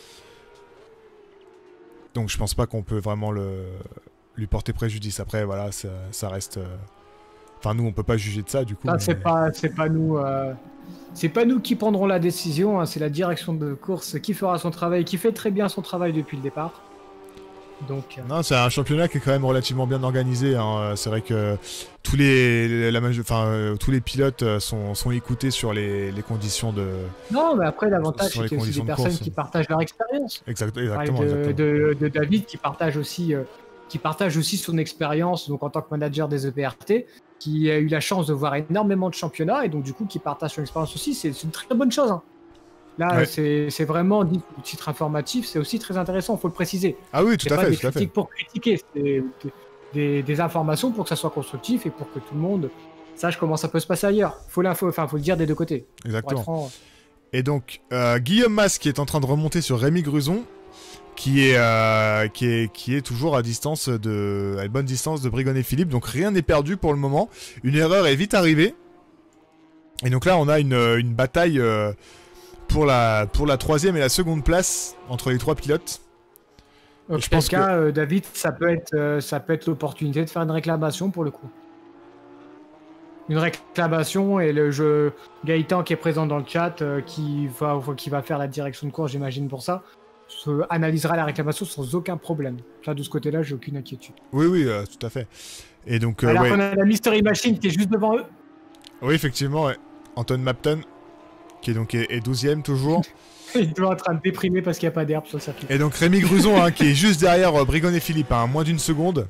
donc je pense pas qu'on peut vraiment le lui porter préjudice. Après, voilà, ça, ça reste. euh, Enfin, nous, on peut pas juger de ça, du coup. Ça, mais- c'est pas, c'est pas nous. euh, C'est pas nous qui prendrons la décision, hein, c'est la direction de course qui fera son travail, qui fait très bien son travail depuis le départ. Donc, euh, Non, c'est un championnat qui est quand même relativement bien organisé. Hein. C'est vrai que tous les, la, maje- enfin, euh, tous les pilotes euh, sont, sont écoutés sur les, les conditions de. non, mais après, l'avantage, Sur les c'est qu'il y a aussi conditions des de personnes course. qui partagent leur expérience. Exact, Je parlais exactement, de, exactement. de- de David qui partage aussi, euh, qui partage aussi son expérience donc en tant que manager des E P R T, qui a eu la chance de voir énormément de championnats et donc du coup qui partage son expérience aussi. C'est c'est une très bonne chose. hein. Là, Ouais. c'est c'est vraiment dit au titre informatif, c'est aussi très intéressant, faut le préciser. Ah oui, tout C'est à pas fait, des tout à fait. critiques pour critiquer, c'est des, des- des informations pour que ça soit constructif et pour que tout le monde sache comment ça peut se passer ailleurs. Faut l'info, enfin faut le dire des deux côtés. Pour être Exactement. franc. Et donc, euh, Guillaume Mas qui est en train de remonter sur Rémi Gruson, qui est, euh, qui est, qui est toujours à distance de, à une bonne distance de Brigonnet Philippe. Donc rien n'est perdu pour le moment. Une erreur est vite arrivée. Et donc là, on a une, une bataille euh, pour la, pour la troisième et la seconde place entre les trois pilotes. Dans je quel pense cas, euh, David, ça peut être, euh, ça peut être l'opportunité de faire une réclamation pour le coup. Une réclamation et le jeu Gaëtan qui est présent dans le chat, euh, qui va, qui va faire la direction de course, j'imagine pour ça, se analysera la réclamation sans aucun problème. Là, de ce côté-là, j'ai aucune inquiétude. Oui, oui, euh, tout à fait. Et donc, euh, Alors ouais. qu'on a la Mystery Machine qui est juste devant eux. Oui, effectivement, ouais. Anton Mapton, qui est donc est, est douzième toujours. Il est toujours en train de déprimer parce qu'il n'y a pas d'herbe sur le circuit. Et donc Rémi Gruson, hein, qui est juste derrière euh, Brigonnet Philippe, à hein, moins d'une seconde.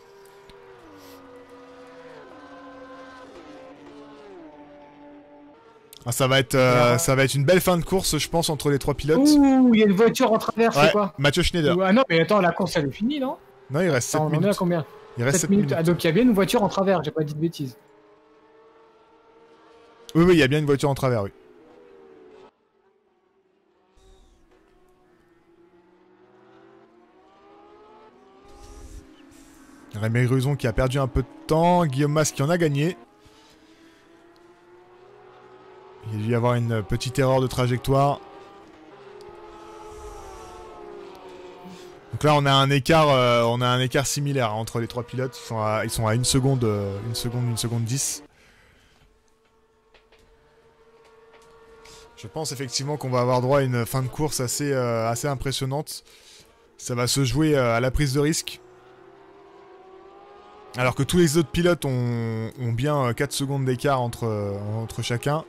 Ah, ça va être, euh, ça va être une belle fin de course, je pense, entre les trois pilotes. Ouh, il y a une voiture en travers, Ouais, c'est quoi Mathieu Schneider. Ah non, mais attends, la course elle est finie, non? Non, il reste sept Attends, on en est à minutes. combien? Il reste sept sept minutes. minutes. Ah, donc il y a bien une voiture en travers, j'ai pas dit de bêtises. Oui, oui, il y a bien une voiture en travers, oui. Rémi Gruson qui a perdu un peu de temps. Guillaume Mas qui en a gagné. Il y a dû y avoir une petite erreur de trajectoire. Donc là, on a un écart, euh, on a un écart similaire hein, entre les trois pilotes. Ils sont à, ils sont à une seconde, euh, une seconde, une seconde dix. Je pense effectivement qu'on va avoir droit à une fin de course assez, euh, assez impressionnante. Ça va se jouer euh, à la prise de risque. Alors que tous les autres pilotes ont, ont bien euh, quatre secondes d'écart entre, euh, entre chacun.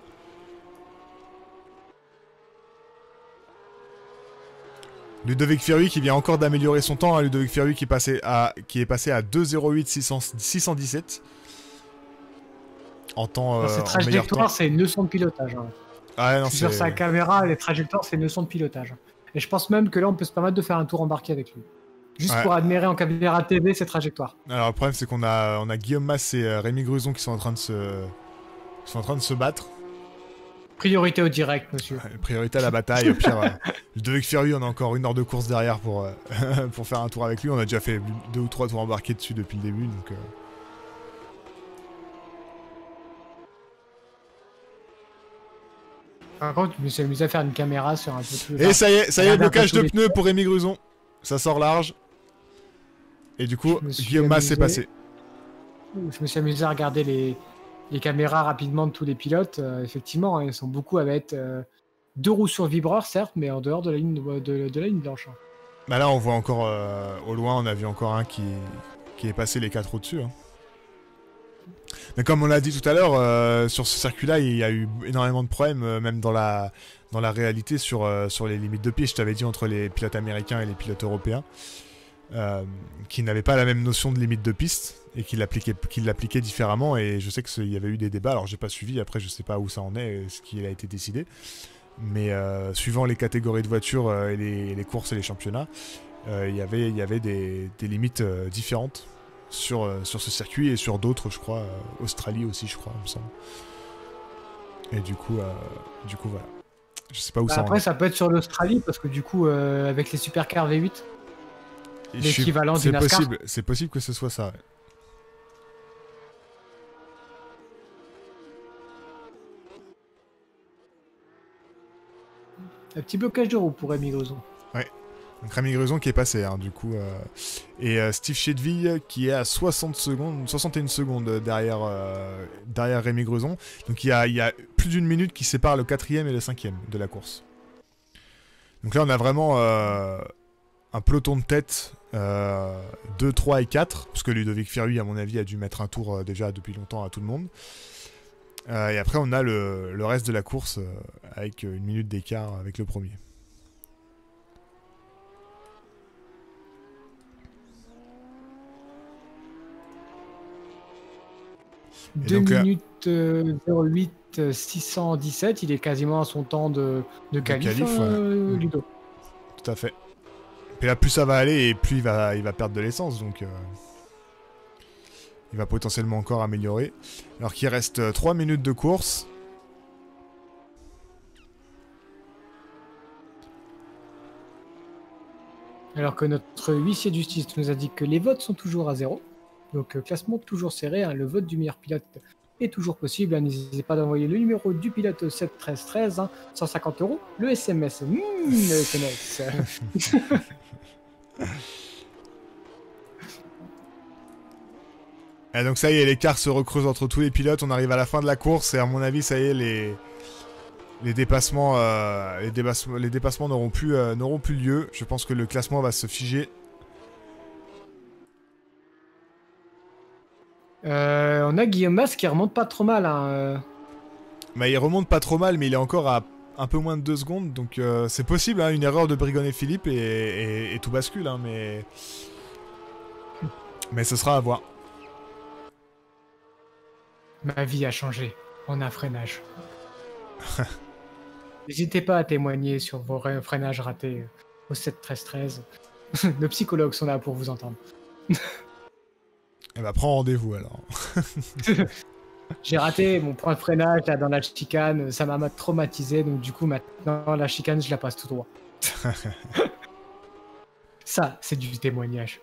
Ludovic Ferruy qui vient encore d'améliorer son temps. Hein. Ludovic Ferruy qui, est passé à, qui est passé à deux zéro huit six cent dix-sept. En temps. Dans Euh, ces en meilleur temps. trajectoires, c'est une leçon de pilotage. hein. Ah, non, Sur c'est- sa caméra, les trajectoires, c'est une leçon de pilotage. Et je pense même que là, on peut se permettre de faire un tour embarqué avec lui. Juste Ouais. pour admirer en caméra T V ces trajectoires. Alors le problème c'est qu'on a, on a Guillaume Mas et euh, Rémi Gruson qui sont en train de se, qui sont en train de se battre. Priorité au direct, monsieur. Ouais, priorité à la bataille. Au pire, euh, Ludovic Ferruy, on a encore une heure de course derrière pour, euh, pour faire un tour avec lui. On a déjà fait deux ou trois tours embarqués dessus depuis le début. Donc, euh, Par contre, je me suis amusé à faire une caméra sur un peu plus. Et ça y est, ça y est, Regarde un peu blocage tous de les- pneus pour Rémi Gruson. Ça sort large. Et du coup, Je me suis Guillaume Mas est amusé. passé. Je me suis amusé à regarder les, les caméras rapidement de tous les pilotes. Euh, effectivement, hein, ils sont beaucoup à mettre euh, deux roues sur vibreur, certes, mais en dehors de la ligne, de, de- de la ligne blanche. hein. Bah là, on voit encore euh, au loin, on a vu encore un qui, qui est passé les quatre au-dessus. hein. Mais comme on l'a dit tout à l'heure, euh, sur ce circuit-là, il y a eu énormément de problèmes, euh, même dans la, dans la réalité, sur, euh, sur les limites de piste. Je t'avais dit entre les pilotes américains et les pilotes européens, euh, qui n'avaient pas la même notion de limite de piste et qui l'appliquaient, qui l'appliquaient différemment. Et je sais qu'il y avait eu des débats, alors j'ai pas suivi, après je sais pas où ça en est, ce qui a été décidé. Mais euh, suivant les catégories de voitures euh, et les, les courses et les championnats, euh, y avait- il y avait des, des limites euh, différentes sur, euh, sur ce circuit et sur d'autres, je crois. euh, Australie aussi, je crois, il me semble. Et du coup, euh, du coup voilà. Je sais pas où Bah, ça en après, est. ça peut être sur l'Australie, parce que du coup, euh, avec les supercars V huit, Et je suis- l'équivalent C'est du NASCAR. possible, c'est possible que ce soit ça. ouais. un petit blocage de roue pour Rémi Gruson. Donc Rémi Gruson qui est passé, hein, du coup. Euh, et euh, Steve Chedville qui est à soixante secondes, soixante et une secondes derrière, euh, derrière Rémi Gruson. Donc il y a, il y a plus d'une minute qui sépare le quatrième et le cinquième de la course. Donc là, on a vraiment euh, un peloton de tête, euh, deux, trois et quatre. Parce que Ludovic Ferruy, à mon avis, a dû mettre un tour euh, déjà depuis longtemps à tout le monde. Euh, et après, on a le, le reste de la course euh, avec une minute d'écart avec le premier. deux donc, minutes euh, zéro huit euh, six cent dix-sept, il est quasiment à son temps de, de qualif, qualif, euh, ouais. Ludo. Tout à fait. Et là, plus ça va aller et plus il va, il va perdre de l'essence. Donc, euh, il va potentiellement encore améliorer. Alors qu'il reste euh, trois minutes de course. Alors que notre huissier de justice nous a dit que les votes sont toujours à zéro. Donc, euh, classement toujours serré. Hein, le vote du meilleur pilote est toujours possible. Hein, n'hésitez pas d'envoyer le numéro du pilote au sept treize treize, hein, cent cinquante euros. Le S M S, mmh, le S M S. Et donc ça y est, l'écart se recreuse entre tous les pilotes. On arrive à la fin de la course et à mon avis, ça y est, les, les dépassements, euh, les dépassements, les dépassements n'auront plus, euh, n'auront plus lieu. Je pense que le classement va se figer. Euh, on a Guillaume Mas qui remonte pas trop mal. Hein. Bah, il remonte pas trop mal, mais il est encore à un peu moins de deux secondes. Donc euh, c'est possible, hein, une erreur de Brigonnet Philippe et, et, et tout bascule. Hein, mais... mais ce sera à voir. Ma vie a changé en un freinage. N'hésitez pas à témoigner sur vos freinages ratés au sept treize treize. Nos psychologues sont là pour vous entendre. Eh bah, prends rendez-vous alors. J'ai raté mon point de freinage là, dans la chicane, ça m'a traumatisé, donc du coup maintenant la chicane je la passe tout droit. Ça, c'est du témoignage.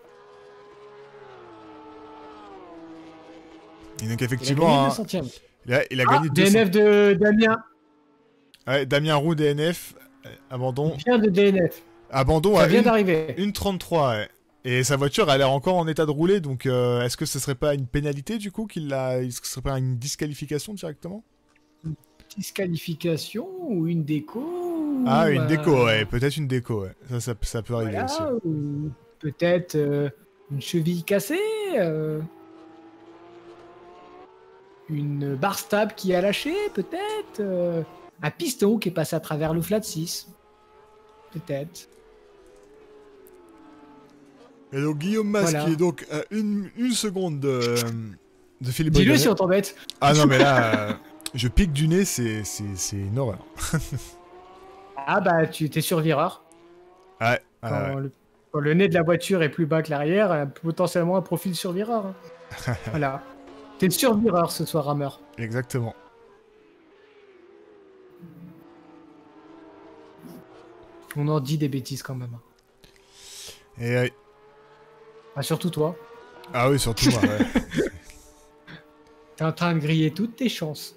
Et donc effectivement, il a, hein, il a, il a ah, gagné D N F de Damien. Ouais, Damien Roux, D N F, euh, abandon. Il vient de D N F. Abandon ça à vient une, d'arriver. une trente-trois, ouais. Et sa voiture, elle est encore en état de rouler, donc euh, est-ce que ce serait pas une pénalité du coup qu'il a... Est-ce que ce serait pas une disqualification directement? Une disqualification ou une déco ou Ah, une euh... déco, ouais, peut-être une déco, ouais. Ça, ça, ça peut arriver voilà, aussi. Ou peut-être euh, une cheville cassée, euh... une barre stable qui a lâché, peut-être euh... un piston qui est passé à travers le flat six, peut-être. Et donc Guillaume Mas Voilà. qui est donc à une, une seconde de, de Philippe Dis-le Brigonnet. si on t'embête. Ah non mais là, euh, je pique du nez, c'est une horreur. Ah bah tu t'es survireur. Ouais, Quand, ouais, ouais. le, quand le nez de la voiture est plus bas que l'arrière, euh, potentiellement un profil survireur. Hein. Voilà. T'es survireur ce soir, Hammer. Exactement. On en dit des bêtises quand même. Et, euh... ah, surtout toi. Ah oui, surtout moi, ouais. T'es en train de griller toutes tes chances.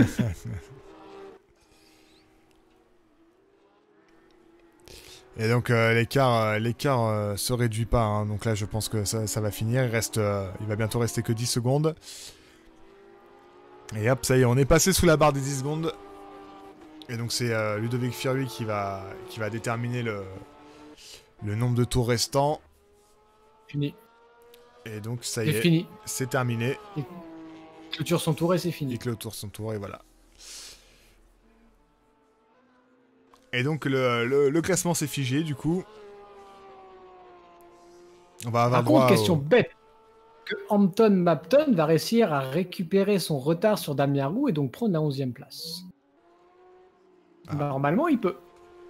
Et donc euh, l'écart euh, l'écart euh, se réduit pas, hein. Donc là je pense que ça, ça va finir, il, reste, euh, il va bientôt rester que dix secondes. Et hop, ça y est, on est passé sous la barre des dix secondes. Et donc c'est euh, Ludovic Ferruy qui va, qui va déterminer le, le nombre de tours restants. Fini. Et donc ça y C'est est, fini. c'est terminé. Il clôture son tour et c'est fini. Il clôture son tour et voilà. Et donc le, le, le classement s'est figé du coup. On va avoir Par droit contre, question au... bête. Que Hampton Mapton va réussir à récupérer son retard sur Damien Roux et donc prendre la onzième place. Ah. Normalement, il peut.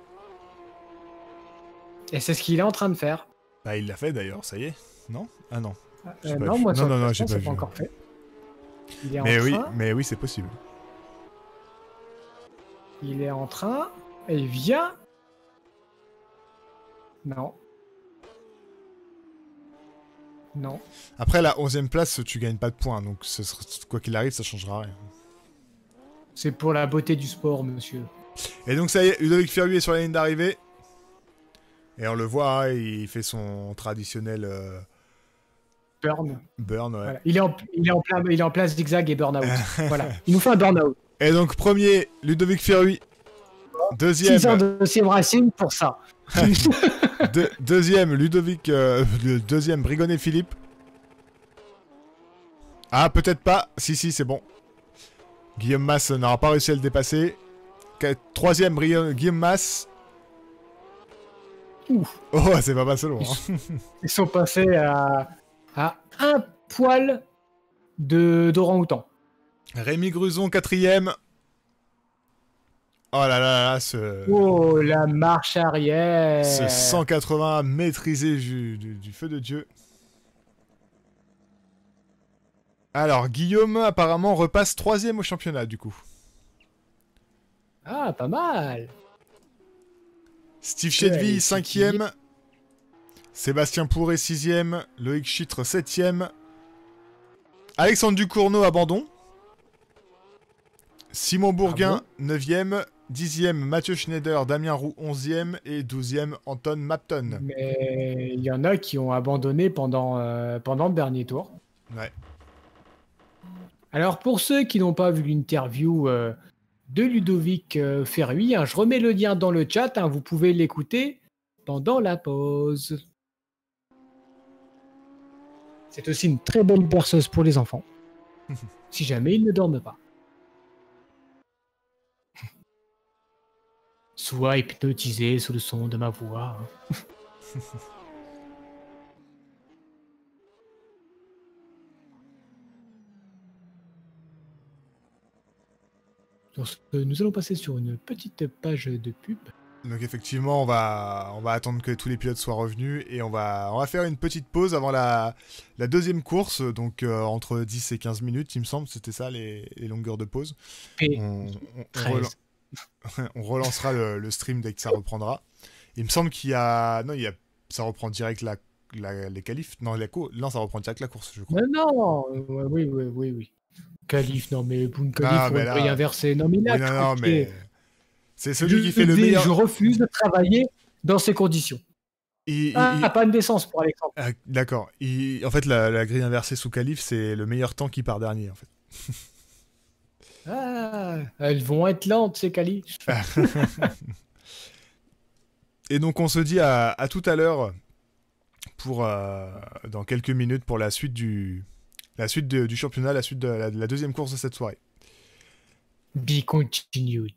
Et c'est ce qu'il est en train de faire. Bah, il l'a fait d'ailleurs, ça y est. Non? Ah non. Euh, non, moi, non, non, non, j'ai pas vu. pas encore fait. Il est mais en oui, train. mais oui, c'est possible. Il est en train. Et il vient. Non. Non. Après, la onzième place, tu gagnes pas de points. Donc, ce sera... quoi qu'il arrive, ça changera rien. C'est pour la beauté du sport, monsieur. Et donc, ça y est, Ludovic Ferruy est sur la ligne d'arrivée. Et on le voit, hein, il fait son traditionnel euh, Burn. burn. Ouais. Voilà. Il, est en, il, est en plein, il est en plein zigzag et burn-out. Voilà. Il nous fait un burn-out. Et donc, premier, Ludovic Ferrui. Deuxième. six ans de Sim Racing pour ça. De- deuxième, Ludovic. Euh, le deuxième, Brigonnet Philippe. Ah, peut-être pas. Si, si, c'est bon. Guillaume Mass n'aura pas réussi à le dépasser. Qu- Troisième, Bri- Guillaume Mass. Ouf. Oh, c'est pas mal selon. Hein. Ils sont passés à, à un poil de d'orang-outan. Rémi Gruson, quatrième. Oh là là là, ce, Oh, la marche arrière. ce cent quatre-vingts maîtrisé du, du- du feu de Dieu. Alors, Guillaume apparemment repasse troisième au championnat du coup. Ah, pas mal. Steve Ouais, Chedville, allez, cinquième. Sébastien Pourret, sixième. Loïc Chitre, septième. Alexandre Ducournau, abandon. Simon Bourguin, neuvième. dixième, Mathieu Schneider, Damien Roux, onzième. Et douzième, Anton Mapton. Mais il y en a qui ont abandonné pendant, euh, pendant le dernier tour. Ouais. Alors pour ceux qui n'ont pas vu l'interview euh, de Ludovic euh, Ferrui, hein, je remets le lien dans le chat, hein, vous pouvez l'écouter pendant la pause. C'est aussi une très bonne berceuse pour les enfants, si jamais ils ne dorment pas. Sois hypnotisé sous le son de ma voix. hein. Sur ce, nous allons passer sur une petite page de pub. Donc effectivement, on va, on va attendre que tous les pilotes soient revenus et on va, on va faire une petite pause avant la, la deuxième course, donc euh, entre dix et quinze minutes, il me semble, c'était ça les, les longueurs de pause. Et On, on- on treize. relan- on relancera le, le stream dès que ça reprendra. Il me semble qu'il y a, non, il y a, ça reprend direct la, la- les qualifs, non, la co- non, ça reprend direct la course, je crois. Mais non, euh, oui, oui, oui, oui. Qualif, non mais pour une qualif, Ah, on mais peut là- rien verser. Non mais là, Oui, non, non, tranquille. mais c'est celui Je- qui fait le je- meilleur. Je refuse de travailler dans ces conditions. Il- il- Ah, il- pas de décence pour Alexandre. Ah, d'accord. Il- En fait, la, la grille inversée sous qualif, c'est le meilleur temps qui part dernier, en fait. Ah, elles vont être lentes, ces qualifs. Et donc, on se dit à, à tout à l'heure pour euh, dans quelques minutes pour la suite du la suite de- du championnat, la suite de la, la deuxième course de cette soirée. Be continued.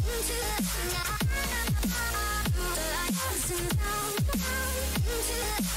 Into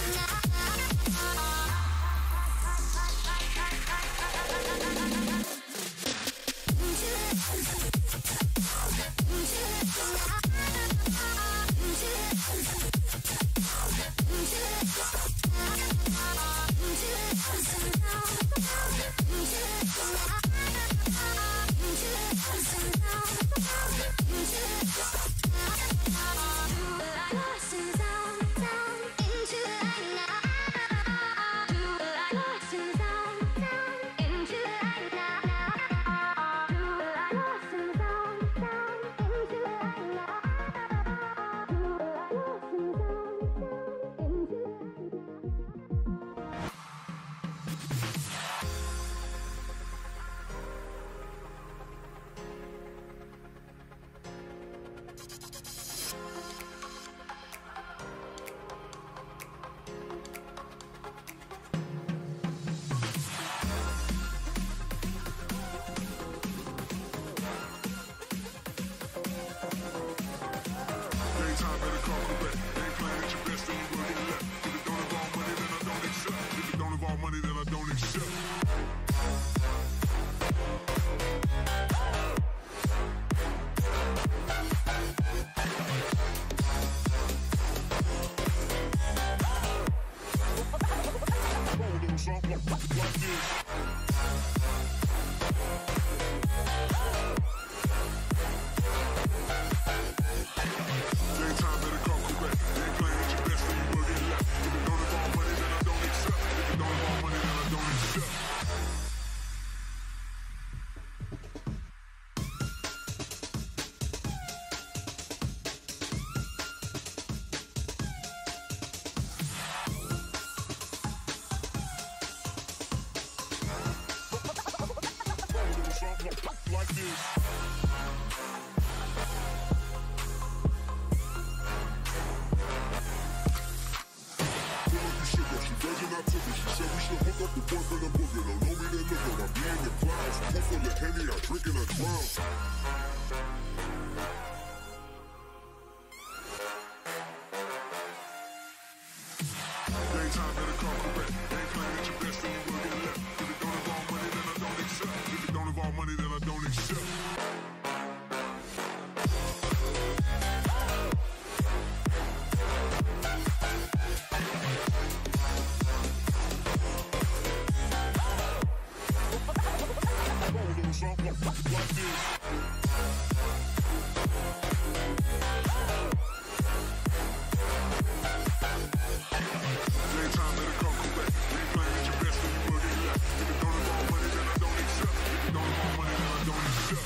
like, like this. Feel like you should, but she begging I took it. She said we should hook up the boyfriend and booger. Don't know me, then look at my being the clouds. Pull full of Henny, I drink in a clown. Daytime better come correct. Ain't playing at your best, then you will get left. If it don't involve money, then I don't accept. If it don't involve money, then I don't accept. Like this. Daytime better come correct. Ain't playing at your best, then you will get left. If it don't involve money, then I don't accept. If it don't involve money, then I don't accept.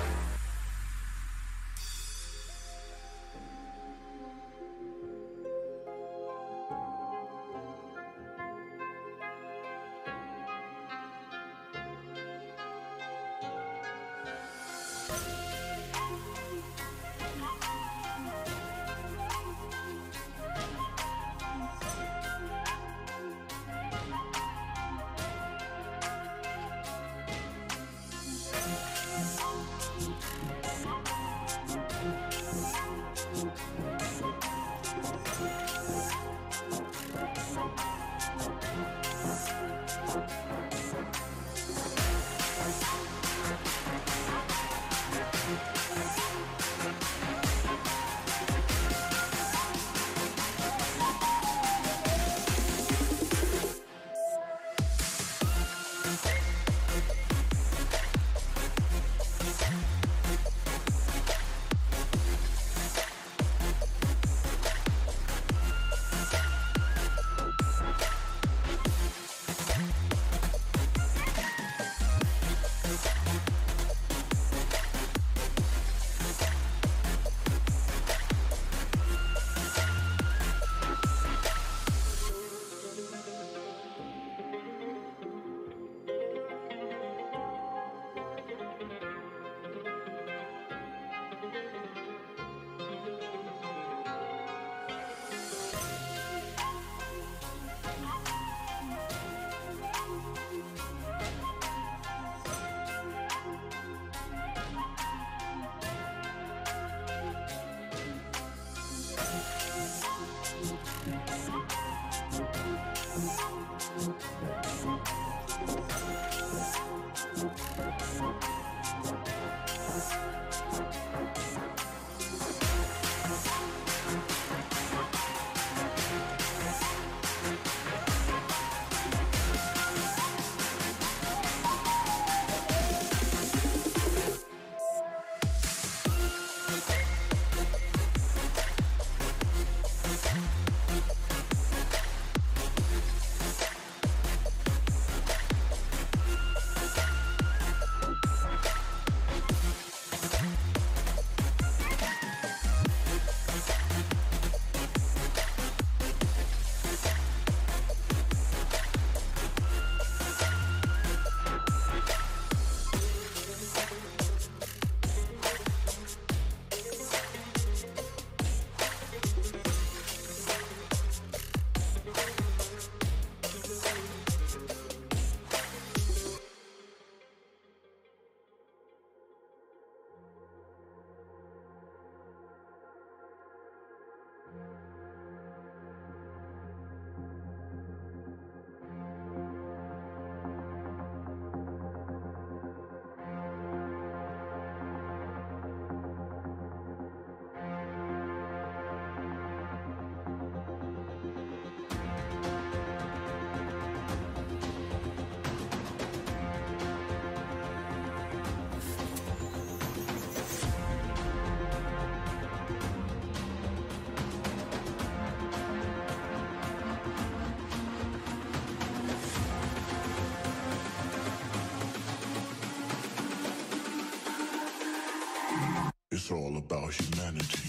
It's all about humanity.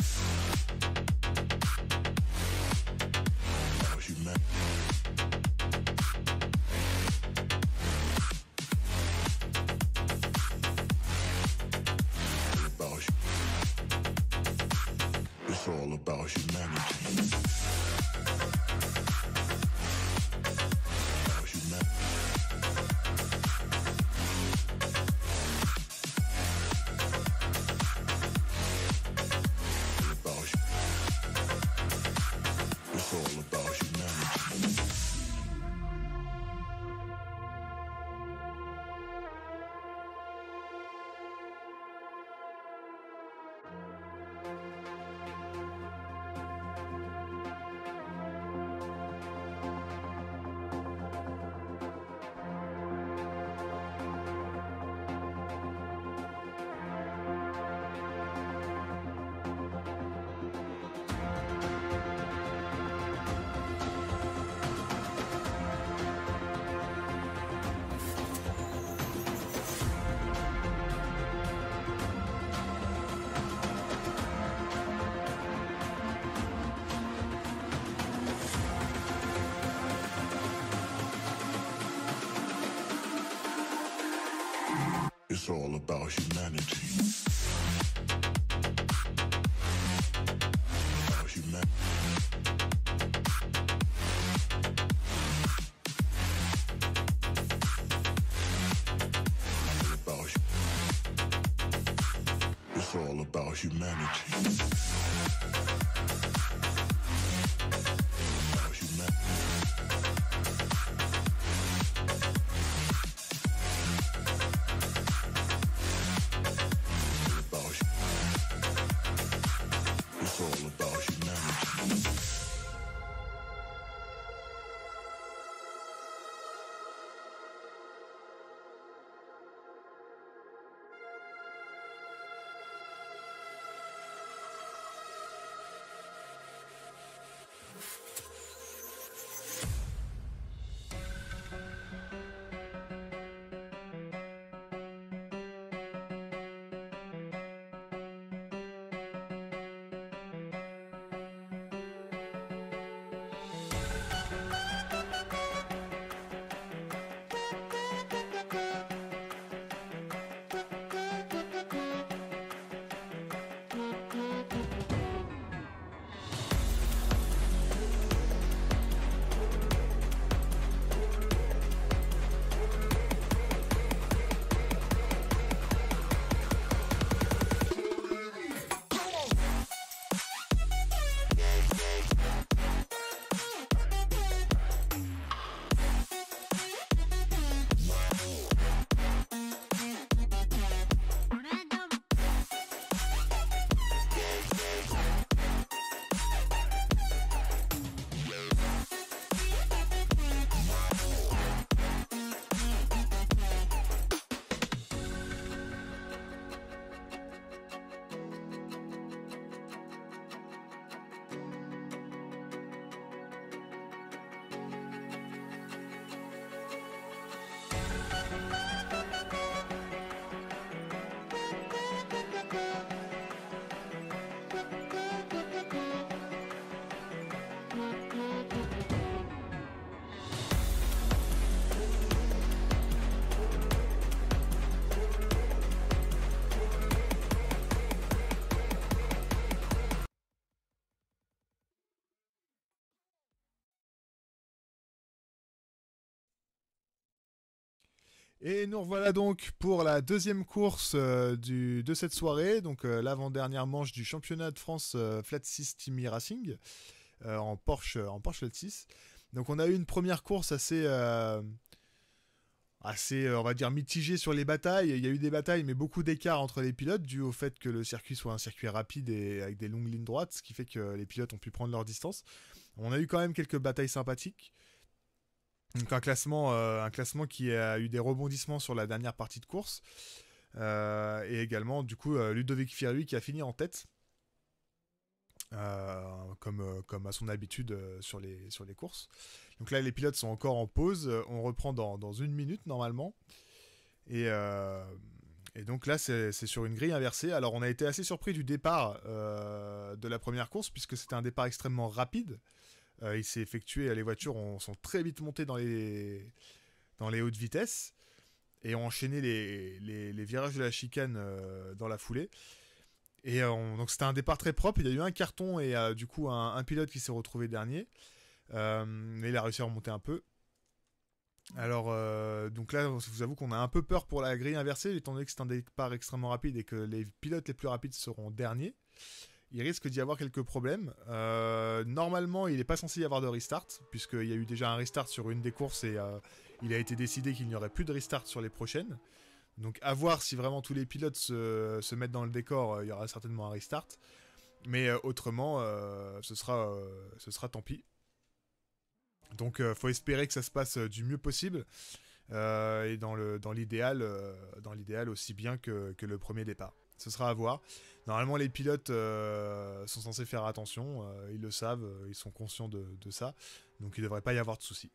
About humanity. It's all about humanity. About humanity. About hu- It's all about humanity. It's all about humanity. About humanity. About hu- It's all about humanity. About humanity. About hu- It's all about humanity. Et nous revoilà donc pour la deuxième course euh, du, de cette soirée, donc euh, l'avant-dernière manche du championnat de France euh, Flat six Team Racing euh, en Porsche en Porsche Flat six. Donc on a eu une première course assez euh, assez euh, on va dire mitigée sur les batailles. Il y a eu des batailles mais beaucoup d'écart entre les pilotes dû au fait que le circuit soit un circuit rapide et avec des longues lignes droites, ce qui fait que les pilotes ont pu prendre leur distance. On a eu quand même quelques batailles sympathiques. Donc un classement, euh, un classement qui a eu des rebondissements sur la dernière partie de course. Euh, et également, du coup, euh, Ludovic Fierlui qui a fini en tête. Euh, comme, euh, comme à son habitude euh, sur, les, sur les courses. Donc là, les pilotes sont encore en pause. On reprend dans, dans une minute, normalement. Et, euh, et donc là, c'est, c'est sur une grille inversée. Alors, on a été assez surpris du départ euh, de la première course, puisque c'était un départ extrêmement rapide. Euh, il s'est effectué, les voitures ont, sont très vite montées dans les, dans les hautes vitesses et ont enchaîné les, les, les virages de la chicane euh, dans la foulée. Et euh, on- donc c'était un départ très propre. Il y a eu un carton et euh, du coup un, un pilote qui s'est retrouvé dernier. Euh, mais il a réussi à remonter un peu. Alors, euh, donc là, je vous avoue qu'on a un peu peur pour la grille inversée, étant donné que c'est un départ extrêmement rapide et que les pilotes les plus rapides seront derniers. Il risque d'y avoir quelques problèmes. Euh, normalement, il n'est pas censé y avoir de restart, puisqu'il y a eu déjà un restart sur une des courses et euh, il a été décidé qu'il n'y aurait plus de restart sur les prochaines. Donc, à voir si vraiment tous les pilotes se, se mettent dans le décor, euh, il y aura certainement un restart. Mais euh, autrement, euh, ce sera, euh, ce sera tant pis. Donc, il euh, faut espérer que ça se passe euh, du mieux possible. Euh, et dans le dans l'idéal euh, dans l'idéal aussi bien que, que le premier départ. Ce sera à voir. Normalement, les pilotes euh, sont censés faire attention. Euh, ils le savent, euh, ils sont conscients de, de ça. Donc, il ne devrait pas y avoir de soucis.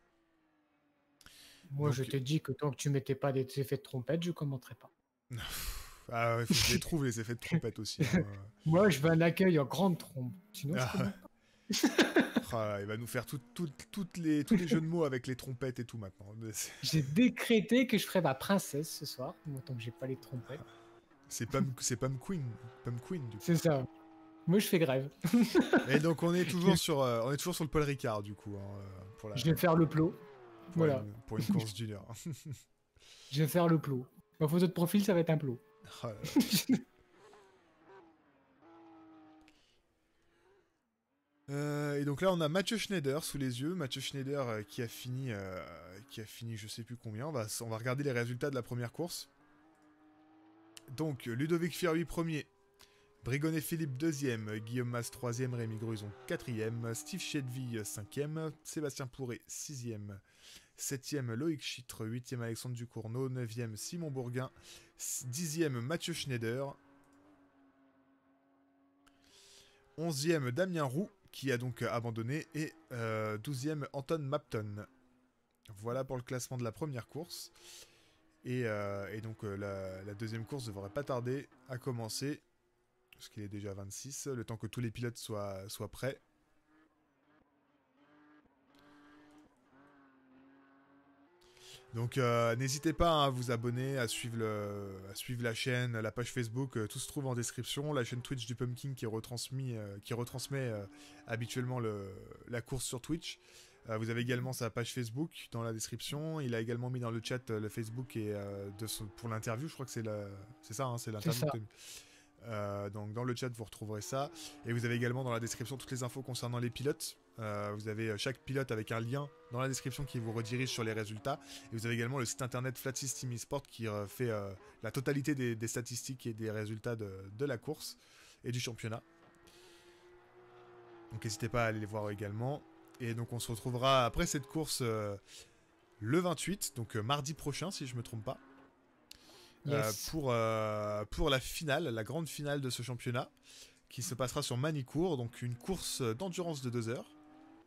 Moi, Donc- je te dis que tant que tu mettais pas des effets de trompette, je commenterai pas. Ah, il faut que je les trouve, les effets de trompette aussi. hein. Moi, je veux un accueil en grande trompe. Sinon, je Ah. commente pas. Ah, il va nous faire tout- tout- toutes les, tous les jeux de mots avec les trompettes et tout maintenant. Mais c'est- J'ai décrété que je ferais ma princesse ce soir, tant que j'ai pas les trompettes. C'est Pum, c'est Pum Queen. Pum Queen, du coup. C'est ça. Moi, je fais grève. Et donc, on est toujours sur, euh, on est toujours sur le Paul Ricard, du coup. hein, euh, pour la, Je vais faire le plot. pour Voilà. une- pour une course d'une heure. Je vais faire le plot. Ma photo de profil, ça va être un plot. Oh là là. Euh, et donc là, on a Mathieu Schneider sous les yeux. Mathieu Schneider euh, qui a fini, euh, qui a fini, je sais plus combien. On va, on va regarder les résultats de la première course. Donc Ludovic Fierui premier, Brigonnet Philippe deuxième, Guillaume Mas troisième, Rémi Gruson quatrième, Steve Chedville cinquième, Sébastien Pourret sixième, septième Loïc Chitre, huitième Alexandre Ducournau, neuvième Simon Bourguin, dixième Mathieu Schneider, onzième Damien Roux, qui a donc abandonné, et euh, douzième Anton Mapton. Voilà pour le classement de la première course. Et, euh, et donc euh, la, la deuxième course ne devrait pas tarder à commencer, parce qu'il est déjà vingt-six, le temps que tous les pilotes soient, soient prêts. Donc euh, n'hésitez pas hein, à vous abonner, à suivre, le, à suivre la chaîne, la page Facebook, euh, tout se trouve en description. La chaîne Twitch du Pumpkin qui, retransmis, euh, qui retransmet euh, habituellement le, la course sur Twitch. Euh, vous avez également sa page Facebook dans la description. Il a également mis dans le chat euh, le Facebook et, euh, de son- pour l'interview. Je crois que c'est la- c'est ça, hein, c'est l'interview. ça. que- Euh, donc dans le chat vous retrouverez ça. Et vous avez également dans la description toutes les infos concernant les pilotes. Euh, vous avez euh, chaque pilote avec un lien dans la description qui vous redirige sur les résultats. Et vous avez également le site internet Flatsys Team Esport qui euh, fait euh, la totalité des, des statistiques et des résultats de, de la course et du championnat. Donc n'hésitez pas à aller les voir également. Et donc on se retrouvera après cette course euh, le vingt-huit, donc euh, mardi prochain si je me trompe pas. Euh, Yes. pour, euh, pour la finale, la grande finale de ce championnat, qui se passera sur Manicourt, donc une course d'endurance de deux heures.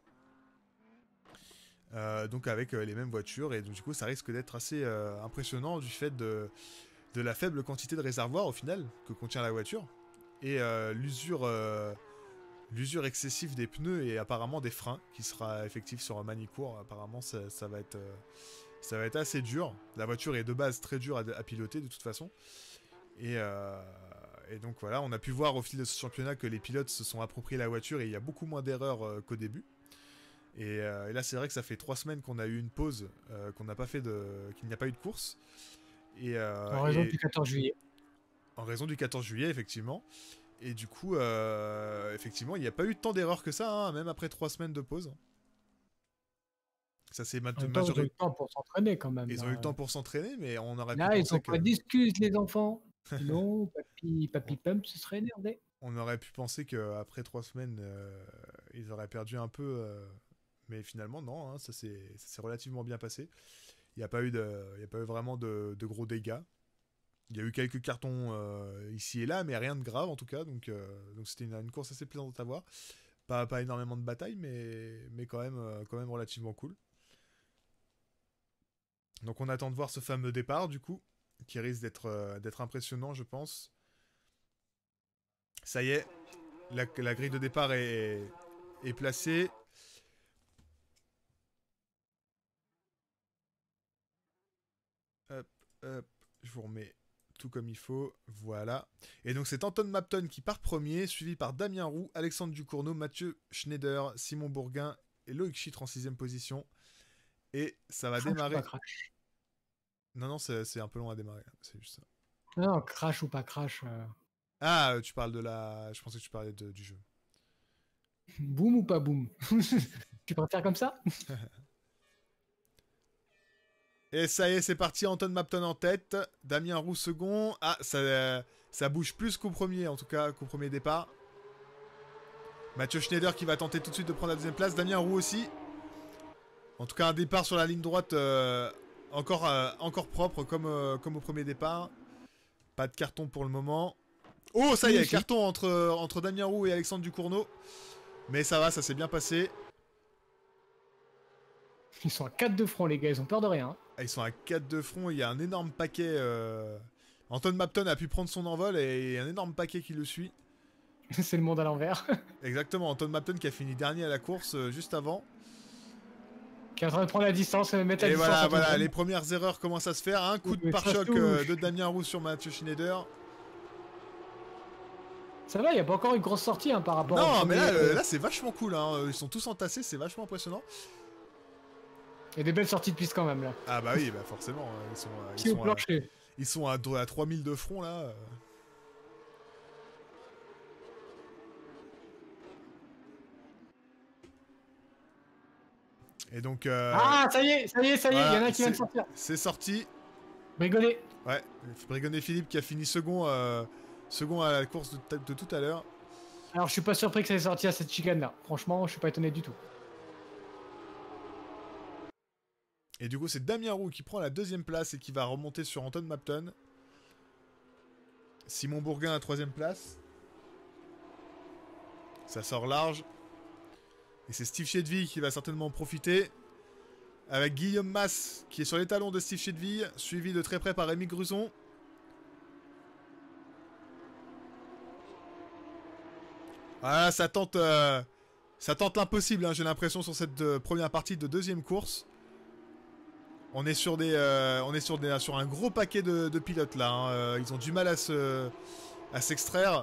Euh, donc avec euh, les mêmes voitures, et donc du coup ça risque d'être assez euh, impressionnant du fait de, de la faible quantité de réservoir au final que contient la voiture, et euh, l'usure euh, l'usure excessive des pneus et apparemment des freins qui sera effectif sur Manicourt. Apparemment ça, ça va être... euh, Ça va être assez dur. La voiture est de base très dure à, à piloter de toute façon. Et, euh, et donc voilà, on a pu voir au fil de ce championnat que les pilotes se sont appropriés la voiture et il y a beaucoup moins d'erreurs euh, qu'au début. Et, euh, et là c'est vrai que ça fait trois semaines qu'on a eu une pause, euh, qu'on n'a pas fait de, qu'il n'y a pas eu de course. Et, euh, En raison et- du quatorze juillet. En raison du quatorze juillet effectivement. Et du coup, euh, effectivement, il n'y a pas eu tant d'erreurs que ça, hein, même après trois semaines de pause. Ça s'est En même temps, ils ont eu majoré. le temps pour s'entraîner quand même. Ils ont là. eu le temps pour s'entraîner, mais on aurait pu Là, ils penser ont que... pas d'excuses, les enfants. Non, papy, papy Pump se serait énervé. On aurait pu penser qu'après trois semaines, euh, ils auraient perdu un peu, euh, mais finalement non, hein, ça s'est ça s'est relativement bien passé. Il n'y a pas eu de, il y a pas eu vraiment de, de gros dégâts. Il y a eu quelques cartons euh, ici et là, mais rien de grave en tout cas. Donc euh, donc c'était une, une course assez plaisante à voir. Pas, pas énormément de batailles, mais, mais quand même, euh, quand même relativement cool. Donc on attend de voir ce fameux départ du coup, qui risque d'être euh, d'être impressionnant, je pense. Ça y est, la, la grille de départ est, est placée. Hop, hop, je vous remets tout comme il faut. Voilà. Et donc c'est Anton Mapton qui part premier, suivi par Damien Roux, Alexandre Ducournau, Mathieu Schneider, Simon Bourguin et Loïc Chitre en sixième position. Et ça va Crash ou démarrer. pas crash. Non, non, c'est c'est un peu long à démarrer. C'est juste ça. Non, crash ou pas crash. euh, Ah, tu parles de la. Je pensais que tu parlais de- du jeu. Boum ou pas boum. Tu préfères comme ça? Et ça y est, c'est parti. Anton Mapton en tête. Damien Roux second. Ah, ça, ça bouge plus qu'au premier, en tout cas, qu'au premier départ. Mathieu Schneider qui va tenter tout de suite de prendre la deuxième place. Damien Roux aussi. En tout cas, un départ sur la ligne droite euh, encore, euh, encore propre, comme, euh, comme au premier départ. Pas de carton pour le moment. Oh, ça y est, Oui, si. carton entre, entre Damien Roux et Alexandre Ducournau. Mais ça va, ça s'est bien passé. Ils sont à quatre de front, les gars, ils ont peur de rien. Ah, ils sont à quatre de front, il y a un énorme paquet. Euh... Anton Mapton a pu prendre son envol et il y a un énorme paquet qui le suit. C'est le monde à l'envers. Exactement, Anton Mapton qui a fini dernier à la course euh, juste avant. Qui est en train de prendre la distance, euh, mettre la Et distance. voilà, à tout le voilà, monde. les premières erreurs commencent à se faire. Un coup de Oui, ça pare-choc touche. euh, de Damien Roux sur Mathieu Schneider. Ça va, il n'y a pas encore une grosse sortie hein, par rapport au Non, mais là, premier, euh, euh, là c'est vachement cool. Hein. Ils sont tous entassés, c'est vachement impressionnant. Il y a des belles sorties de piste quand même là. Ah bah oui, bah forcément. euh, Ils sont, euh, ils Qui au sont, à, plancher. ils sont à, à trois mille de front là. euh. Et donc. euh, Ah, ça y est, ça y est, ça y est, il y en voilà, a un qui vient de c'est- sortir. C'est sorti. Brigolet. Ouais, Brigonnet Philippe qui a fini second, euh, second à la course de, de tout à l'heure. Alors je suis pas surpris que ça ait sorti à cette chicane là. Franchement, je suis pas étonné du tout. Et du coup, c'est Damien Roux qui prend la deuxième place et qui va remonter sur Anton Mapton. Simon Bourguin à la troisième place. Ça sort large. Et c'est Steve Chedville qui va certainement en profiter. Avec Guillaume Mas qui est sur les talons de Steve Chedville, suivi de très près par Rémi Gruson. Ah, ça tente, euh, ça tente l'impossible, hein, j'ai l'impression, sur cette euh, première partie de deuxième course. On est sur des, euh, on est sur des, sur un gros paquet de, de pilotes là. Hein. Euh, ils ont du mal à se, à s'extraire.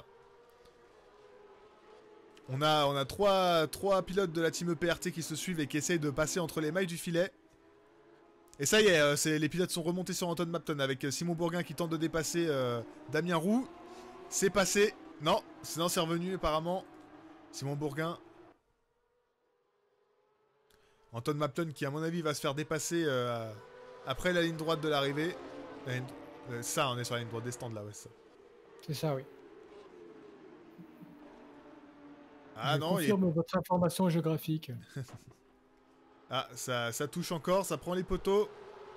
On a, on a trois, trois pilotes de la team E P R T qui se suivent et qui essayent de passer entre les mailles du filet. Et ça y est, euh, c'est, les pilotes sont remontés sur Anton Mapton avec euh, Simon Bourguin qui tente de dépasser euh, Damien Roux. C'est passé. Non, sinon c'est revenu apparemment. Simon Bourguin. Anton Mapton qui à mon avis va se faire dépasser euh, après la ligne droite de l'arrivée. La ligne- euh, ça, on est sur la ligne droite des stands là, ouais, ça. C'est ça, oui. Ah je non, il est- confirme votre information géographique. Ah, ça, ça touche encore, ça prend les poteaux.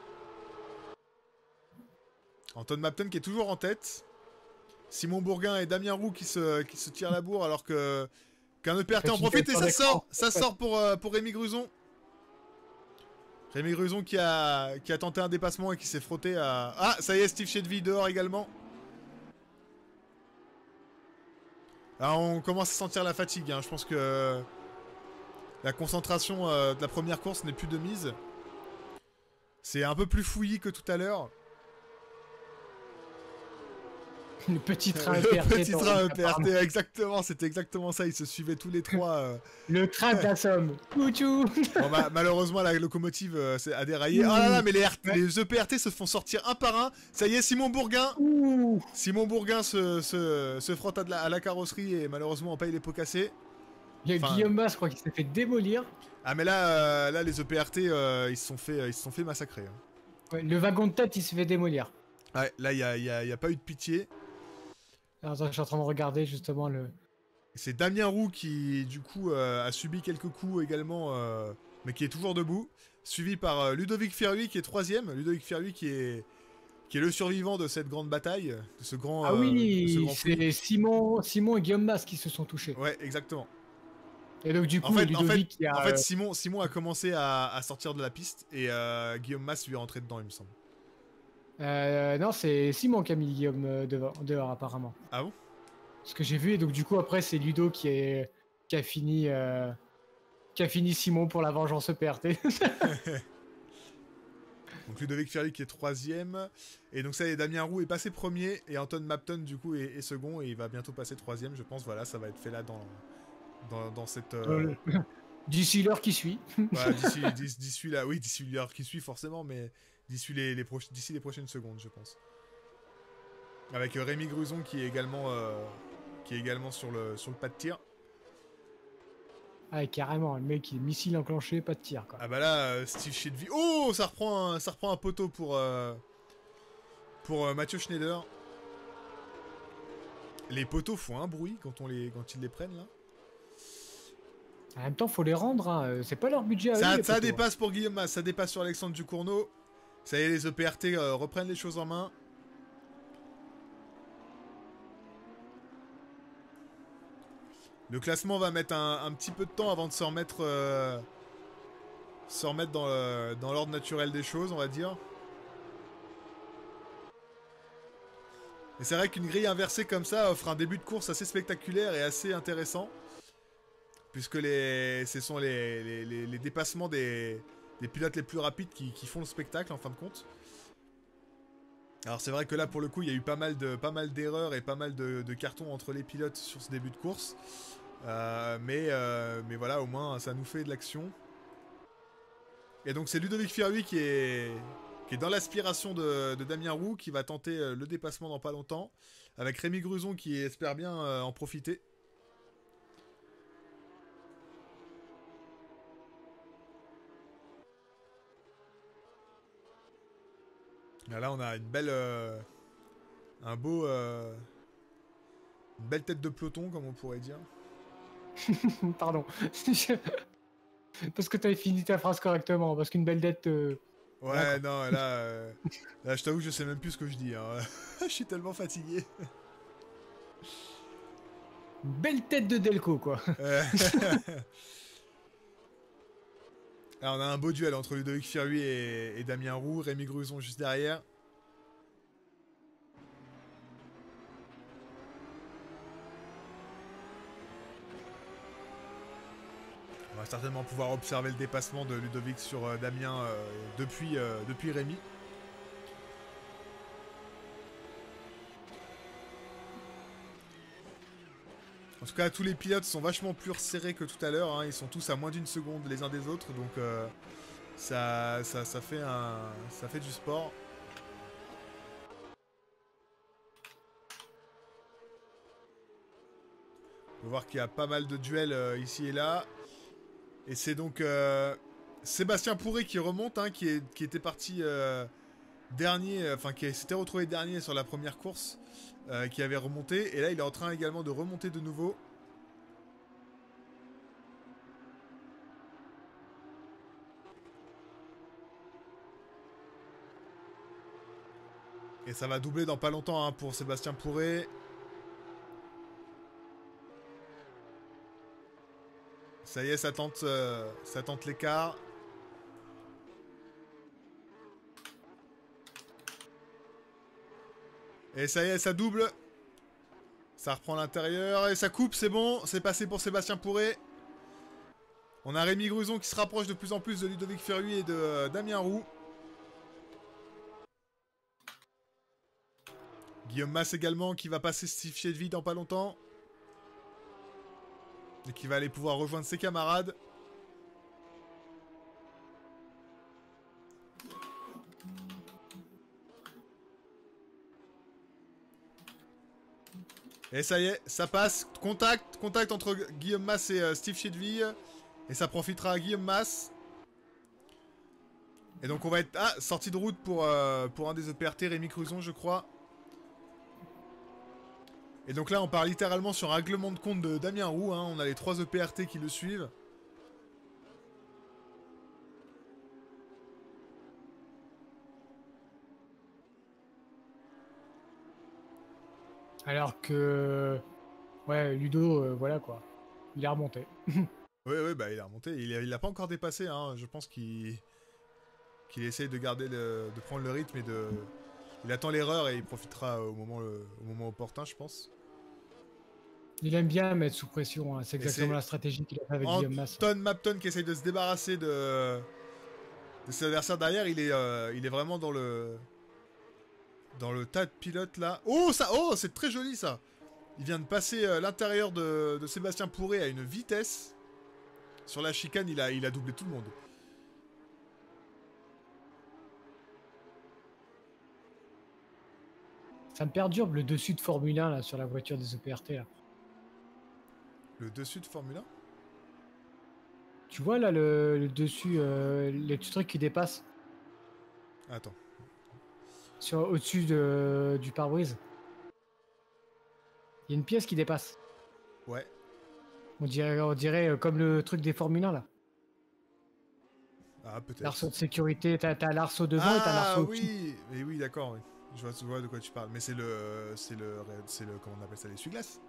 Anton Mapton qui est toujours en tête. Simon Bourguin et Damien Roux qui se, qui se tirent la bourre alors que qu'un E P R T en Petit profite et capteur ça d'écran. sort. Ça sort pour, euh, pour Rémi Gruson. Rémi Gruson qui a, qui a tenté un dépassement et qui s'est frotté à... Ah, ça y est, Steve Chedville dehors également. Alors on commence à sentir la fatigue, hein. Je pense que la concentration euh, de la première course n'est plus de mise. C'est un peu plus fouillis que tout à l'heure. Le petit train Le E P R T. petit ton- train E P R apparemment. T, exactement, c'était exactement ça, ils se suivaient tous les trois. euh. Le train de la Somme. Couchou. Bon, bah, malheureusement, la locomotive euh, s'est- a déraillé. Oh là là, mais les, R- les E P R T se font sortir un par un. Ça y est, Simon Bourguin. Ouh. Simon Bourguin se, se, se frotte à, de la, à la carrosserie et malheureusement on paye les pots cassés. Il y a Enfin, Guillaume Mas, je crois, qui s'est fait démolir. Ah mais là, euh, là les E P R T, euh, ils se sont fait, ils se sont fait massacrer. hein. Ouais, le wagon de tête, il s'est fait démolir. Ouais, là, il n'y a, y a- y a pas eu de pitié. Alors, attends, je suis en train de regarder justement le. C'est Damien Roux qui, du coup, euh, a subi quelques coups également, euh, mais qui est toujours debout. Suivi par euh, Ludovic Ferluy qui est troisième. Ludovic Ferluy qui est, qui est le survivant de cette grande bataille, de ce grand. Ah euh, de ce oui, grand fouillis. c'est Simon, Simon et Guillaume Mas qui se sont touchés. Ouais, exactement. Et donc, du coup, En fait, en Ludovic fait, qui a. en fait, Simon, Simon a commencé à, à sortir de la piste et euh, Guillaume Mas lui est rentré dedans, il me semble. Euh, non, c'est Simon qui a mis Guillaume euh, dehors, dehors, apparemment. Ah bon? Ce que j'ai vu, et donc du coup après c'est Ludo qui, est, qui a fini euh, qui a fini Simon pour la vengeance E P R T. Donc Ludovic Ferry qui est troisième. Et donc ça y est, Damien Roux est passé premier. Et Anton Mapton du coup est, est second. Et il va bientôt passer troisième, je pense. Voilà, ça va être fait là dans, dans, dans cette... Euh... D'ici l'heure qui suit. Voilà, d'ici, d'ici là, oui, d'ici l'heure qui suit forcément. Mais d'ici les, les, proch d'ici les prochaines secondes, je pense. Avec euh, Rémi Gruson qui est également, euh, qui est également sur, le, sur le pas de tir. Ah, carrément, le mec, il est missile enclenché, pas de tir, quoi. Ah bah là, euh, Steve Chedvi... Oh, ça reprend un, ça reprend un poteau pour, euh, pour euh, Mathieu Schneider. Les poteaux font un bruit quand, on les, quand ils les prennent, là. En même temps, faut les rendre, hein. C'est pas leur budget à Ça, eux, ça poteaux, dépasse pour Guillaume Mas, ça dépasse sur Alexandre Ducournau. Ça y est, les E P R T euh, reprennent les choses en main. Le classement va mettre un, un petit peu de temps avant de se remettre, euh, se remettre dans, le, dans l'ordre naturel des choses, on va dire. Et c'est vrai qu'une grille inversée comme ça offre un début de course assez spectaculaire et assez intéressant. Puisque les, ce sont les, les, les, les dépassements des, des pilotes les plus rapides qui, qui font le spectacle en fin de compte. Alors c'est vrai que là pour le coup il y a eu pas mal de pas mal d'erreurs et pas mal de, de cartons entre les pilotes sur ce début de course. Euh, mais, euh, mais voilà, au moins ça nous fait de l'action. Et donc c'est Ludovic Ferry qui est, qui est dans l'aspiration de, de Damien Roux, qui va tenter le dépassement dans pas longtemps, avec Rémi Gruson qui espère bien euh, en profiter. Là on a une belle, euh, un beau, euh, une belle tête de peloton comme on pourrait dire. Pardon. Parce que t'avais fini ta phrase correctement. Parce qu'une belle dette. Euh... Ouais, non, là, euh, là, je t'avoue, je sais même plus ce que je dis. Hein. Je suis tellement fatigué. Une belle tête de Delco, quoi. Alors, on a un beau duel entre Ludovic Ferry et, et Damien Roux. Rémi Gruson juste derrière. On va certainement pouvoir observer le dépassement de Ludovic sur euh, Damien euh, depuis, euh, depuis Rémi. En tout cas, tous les pilotes sont vachement plus resserrés que tout à l'heure. Hein. Ils sont tous à moins d'une seconde les uns des autres. Donc euh, ça, ça, ça, fait un, ça fait du sport. On peut voir qu'il y a pas mal de duels euh, ici et là. Et c'est donc euh, Sébastien Pourré qui remonte, hein, qui, est, qui était parti euh, dernier, euh, enfin qui s'était retrouvé dernier sur la première course, euh, qui avait remonté. Et là, il est en train également de remonter de nouveau. Et ça va doubler dans pas longtemps hein, pour Sébastien Pourré. Ça y est, ça tente, euh, ça tente l'écart. Et ça y est, ça double. Ça reprend l'intérieur et ça coupe, c'est bon. C'est passé pour Sébastien Pourré. On a Rémi Gruson qui se rapproche de plus en plus de Ludovic Ferry et de euh, Damien Roux. Guillaume Mas également qui va passer Steve Chedvi dans pas longtemps. Et qui va aller pouvoir rejoindre ses camarades. Et ça y est, ça passe. Contact, contact entre Guillaume Mas et euh, Steve Chedvi. Et ça profitera à Guillaume Mas. Et donc on va être... Ah, sortie de route pour, euh, pour un des E P R T, Rémi Gruson, je crois. Et donc là, on part littéralement sur un règlement de compte de Damien Roux. Hein. On a les trois E P R T qui le suivent. Alors que... Ouais, Ludo, euh, voilà quoi. Il est remonté. Oui, oui, bah il est remonté. Il l'a pas encore dépassé. Hein. Je pense qu'il qu'il essaye de garder le... de prendre le rythme et de... Il attend l'erreur et il profitera au moment, le... au moment opportun, je pense. Il aime bien mettre sous pression, hein. C'est exactement la stratégie qu'il a fait avec Guillaume Mas. Anton Mapton qui essaye de se débarrasser de, Cet adversaire derrière, il est, euh, il est vraiment dans le... Dans le tas de pilotes, là. Oh, ça, oh, c'est très joli, ça. Il vient de passer euh, l'intérieur de, de Sébastien Pourré à une vitesse. Sur la chicane, il a, il a doublé tout le monde. Ça me perturbe le dessus de Formule un là, sur la voiture des E P R T. Là. Le dessus de Formule un? Tu vois là le, le dessus, euh, les petits trucs qui dépassent Attends. sur au-dessus de, du pare-brise. Il y a une pièce qui dépasse. Ouais. On dirait, on dirait euh, comme le truc des Formule un là. Ah, peut-être. L'arceau de sécurité, t'as t'as l'arceau devant et t'as Ah l'arceau au-dessus. oui, mais oui, d'accord. Oui. Je vois, je vois de quoi tu parles. Mais c'est le, c'est le, c'est le, comment on appelle ça, l'essuie-glace.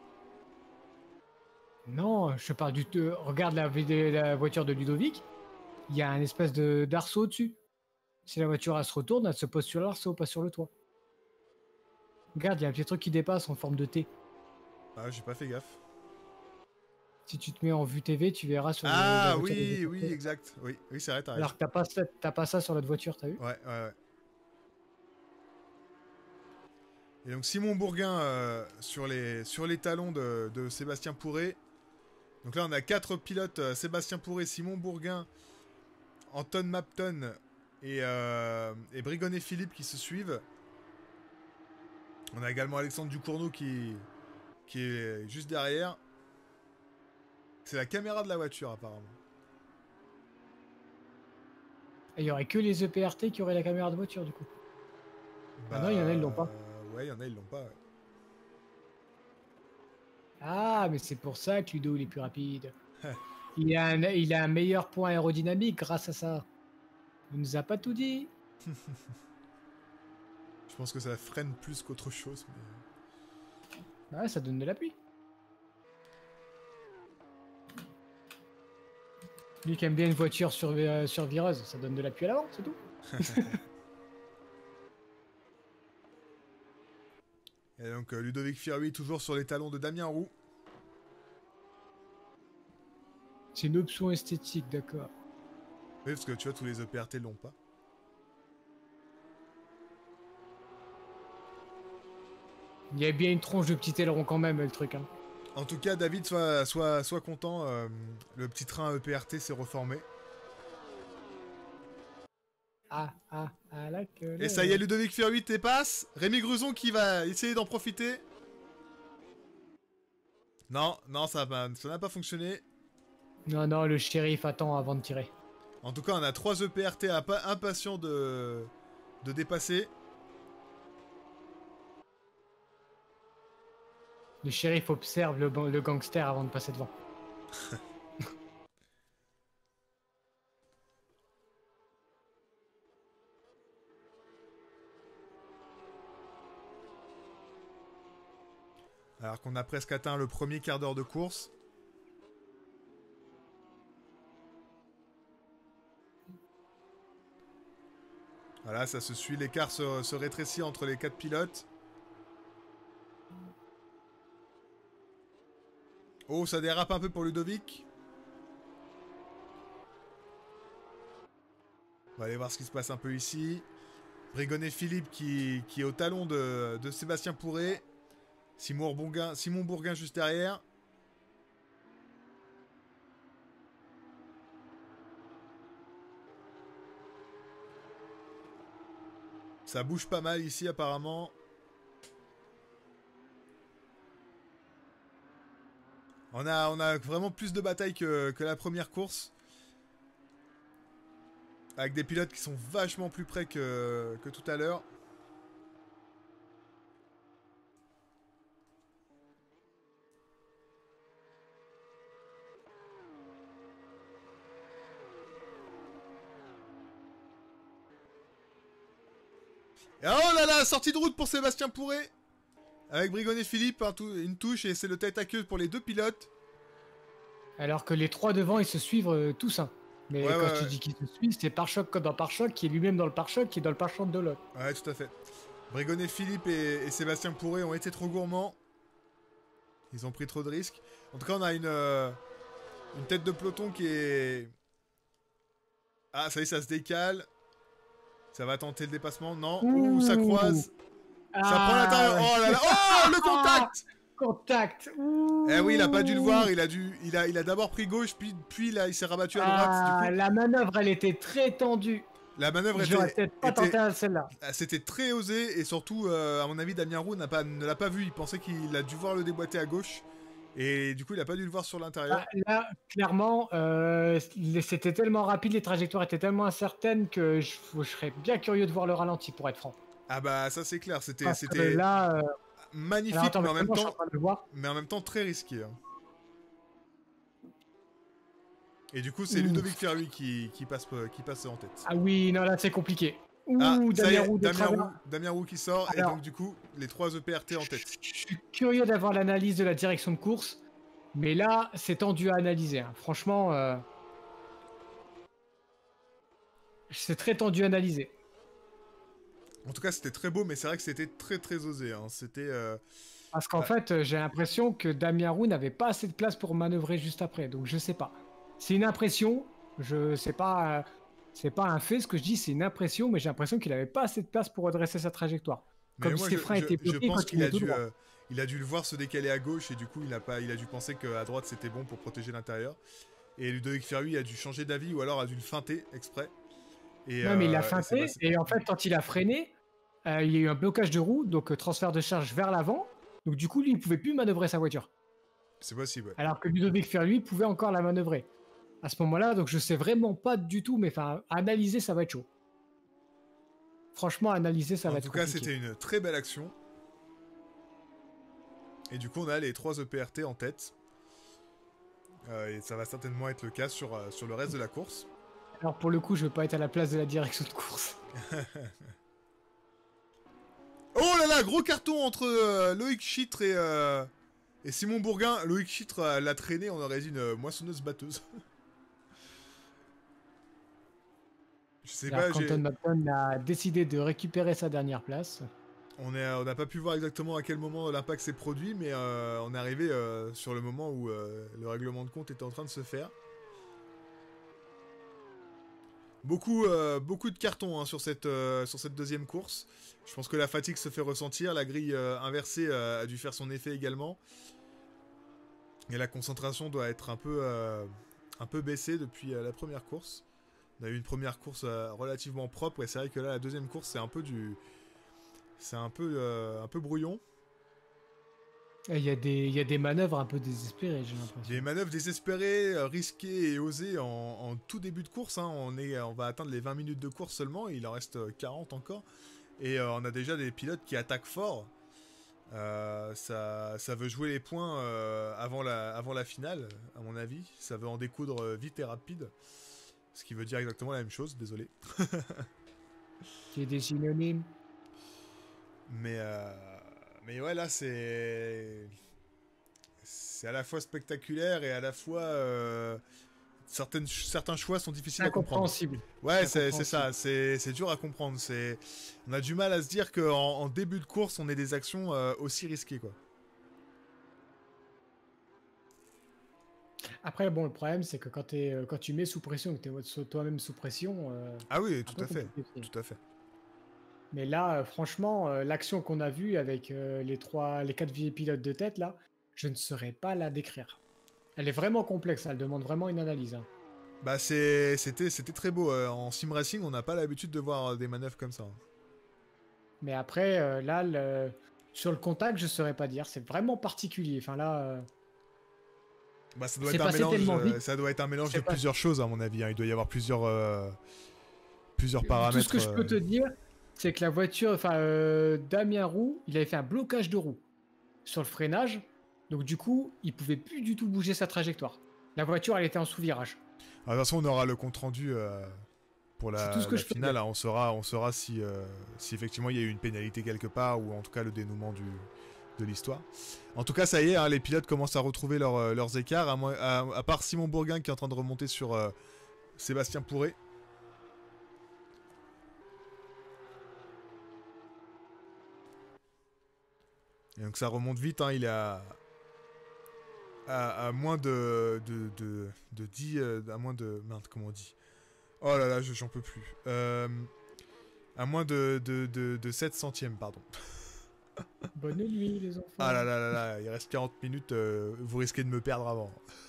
Non, je te parle du. de- regarde la, vidéo- la voiture de Ludovic. Il y a un espèce de d'arceau au-dessus. Si la voiture elle se retourne, elle se pose sur l'arceau, pas sur le toit. Regarde, il y a un petit truc qui dépasse en forme de T. Ah, j'ai pas fait gaffe. Si tu te mets en vue T V, tu verras sur le- Ah la voiture oui, de- oui, exact. Oui, oui, c'est vrai, t'as raison. Alors que t'as pas, ça- t'as pas ça sur notre voiture, t'as vu? Ouais, ouais, ouais. Et donc Simon Bourguin euh, sur, les, sur les talons de, de Sébastien Pourré. Donc là on a quatre pilotes, euh, Sébastien Pourré, Simon Bourguin, Anton Mapton et, euh, et Brigonnet Philippe qui se suivent. On a également Alexandre Ducournau qui, qui est juste derrière. C'est la caméra de la voiture apparemment. Et il y aurait que les E P R T qui auraient la caméra de voiture du coup. Ah non, il y en a, ils l'ont pas. euh, Ouais, il y en a, ils l'ont pas. Ouais. Ah, mais c'est pour ça que Ludo il est plus rapide. il, a un, il a un meilleur point aérodynamique grâce à ça. Il nous a pas tout dit. Je pense que ça freine plus qu'autre chose. Mais... Ouais, ça donne de l'appui. Lui qui aime bien une voiture sur, euh, sur vireuse, ça donne de l'appui à l'avant, c'est tout. Et donc euh, Ludovic Firui toujours sur les talons de Damien Roux. C'est une option esthétique, d'accord. Oui, parce que tu vois, tous les E P R T l'ont pas. Il y a bien une tronche de petit aileron quand même, le truc. Hein. En tout cas, David, sois, sois, sois content. euh, le petit train E P R T s'est reformé. Ah, ah, ah, là que... Et ça y est, Ludovic Firui dépasse. Rémi Gruson qui va essayer d'en profiter. Non, non, ça va- ça n'a pas fonctionné. Non, non, le shérif attend avant de tirer. En tout cas, on a trois E P R T impa- impatients de, de dépasser. Le shérif observe le, le gangster avant de passer devant. Alors qu'on a presque atteint le premier quart d'heure de course. Voilà, ça se suit, l'écart se, se rétrécit entre les quatre pilotes. Oh, ça dérape un peu pour Ludovic. On va aller voir ce qui se passe un peu ici. Brigonnet Philippe qui, qui est au talon de, de Sébastien Pourré. Simon Bourguin, Simon Bourguin juste derrière. Ça bouge pas mal ici apparemment. On a, on a vraiment plus de batailles que, que la première course. Avec des pilotes qui sont vachement plus près que, que tout à l'heure. Et oh là là, sortie de route pour Sébastien Pourré. Avec Brigonnet Philippe, un tou- une touche et c'est le tête à queue pour les deux pilotes. Alors que les trois devant, ils se suivent euh, tous. Hein. Mais Ouais, quand ouais, je te ouais. dis qu'ils se suivent, c'est pare-choc comme dans pare-choc, qui est lui-même dans le pare-choc, qui est dans le pare-choc de l'autre. Ouais, tout à fait. Brigonnet Philippe et, et Sébastien Pourré ont été trop gourmands. Ils ont pris trop de risques. En tout cas, on a une, euh, une tête de peloton qui est Ah, ça y est, ça se décale. Ça va tenter le dépassement. Non. Ouh. Ouh, ça croise. Ça Ah, prend l'intérieur. Oh là là. Oh, le contact. Contact. Ouh. Eh oui, il a pas dû le voir. Il a dû, il a, il a d'abord pris gauche, puis, puis là, il s'est rabattu à droite. Ah, Du coup, la manœuvre, elle était très tendue. la manœuvre J'aurais était, peut-être pas était- tenté à celle-là. ah, c'était très osé et surtout, euh, à mon avis, Damien Roux n'a pas, ne l'a pas vu. Il pensait qu'il a dû voir le déboîter à gauche et du coup, il a pas dû le voir sur l'intérieur. Ah, là, clairement, euh, c'était tellement rapide, les trajectoires étaient tellement incertaines que je, je serais bien curieux de voir le ralenti, pour être franc. Ah bah ça c'est clair. C'était, Parce que c'était là, euh, magnifique, alors, attends, mais en mais même comment je suis temps, en train de le voir mais en même temps très risqué. hein. Et du coup, c'est Ouh. Ludovic Ferluy qui, qui passe, qui passe en tête. Ah oui, non, là, c'est compliqué. Ouh, Ah, ça y Damien est, Roux de Damien travers. Roux, Damien Roux qui sort, et Alors- donc du coup, les trois E P R T en tête. Je suis curieux d'avoir l'analyse de la direction de course, mais là, c'est tendu à analyser. hein. Franchement, euh, c'est très tendu à analyser. En tout cas, c'était très beau, mais c'est vrai que c'était très très osé. hein. C'était. euh, Parce qu'en Ah. fait, euh, j'ai l'impression que Damien Roux n'avait pas assez de place pour manœuvrer juste après, donc je sais pas. C'est une impression, je sais pas, euh, c'est pas un fait ce que je dis, c'est une impression, mais j'ai l'impression qu'il avait pas assez de place pour redresser sa trajectoire. Mais Comme moi, ses je, freins je- étaient je bloqués pense quand il qu'il a est tout dû, droit. euh, il a dû le voir se décaler à gauche, et du coup, il a pas, il a dû penser qu'à droite c'était bon pour protéger l'intérieur. Et Ludovic Ferluy a dû changer d'avis, ou alors a dû le feinter exprès. Et, Non, mais il euh, a et c'est feinté, passé. et en fait, quand il a freiné, euh, il y a eu un blocage de roue, donc euh, transfert de charge vers l'avant, donc du coup, lui, il pouvait plus manœuvrer sa voiture. C'est possible. Ouais. Alors que Ludovic Ferluy pouvait encore la manœuvrer. À ce moment-là, donc je sais vraiment pas du tout, mais enfin, analyser, ça va être chaud. Franchement, analyser, ça va En être tout cas, compliqué. c'était une très belle action. Et du coup, on a les trois E P R T en tête. Euh, et ça va certainement être le cas sur, euh, sur le reste de la course. Alors pour le coup, je veux pas être à la place de la direction de course. Oh là là, gros carton entre euh, Loïc Chitre et, euh, et Simon Bourguin. Loïc Chitre euh, l'a traîné, on aurait dit une euh, moissonneuse-batteuse. Je sais Alors, pas, j'ai- Quentin Maton a décidé de récupérer sa dernière place. on est, on n'a pas pu voir exactement à quel moment l'impact s'est produit, mais euh, on est arrivé euh, sur le moment où euh, le règlement de compte était en train de se faire. Beaucoup, euh, beaucoup de cartons hein, sur, cette, euh, sur cette deuxième course. Je pense que la fatigue se fait ressentir. La grille euh, inversée euh, a dû faire son effet également. Et la concentration doit être un peu, euh, un peu baissée depuis euh, la première course. On a eu une première course euh, relativement propre. Et c'est vrai que là, la deuxième course, c'est un peu du... C'est un peu, euh, un peu brouillon. Et Il y, a des- il y a des manœuvres un peu désespérées, j'ai l'impression. Des manœuvres désespérées, euh, risquées et osées en, en tout début de course. hein. On, est, on va atteindre les vingt minutes de course seulement. Il en reste euh, quarante encore. Et euh, on a déjà des pilotes qui attaquent fort. Euh, ça, ça veut jouer les points euh, avant, la, avant la finale, à mon avis. Ça veut en découdre euh, vite et rapide. Ce qui veut dire exactement la même chose, désolé. Il y a des synonymes. Mais, euh, mais ouais, là, c'est... C'est à la fois spectaculaire et à la fois... euh, certaines, certains choix sont difficiles à comprendre. Incompréhensible. Ouais, c'est c'est ça, Incompréhensible. c'est c'est dur à comprendre. C'est, on a du mal à se dire qu'en en début de course, on ait des actions euh, aussi risquées, quoi. Après, bon, le problème, c'est que quand, t'es, euh, quand tu mets sous pression, que tu es toi-même sous pression. euh, Ah oui, un tout peu à fait, compliqué aussi. tout à fait. Mais là, euh, franchement, euh, l'action qu'on a vue avec euh, les trois, les quatre vieilles pilotes de tête, là, je ne saurais pas la décrire. Elle est vraiment complexe, elle demande vraiment une analyse. hein. Bah c'est, c'était, c'était très beau. euh, En sim racing, on n'a pas l'habitude de voir euh, des manœuvres comme ça. hein. Mais après, euh, là, le- sur le contact, je saurais pas dire. C'est vraiment particulier. Enfin là, euh, Bah ça doit C'est être un passé mélange. tellement euh, vite. ça doit être un mélange C'est de pas- plusieurs choses, à mon avis. hein. Il doit y avoir plusieurs, euh, plusieurs paramètres. tout ce que je peux euh, te dire, c'est que la voiture, enfin, euh, Damien Roux, il avait fait un blocage de roue sur le freinage. Donc du coup, il pouvait plus du tout bouger sa trajectoire. La voiture, elle était en sous-virage. ah, de toute façon, on aura le compte rendu euh, pour la, C'est tout ce que la je peux finale. dire. hein. On saura, on saura si, euh, si effectivement il y a eu une pénalité quelque part ou en tout cas le dénouement du, de l'histoire. En tout cas, ça y est, hein, les pilotes commencent à retrouver leur, euh, leurs écarts. À, moins- à- à part Simon Bourguin qui est en train de remonter sur euh, Sébastien Pourret. Et donc ça remonte vite. hein, Il est à, à, à moins de, de, de, de dix, euh, à moins de, merde, comment on dit, Oh là là, je- j'en peux plus. Euh, à moins de, de, de, de sept centièmes, pardon. Bonne nuit, les enfants. Ah là là là là, il reste quarante minutes, euh, vous risquez de me perdre avant.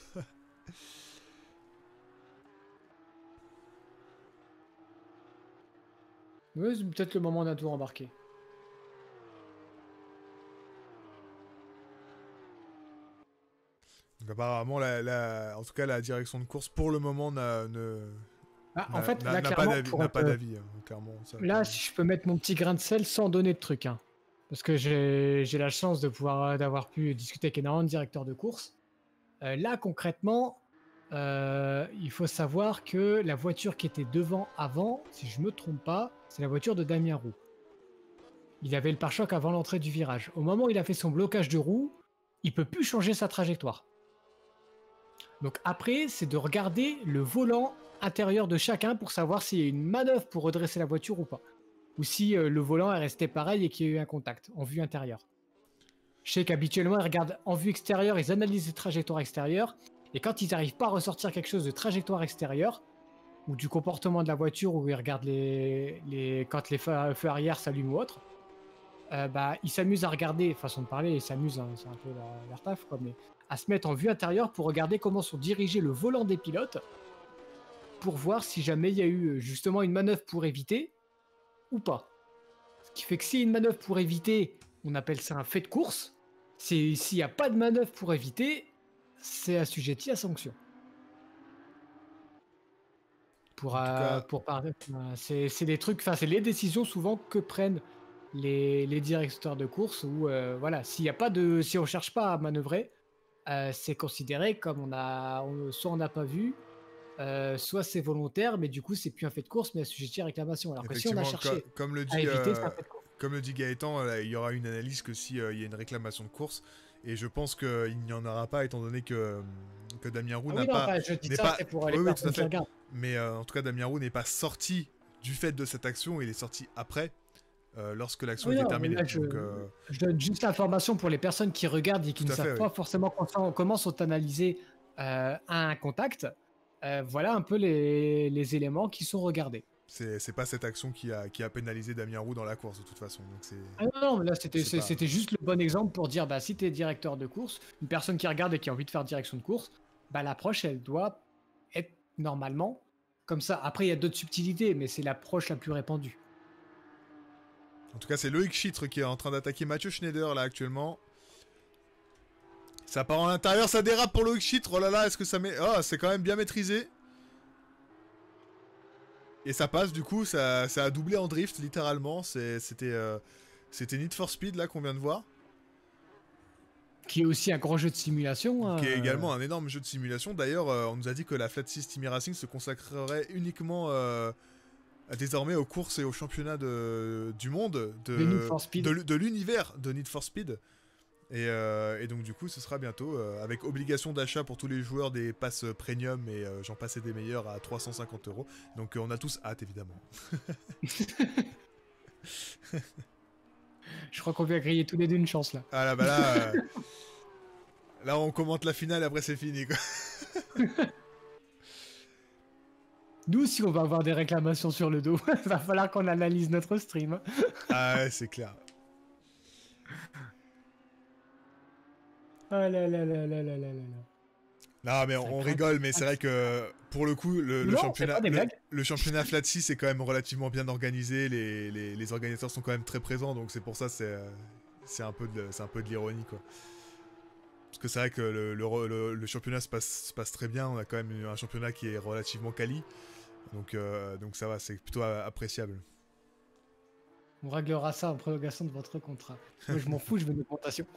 Oui, c'est peut-être le moment d'un tour embarqué. Donc apparemment, la, la- en tout cas, la direction de course, pour le moment, n'a ne, Ah, en n'a- fait, n'a- là, n'a pas clairement, d'avis. pour n'a être, pas euh, d'avis, hein, clairement. ça, Là, clairement. si je peux mettre mon petit grain de sel sans donner de trucs, hein. Parce que j'ai j'ai la chance de pouvoir d'avoir pu discuter avec énormément de directeurs de course. Euh, là, concrètement, euh, il faut savoir que la voiture qui était devant avant, si je me trompe pas, c'est la voiture de Damien Roux. Il avait le pare-choc avant l'entrée du virage. Au moment où il a fait son blocage de roue, il peut plus changer sa trajectoire. Donc après, c'est de regarder le volant intérieur de chacun pour savoir s'il y a une manœuvre pour redresser la voiture ou pas. Ou si euh, le volant est resté pareil et qu'il y a eu un contact en vue intérieure. Je sais qu'habituellement, ils regardent en vue extérieure, ils analysent les trajectoires extérieures, et quand ils n'arrivent pas à ressortir quelque chose de trajectoire extérieure, ou du comportement de la voiture, où ils regardent les, les, quand les feux, feux arrière s'allument ou autre, euh, bah, ils s'amusent à regarder, façon de parler, ils s'amusent, hein, c'est un peu leur, leur taf, quoi, mais à se mettre en vue intérieure pour regarder comment sont dirigés le volant des pilotes, pour voir si jamais il y a eu justement une manœuvre pour éviter, ou pas. Ce qui fait que s'il y a une manœuvre pour éviter, on appelle ça un fait de course. C'est s'il n'y a pas de manœuvre pour éviter, c'est assujetti à sanction. Pour, En tout euh, cas- pour parler, euh, c'est c'est des trucs, enfin c'est les décisions souvent que prennent les, les directeurs de course où euh, voilà, s'il y a pas de, si on cherche pas à manœuvrer, euh, c'est considéré comme on a, on- soit on n'a pas vu, euh, soit c'est volontaire, mais du coup c'est plus un fait de course mais assujetti à réclamation. Alors que si on a Effectivement, cherché co- comme le à dit, éviter, euh, c'est un fait de course. comme le dit Gaëtan, euh, il y aura une analyse que si euh, il y a une réclamation de course. Et je pense qu'il n'y en aura pas, étant donné que, que Damien Roux Ah n'a oui, non, pas. enfin, je dis n'est ça, pas- c'est pour les Oui, oui, personnes tout à qui fait. regardent. Mais euh, en tout cas, Damien Roux n'est pas sorti du fait de cette action, il est sorti après, euh, lorsque l'action Oui, était non, mais terminée. là, je, Donc, euh, je donne juste l'information pour les personnes qui regardent et qui Tout ne à savent fait, pas oui. forcément comment, comment sont analysés euh, un contact. Euh, voilà un peu les, les éléments qui sont regardés. c'est c'est pas cette action qui a, qui a pénalisé Damien Roux dans la course, de toute façon. Donc c'est. Ah non, non, mais là c'était C'est c'est- pas- c'était juste le bon exemple pour dire bah, si tu es directeur de course, une personne qui regarde et qui a envie de faire direction de course, bah, l'approche elle doit être normalement comme ça. Après il y a d'autres subtilités, mais c'est l'approche la plus répandue. En tout cas, c'est Loïc Chitre qui est en train d'attaquer Mathieu Schneider là actuellement. Ça part en l'intérieur, ça dérape pour Loïc Chitre. Oh là là, est-ce que ça met. Oh, c'est quand même bien maîtrisé. Et ça passe, du coup, ça, ça a doublé en drift, littéralement. C'est- C'était euh, c'était Need for Speed là qu'on vient de voir. Qui est aussi un gros jeu de simulation. Qui est hein. également un énorme jeu de simulation. D'ailleurs, euh, on nous a dit que la Flat six Team Racing se consacrerait uniquement euh, à- désormais aux courses et aux championnats de, du monde de, De Need for Speed. de, l- de l'univers de Need for Speed. Et, euh, et donc du coup, ce sera bientôt euh, avec obligation d'achat pour tous les joueurs des passes premium et euh, j'en passais des meilleurs à trois cent cinquante euros. Donc euh, on a tous hâte évidemment. Je crois qu'on vient griller tous les deux une chance là. Ah là bah là, euh, là on commente la finale et après c'est fini quoi. Nous, si on va avoir des réclamations sur le dos, il va falloir qu'on analyse notre stream. hein. Ah ouais, c'est clair. Ah là là là là là là là là. Non mais on, on rigole, mais c'est vrai que pour le coup, le, le Non, championnat, c'est pas des le, blagues. le championnat Flat six est quand même relativement bien organisé. Les, les, les organisateurs sont quand même très présents, donc c'est pour ça c'est euh, c'est un peu de c'est un peu de l'ironie quoi. Parce que c'est vrai que le, le, le- le championnat se passe, se passe très bien. On a quand même un championnat qui est relativement quali, donc euh, donc ça va, c'est plutôt a- appréciable. On réglera ça en prolongation de votre contrat. Moi, je m'en fous, je veux une augmentation.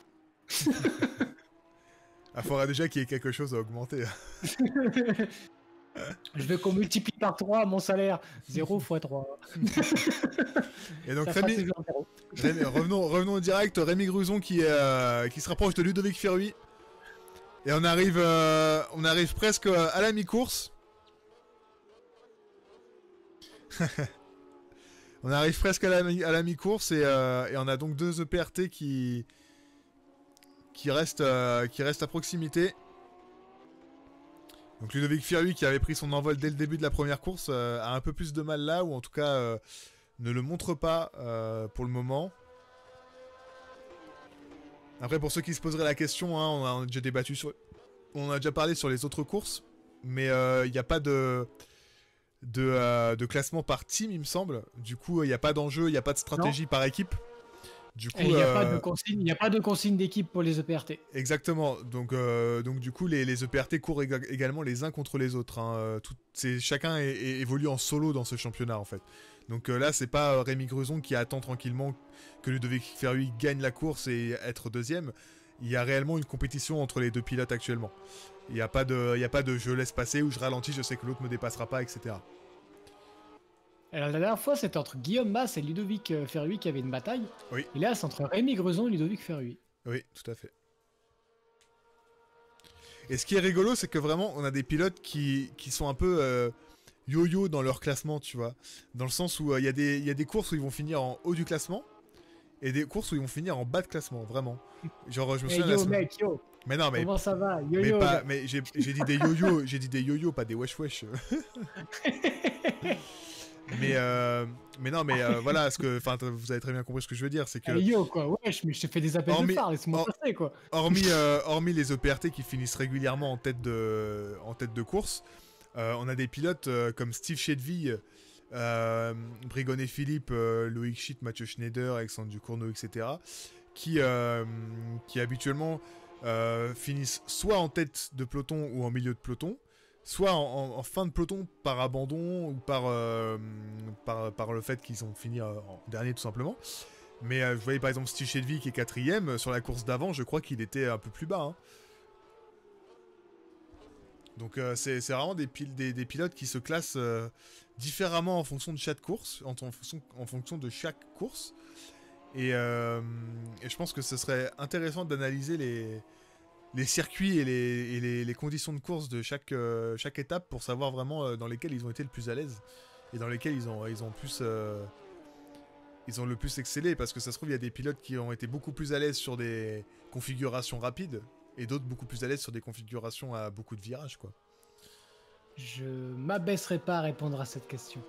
Il faudra déjà qu'il y ait quelque chose à augmenter. Je veux qu'on multiplie par trois mon salaire. zéro fois trois. Et donc Ça fera Rémi, toujours zéro. Rémi- revenons, revenons au direct. Rémi Gruson qui, est, euh, qui se rapproche de Ludovic Ferrui. Et on arrive, euh, on arrive presque à la mi-course. On arrive presque à la, mi- à la mi-course et, euh, et on a donc deux E P R T qui, qui, restent, euh, qui restent à proximité. Donc Ludovic Fierui, qui avait pris son envol dès le début de la première course, euh, a un peu plus de mal là, ou en tout cas euh, ne le montre pas euh, pour le moment. Après, pour ceux qui se poseraient la question, hein, on, a, on a déjà débattu sur... On a déjà parlé sur les autres courses, mais il euh, n'y a pas de... De, euh, de classement par team, il me semble. Du coup, il n'y a pas d'enjeu, il n'y a pas de stratégie Non. par équipe. Du coup, Il n'y a, euh, pas de consigne- y a pas de consigne d'équipe pour les E P R T. exactement. Donc, euh, donc du coup, les, les E P R T courent éga- également les uns contre les autres. Hein. Euh, tout- c'est- chacun é- é- évolue en solo dans ce championnat, en fait. Donc euh, là, c'est pas euh, Rémi Gruson qui attend tranquillement que Ludovic Fierui gagne la course et être deuxième. Il y a réellement une compétition entre les deux pilotes actuellement. Il n'y a pas de, il y a pas de je laisse passer ou je ralentis, je sais que l'autre me dépassera pas, et cetera. Alors, la dernière fois, c'était entre Guillaume Mass et Ludovic euh, Fierui qui avaient une bataille. Oui. Et là, c'est entre Rémi Grezon et Ludovic Fierui. Oui, tout à fait. Et ce qui est rigolo, c'est que vraiment, on a des pilotes qui, qui sont un peu euh, yo-yo dans leur classement, tu vois. Dans le sens où il y, a des- y a des courses où ils vont finir en haut du classement et des courses où ils vont finir en bas de classement, vraiment. Genre, je me Hey, souviens... la yo, semaine- mec, yo. Mais non, mais... Comment ça va? Yo, mais yo. pas- gars. mais j'ai j'ai dit des yo-yo, j'ai dit des yo-yo, pas des wesh-wesh. mais, euh, mais non, mais euh, voilà, ce que, enfin, vous avez très bien compris ce que je veux dire, c'est que... Hey, yo, quoi. Wesh, mais je te fais des appels Hormis- de phare, laisse-moi hor- passer, quoi. Hormis, euh, hormis les E P R T qui finissent régulièrement en tête de, en tête de course, euh, on a des pilotes euh, comme Steve Chedville, euh, Brigonnet Philippe, euh, Loïc Schitt, Mathieu Schneider, Alexandre Ducournau, et cetera, qui, euh, qui habituellement euh, finissent soit en tête de peloton ou en milieu de peloton, soit en, en- en fin de peloton par abandon ou par, euh, par, par le fait qu'ils ont fini euh, en dernier tout simplement. Mais euh, je voyais par exemple Steve Chedville qui est quatrième. Sur la course d'avant, je crois qu'il était un peu plus bas. Hein. Donc euh, c'est c'est vraiment des, pil- des, des pilotes qui se classent euh, différemment en fonction de chaque course, en, en fonction, en fonction de chaque course. Et, euh, et je pense que ce serait intéressant d'analyser les, les circuits et, les, et les, les conditions de course de chaque, euh, chaque étape pour savoir vraiment euh, dans lesquelles ils ont été le plus à l'aise et dans lesquelles ils ont, ils ont plus... euh, ils ont le plus excellé, parce que ça se trouve, il y a des pilotes qui ont été beaucoup plus à l'aise sur des configurations rapides, et d'autres beaucoup plus à l'aise sur des configurations à beaucoup de virages, quoi. Je m'abaisserai pas à répondre à cette question.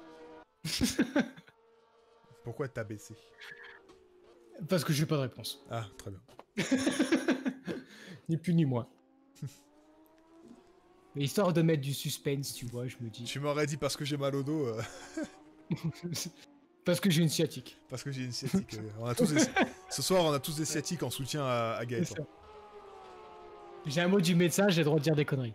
Pourquoi t'as baissé? Parce que j'ai pas de réponse. Ah, très bien. Ni plus ni moins. Mais histoire de mettre du suspense, tu vois, je me dis. Tu m'aurais dit parce que j'ai mal au dos. euh, Parce que j'ai une sciatique. Parce que j'ai une sciatique. euh, on a tous des- Ce soir, on a tous des sciatiques en soutien à, à C'est Gaëtan. ça. J'ai un mot du médecin, j'ai le droit de dire des conneries.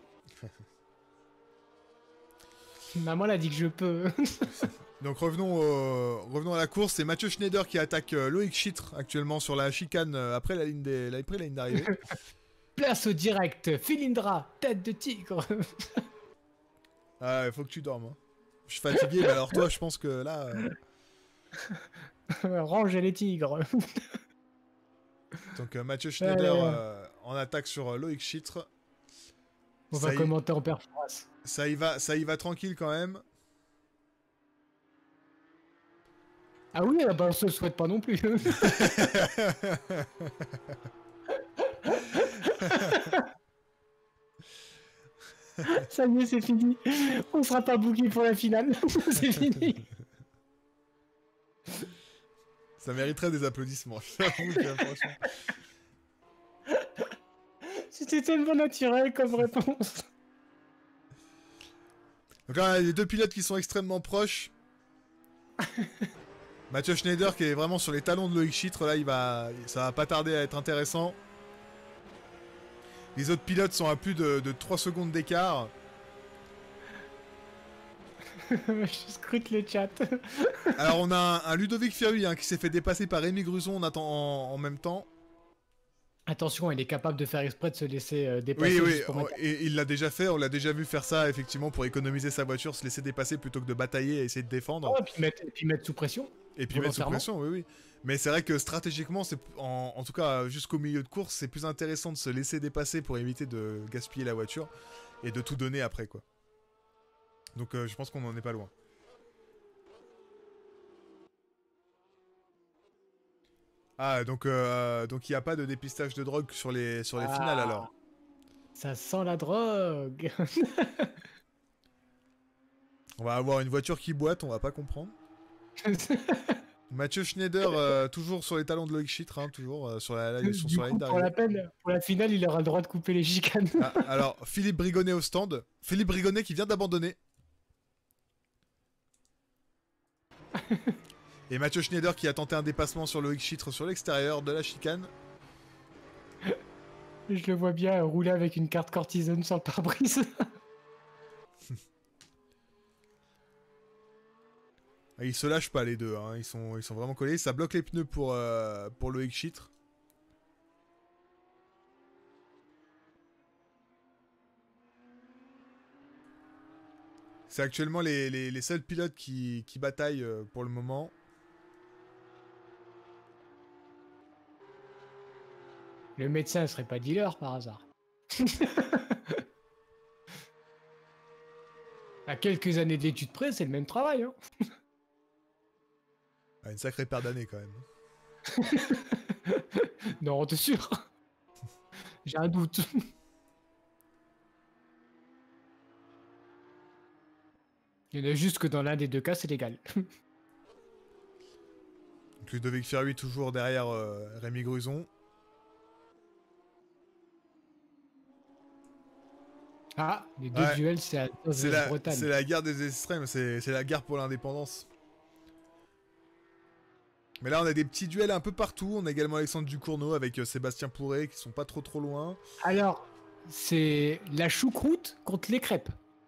Maman l'a dit que je peux. Donc revenons, au- revenons à la course. C'est Mathieu Schneider qui attaque euh, Loïc Schitre actuellement sur la chicane euh, après la ligne des- la- après la ligne d'arrivée. Place au direct, Philindra, tête de tigre. Ah, il faut que tu dormes. hein. Je suis fatigué, mais alors toi, je pense que là... euh, Rangez les tigres. Donc euh, Mathieu Schneider Allez, ouais. euh, en attaque sur euh, Loïc Schitre. On Ça va y- commenter en performance. Ça y va, ça y va tranquille quand même. Ah oui, bah on se le souhaite pas non plus. Ça y est, c'est fini. On sera pas booké pour la finale. C'est fini. Ça mériterait des applaudissements. J'avoue que, franchement. C'était tellement naturel comme réponse. Donc là, on a les deux pilotes qui sont extrêmement proches. Mathieu Schneider qui est vraiment sur les talons de Loïc Schitre. Là, il va, ça va pas tarder à être intéressant. Les autres pilotes sont à plus de, de trois secondes d'écart. Je scrute le chat. Alors on a un, un Ludovic Fierui hein, qui s'est fait dépasser par Rémi Gruson en, atten- en, en même temps. Attention, il est capable de faire exprès de se laisser euh, dépasser. Oui, oui, juste pour on- mettre- et il l'a déjà fait, on l'a déjà vu faire ça effectivement pour économiser sa voiture, se laisser dépasser plutôt que de batailler et essayer de défendre. Oh, et puis mettre, et puis mettre sous pression. Et puis mettre sous volontairement. pression, oui, oui. Mais c'est vrai que stratégiquement, c'est en, en tout cas jusqu'au milieu de course, c'est plus intéressant de se laisser dépasser pour éviter de gaspiller la voiture et de tout donner après, quoi. Donc euh, je pense qu'on n'en est pas loin. Ah, donc euh, donc il n'y a pas de dépistage de drogue sur les, sur les Ah. finales alors. Ça sent la drogue. On va avoir une voiture qui boite, on va pas comprendre. Mathieu Schneider, euh, toujours sur les talons de Loïc Chitre, hein, toujours euh, sur la, la, sur, Du sur la coup, ligne pour la d'arrivée. peine, pour la finale, il aura le droit de couper les chicanes. Ah, alors, Philippe Brigonnet au stand. Philippe Brigonnet qui vient d'abandonner. Et Mathieu Schneider qui a tenté un dépassement sur Loïc Chitre sur l'extérieur de la chicane. Je le vois bien rouler avec une carte cortisone sur le pare-brise. Ils se lâchent pas les deux, hein. ils, sont, ils sont vraiment collés. Ça bloque les pneus pour, euh, pour Loïc Chitre. C'est actuellement les, les, les seuls pilotes qui, qui bataillent euh, pour le moment. Le médecin serait pas dealer par hasard. À quelques années d'études près, c'est le même travail. Hein. Ah, une sacrée paire d'années quand même. Non, t'es sûr? J'ai un doute. Il y en a juste que dans l'un des deux cas, c'est légal. Donc Ludovic Ferruy toujours derrière euh, Rémi Gruson. Ah, les deux Ouais. duels, c'est à C'est la, Bretagne. c'est la guerre des extrêmes, c'est c'est la guerre pour l'indépendance. Mais là, on a des petits duels un peu partout. On a également Alexandre Ducournau avec euh, Sébastien Pourret qui sont pas trop trop loin. Alors, c'est la choucroute contre les crêpes.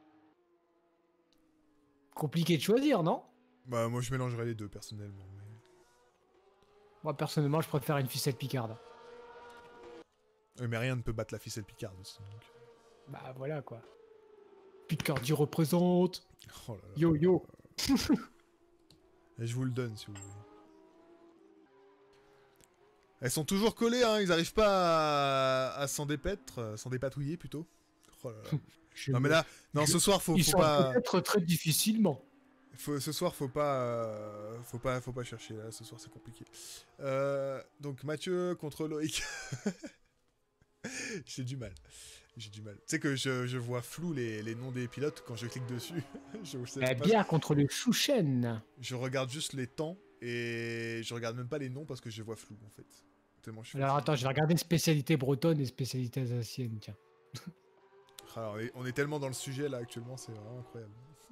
Compliqué de choisir, non? Bah, moi je mélangerais les deux personnellement. mais- Moi, personnellement, je préfère une ficelle picarde. Oui, mais rien ne peut battre la ficelle Picarde aussi. donc. Bah voilà quoi. Picardie représente. Oh là là. Yo yo. Et je vous le donne si vous voulez. Elles sont toujours collées, hein, ils arrivent pas à, à s'en dépaître, euh, s'en dépatouiller plutôt. Oh là là. Je Non mais me- là, non je- ce soir faut, Ils faut sont pas, peut-être très difficilement. faut, ce soir faut pas, euh, faut pas, faut pas chercher là. Ce soir c'est compliqué. Euh, donc Mathieu contre Loïc. J'ai du mal. J'ai du mal. Tu sais que je, je vois flou les, les noms des pilotes quand je clique dessus. je, je sais La pas- bière contre le chouchen. Je regarde juste les temps et je regarde même pas les noms parce que je vois flou en fait. Tellement je suis Alors fatigué. attends, je vais regarder spécialité bretonne et spécialité alsacienne, tiens. Alors, on, est, on est tellement dans le sujet là actuellement, c'est vraiment incroyable.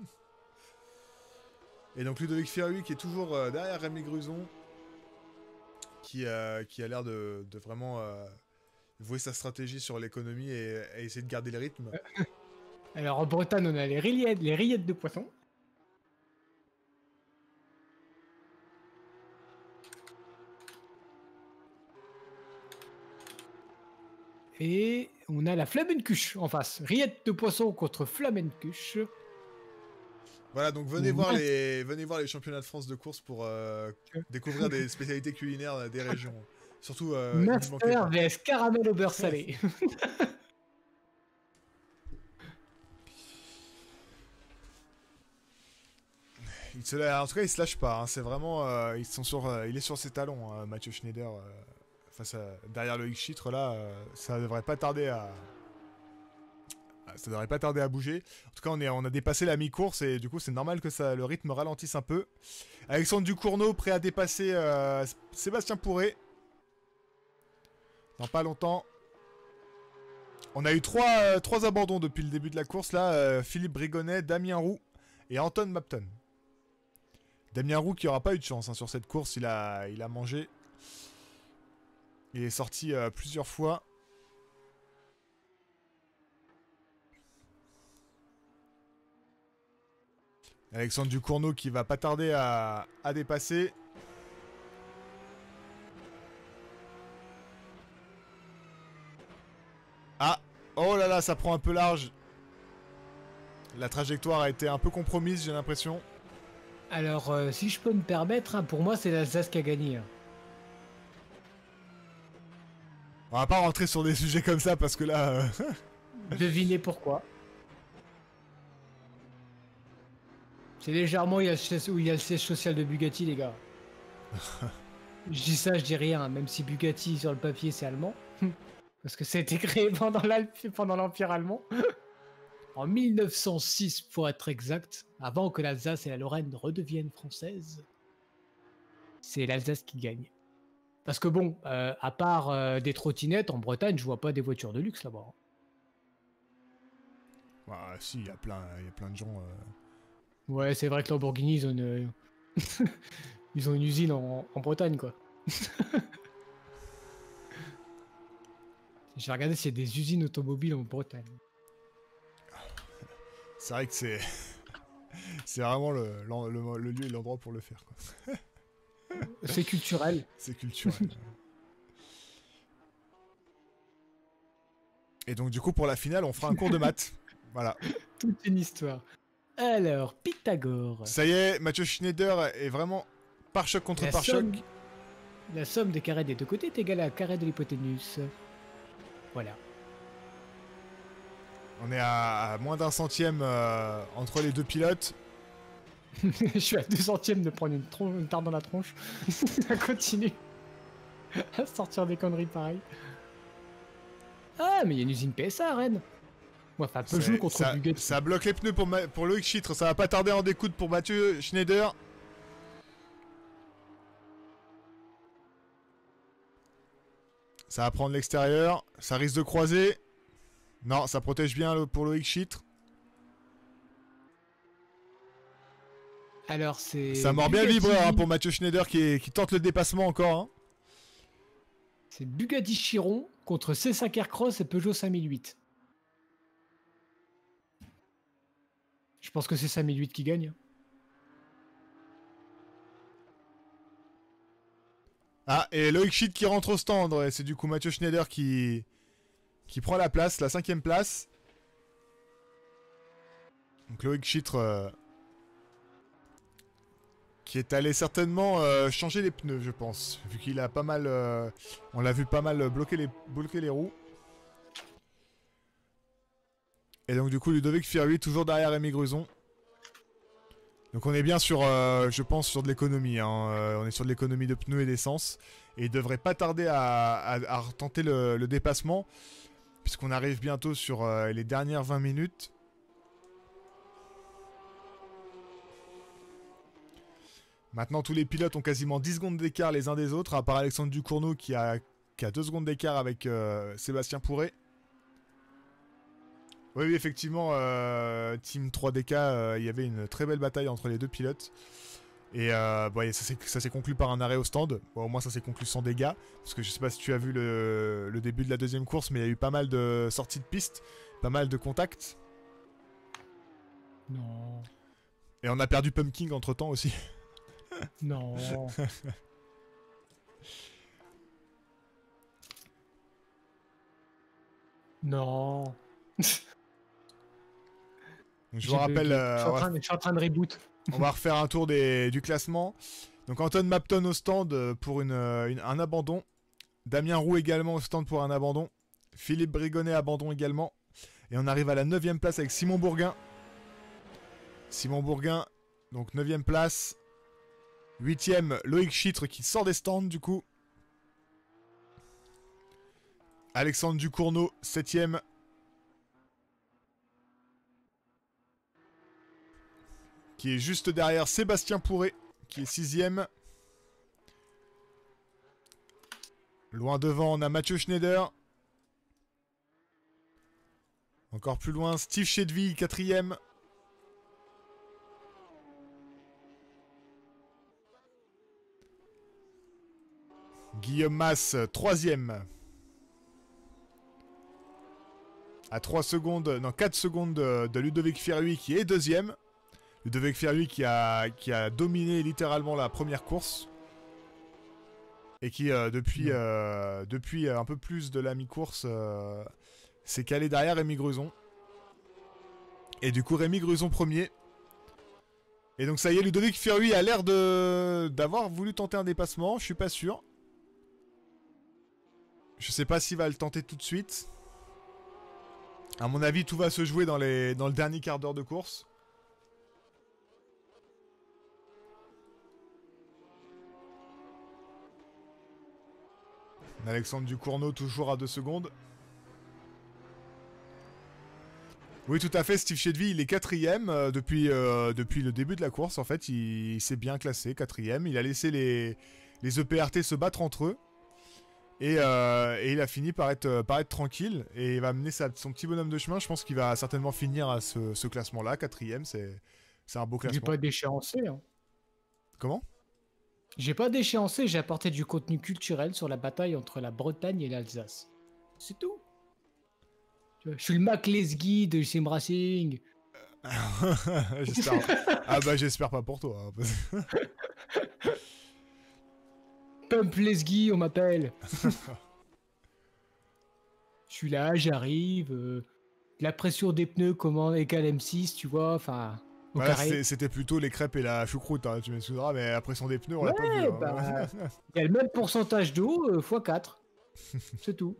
Et donc Ludovic Ferruy qui est toujours euh, derrière Rémi Gruson, qui, euh, qui a l'air de, de vraiment euh, vouer sa stratégie sur l'économie et, et essayer de garder le rythme. Alors en Bretagne, on a les rillettes, les rillettes de poisson. Et on a la Flamencuche en face. Rillettes de poisson contre Flamencuche. Voilà, donc venez Mmh. voir les, venez voir les championnats de France de course pour euh, découvrir des spécialités culinaires euh, des régions. Surtout euh, il ne manquait Master pas. vs caramel au beurre salé. Il se la- en tout cas, il se lâche pas. hein. C'est vraiment, euh, ils sont sur, euh, il est sur ses talons, hein, Mathieu Schneider, euh, face à, derrière le X-Chitre là, euh, ça devrait pas tarder à, à- ça devrait pas tarder à bouger. En tout cas, on est, on a dépassé la mi-course et du coup, c'est normal que ça, le rythme ralentisse un peu. Alexandre Ducournau prêt à dépasser euh, Sébastien Pourret. Dans pas longtemps. On a eu trois, euh, trois abandons depuis le début de la course là. euh, Philippe Brigonnet, Damien Roux et Anton Mapton. Damien Roux qui aura pas eu de chance hein, sur cette course, il a, il a mangé. Il est sorti euh, plusieurs fois. Alexandre Ducournau qui va pas tarder à, à dépasser. Ah, oh là là, ça prend un peu large. La trajectoire a été un peu compromise, j'ai l'impression. Alors, euh, si je peux me permettre, hein, pour moi, c'est l'Alsace qui a gagné. hein. On va pas rentrer sur des sujets comme ça parce que là... euh, Devinez pourquoi. C'est légèrement où il y a le siège- où il y a le siège social de Bugatti, les gars. Je dis ça, je dis rien, même si Bugatti sur le papier c'est allemand. parce que ça a été créé pendant l'Alp- pendant l'Empire allemand. En mille neuf cent six, pour être exact, avant que l'Alsace et la Lorraine redeviennent françaises, c'est l'Alsace qui gagne. Parce que bon, euh, à part euh, des trottinettes, en Bretagne, je vois pas des voitures de luxe là-bas. Ah, si, il y a plein, il y a plein de gens. euh, Ouais, c'est vrai que Lamborghini, ils ont une, ils ont une usine en, en Bretagne, quoi. J'ai regardé s'il y a des usines automobiles en Bretagne. C'est vrai que c'est. C'est vraiment le, l'en- le- le lieu et l'endroit pour le faire, quoi. C'est culturel. C'est culturel. Et donc, du coup, pour la finale, on fera un cours de maths. Voilà. Toute une histoire. Alors, Pythagore. Ça y est, Mathieu Schneider est vraiment pare-choc contre La pare-choc. somme, la somme des carrés des deux côtés est égale à carré de l'hypoténuse. Voilà. On est à, à moins d'un centième euh, entre les deux pilotes. Je suis à deux centièmes de prendre une, tron- une tarte dans la tronche. Ça continue à sortir des conneries pareilles. Ah, mais il y a une usine P S A à Rennes. Ouais, enfin, Peugeot C'est- contre ça, Bugatti. ça bloque les pneus pour, Ma- pour Loïc Chitre. Ça va pas tarder en découdre pour Mathieu Schneider. Ça va prendre l'extérieur. Ça risque de croiser. Non, ça protège bien le- pour Loïc Chitre. Alors, c'est. Ça mord bien le Bugatti- vibreur hein, pour Mathieu Schneider qui, est- qui tente le dépassement encore. hein. C'est Bugatti Chiron contre C cinq Aircross et Peugeot cinq mille huit. Je pense que c'est cinq mille huit qui gagne. Ah, et Loïc Chitre qui rentre au stand. Ouais, c'est du coup Mathieu Schneider qui, qui prend la place, la cinquième place. Donc Loïc Chitre euh, qui est allé certainement euh, changer les pneus, je pense. Vu qu'il a pas mal... euh, on l'a vu pas mal bloquer les, bloquer les roues. Et donc du coup Ludovic Fierui toujours derrière Rémi Gruson. Donc on est bien sur, euh, je pense, sur de l'économie. Hein. Euh, on est sur de l'économie de pneus et d'essence. Et il devrait pas tarder à, à, à retenter le, le dépassement. Puisqu'on arrive bientôt sur euh, les dernières vingt minutes. Maintenant tous les pilotes ont quasiment dix secondes d'écart les uns des autres. À part Alexandre Ducournau qui a, qui a deux secondes d'écart avec euh, Sébastien Pourret. Oui, oui, effectivement, euh, Team trois D K, euh, il y avait une très belle bataille entre les deux pilotes. Et euh, bon, ça s'est- ça s'est conclu par un arrêt au stand. Bon, au moins, ça s'est conclu sans dégâts. Parce que je sais pas si tu as vu le, le début de la deuxième course, mais il y a eu pas mal de sorties de piste, pas mal de contacts. Non. Et on a perdu Pumpkin entre temps aussi. Non. Non. Donc, je J'ai vous rappelle, bugué. euh, je, suis en on va- train, de- je suis en train de reboot. on va refaire un tour des, du classement. Donc Anton Mapton au stand euh, pour une, euh, une- un abandon. Damien Roux également au stand pour un abandon. Philippe Brigonnet abandon également. Et on arrive à la neuvième place avec Simon Bourguin. Simon Bourguin, donc neuvième place. huitième, Loïc Chitre qui sort des stands du coup. Alexandre Ducournau, septième. Qui est juste derrière Sébastien Pourret, qui est sixième. Loin devant, on a Mathieu Schneider. Encore plus loin, Steve Chedville, quatrième. Guillaume Masse, troisième. À trois secondes, non, quatre secondes de, de Ludovic Fierui qui est deuxième. Ludovic Fierui qui a, qui a dominé littéralement la première course. Et qui, euh, depuis, euh, depuis un peu plus de la mi-course, euh, s'est calé derrière Rémi Gruson. Et du coup, Rémi Gruson premier. Et donc ça y est, Ludovic Fierui a l'air de d'avoir voulu tenter un dépassement, je suis pas sûr. Je sais pas s'il va le tenter tout de suite. À mon avis, tout va se jouer dans, les, dans le dernier quart d'heure de course. Alexandre Ducournau toujours à deux secondes. Oui, tout à fait. Steve Chedvy, il est quatrième euh, depuis, euh, depuis le début de la course. En fait, il, il s'est bien classé, quatrième. Il a laissé les, les E P R T se battre entre eux. Et, euh, et il a fini par être, par être tranquille. Et il va mener sa, son petit bonhomme de chemin. Je pense qu'il va certainement finir à ce, ce classement-là. Quatrième, c'est un beau classement. J'ai pas déchéancé. Hein. Comment? J'ai pas déchéancé, j'ai apporté du contenu culturel sur la bataille entre la Bretagne et l'Alsace. C'est tout. Tu vois, je suis le Mac Lesguy de Sim Racing. J'espère. Ah bah j'espère pas pour toi. Hein. Pump Lesguy, on m'appelle. Je suis là, j'arrive. Euh, la pression des pneus, comment égale M six, tu vois, enfin... Voilà, c'était plutôt les crêpes et la choucroute, hein, tu m'excuseras, mais la pression des pneus, on ouais, l'a pas vu. Hein. Bah, il y a le même pourcentage d'eau euh, fois quatre. C'est tout.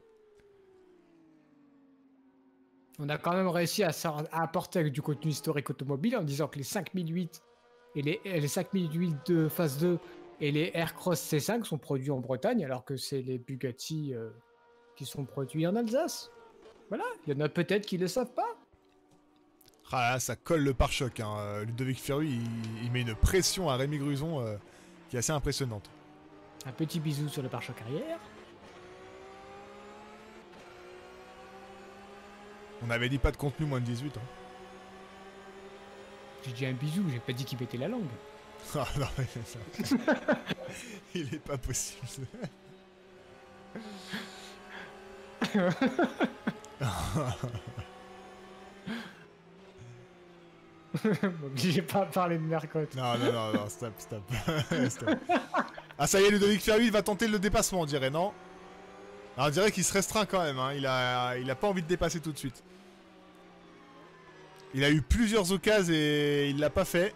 On a quand même réussi à, à apporter du contenu historique automobile en disant que les cinq mille huit et les, les cinq mille huit de phase deux et les Aircross C cinq sont produits en Bretagne, alors que c'est les Bugatti euh, qui sont produits en Alsace. Voilà, il y en a peut-être qui ne le savent pas. Ah là, ça colle le pare-choc. Hein. Ludovic Ferru, il, il met une pression à Rémi Gruson euh, qui est assez impressionnante. Un petit bisou sur le pare-choc arrière. On avait dit pas de contenu moins de dix-huit. Hein. J'ai dit un bisou, j'ai pas dit qu'il mettait la langue. Ah non, mais ça... il est pas possible. J'ai pas parlé de Mercotte. Non, non, non, non, stop, stop. Stop. Ah, ça y est, Ludovic Ferru, il va tenter le dépassement, on dirait, non? Alors, on dirait qu'il se restreint quand même, hein. il, a, il a pas envie de dépasser tout de suite. Il a eu plusieurs occasions et il l'a pas fait.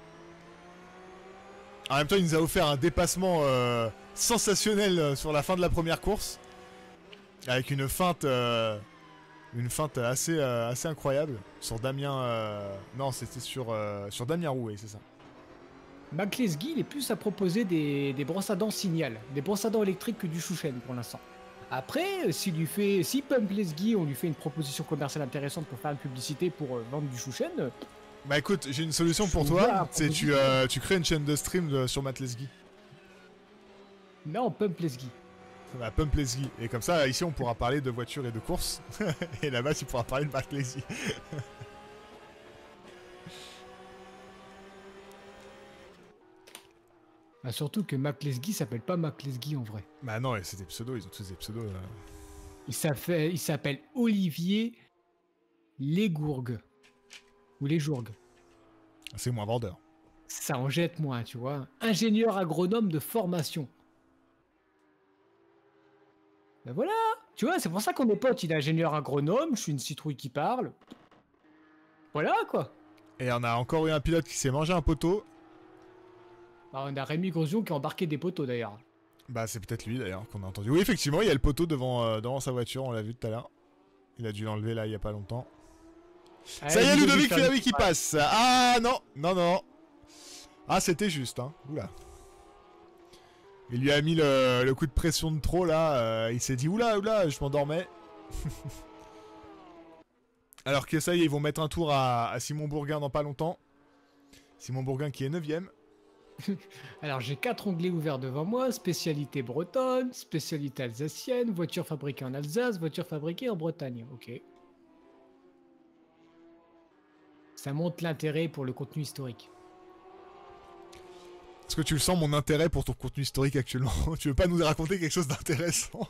En même temps, il nous a offert un dépassement euh, sensationnel sur la fin de la première course. Avec une feinte... Euh... Une feinte assez, euh, assez incroyable sur Damien... Euh... Non, c'était sur, euh, sur Damien Roux, oui, c'est ça. Mac Lesguy, il est plus à proposer des, des brosses à dents Signal, des brosses à dents électriques que du Chouchen pour l'instant. Après, s'il lui fait, si Pump Lesguy, on lui fait une proposition commerciale intéressante pour faire une publicité pour euh, vendre du Chouchen... Euh... Bah écoute, j'ai une solution pour toi, c'est tu, euh, tu crées une chaîne de stream de, sur Matt Lesguy. Non, Pump Lesguy. Bah, Pump Lesguy. Et comme ça, ici, on pourra parler de voitures et de courses. Et là-bas, tu pourras parler de Matt Lesguy. Bah, surtout que Mac Lesguy s'appelle pas Mac Lesguy en vrai. Bah non, c'est des pseudos, ils ont tous des pseudos. Là. Il s'appelle Olivier Lesgourgues. Ou Lesgourgues. C'est moins vendeur. Ça en jette moins, tu vois. Ingénieur agronome de formation. Ben voilà, tu vois, c'est pour ça qu'on est potes. Il est ingénieur agronome, je suis une citrouille qui parle. Voilà, quoi. Et on a encore eu un pilote qui s'est mangé un poteau. Ah, on a Rémi Grosjean qui a embarqué des poteaux, d'ailleurs. Bah, c'est peut-être lui, d'ailleurs, qu'on a entendu. Oui, effectivement, il y a le poteau devant, euh, devant sa voiture, on l'a vu tout à l'heure. Il a dû l'enlever, là, il y a pas longtemps. Ah, ça y est, Ludovic Ferru qui passe. Ah, non, non, non. Ah, c'était juste, hein. Oula. Il lui a mis le, le coup de pression de trop là, euh, il s'est dit oula oula je m'endormais. Alors que ça y est, ils vont mettre un tour à, à Simon Bourguin dans pas longtemps. Simon Bourguin qui est neuvième. Alors j'ai quatre onglets ouverts devant moi, spécialité bretonne, spécialité alsacienne, voiture fabriquée en Alsace, voiture fabriquée en Bretagne, ok. Ça montre l'intérêt pour le contenu historique. Est-ce que tu le sens, mon intérêt pour ton contenu historique actuellement? Tu veux pas nous raconter quelque chose d'intéressant?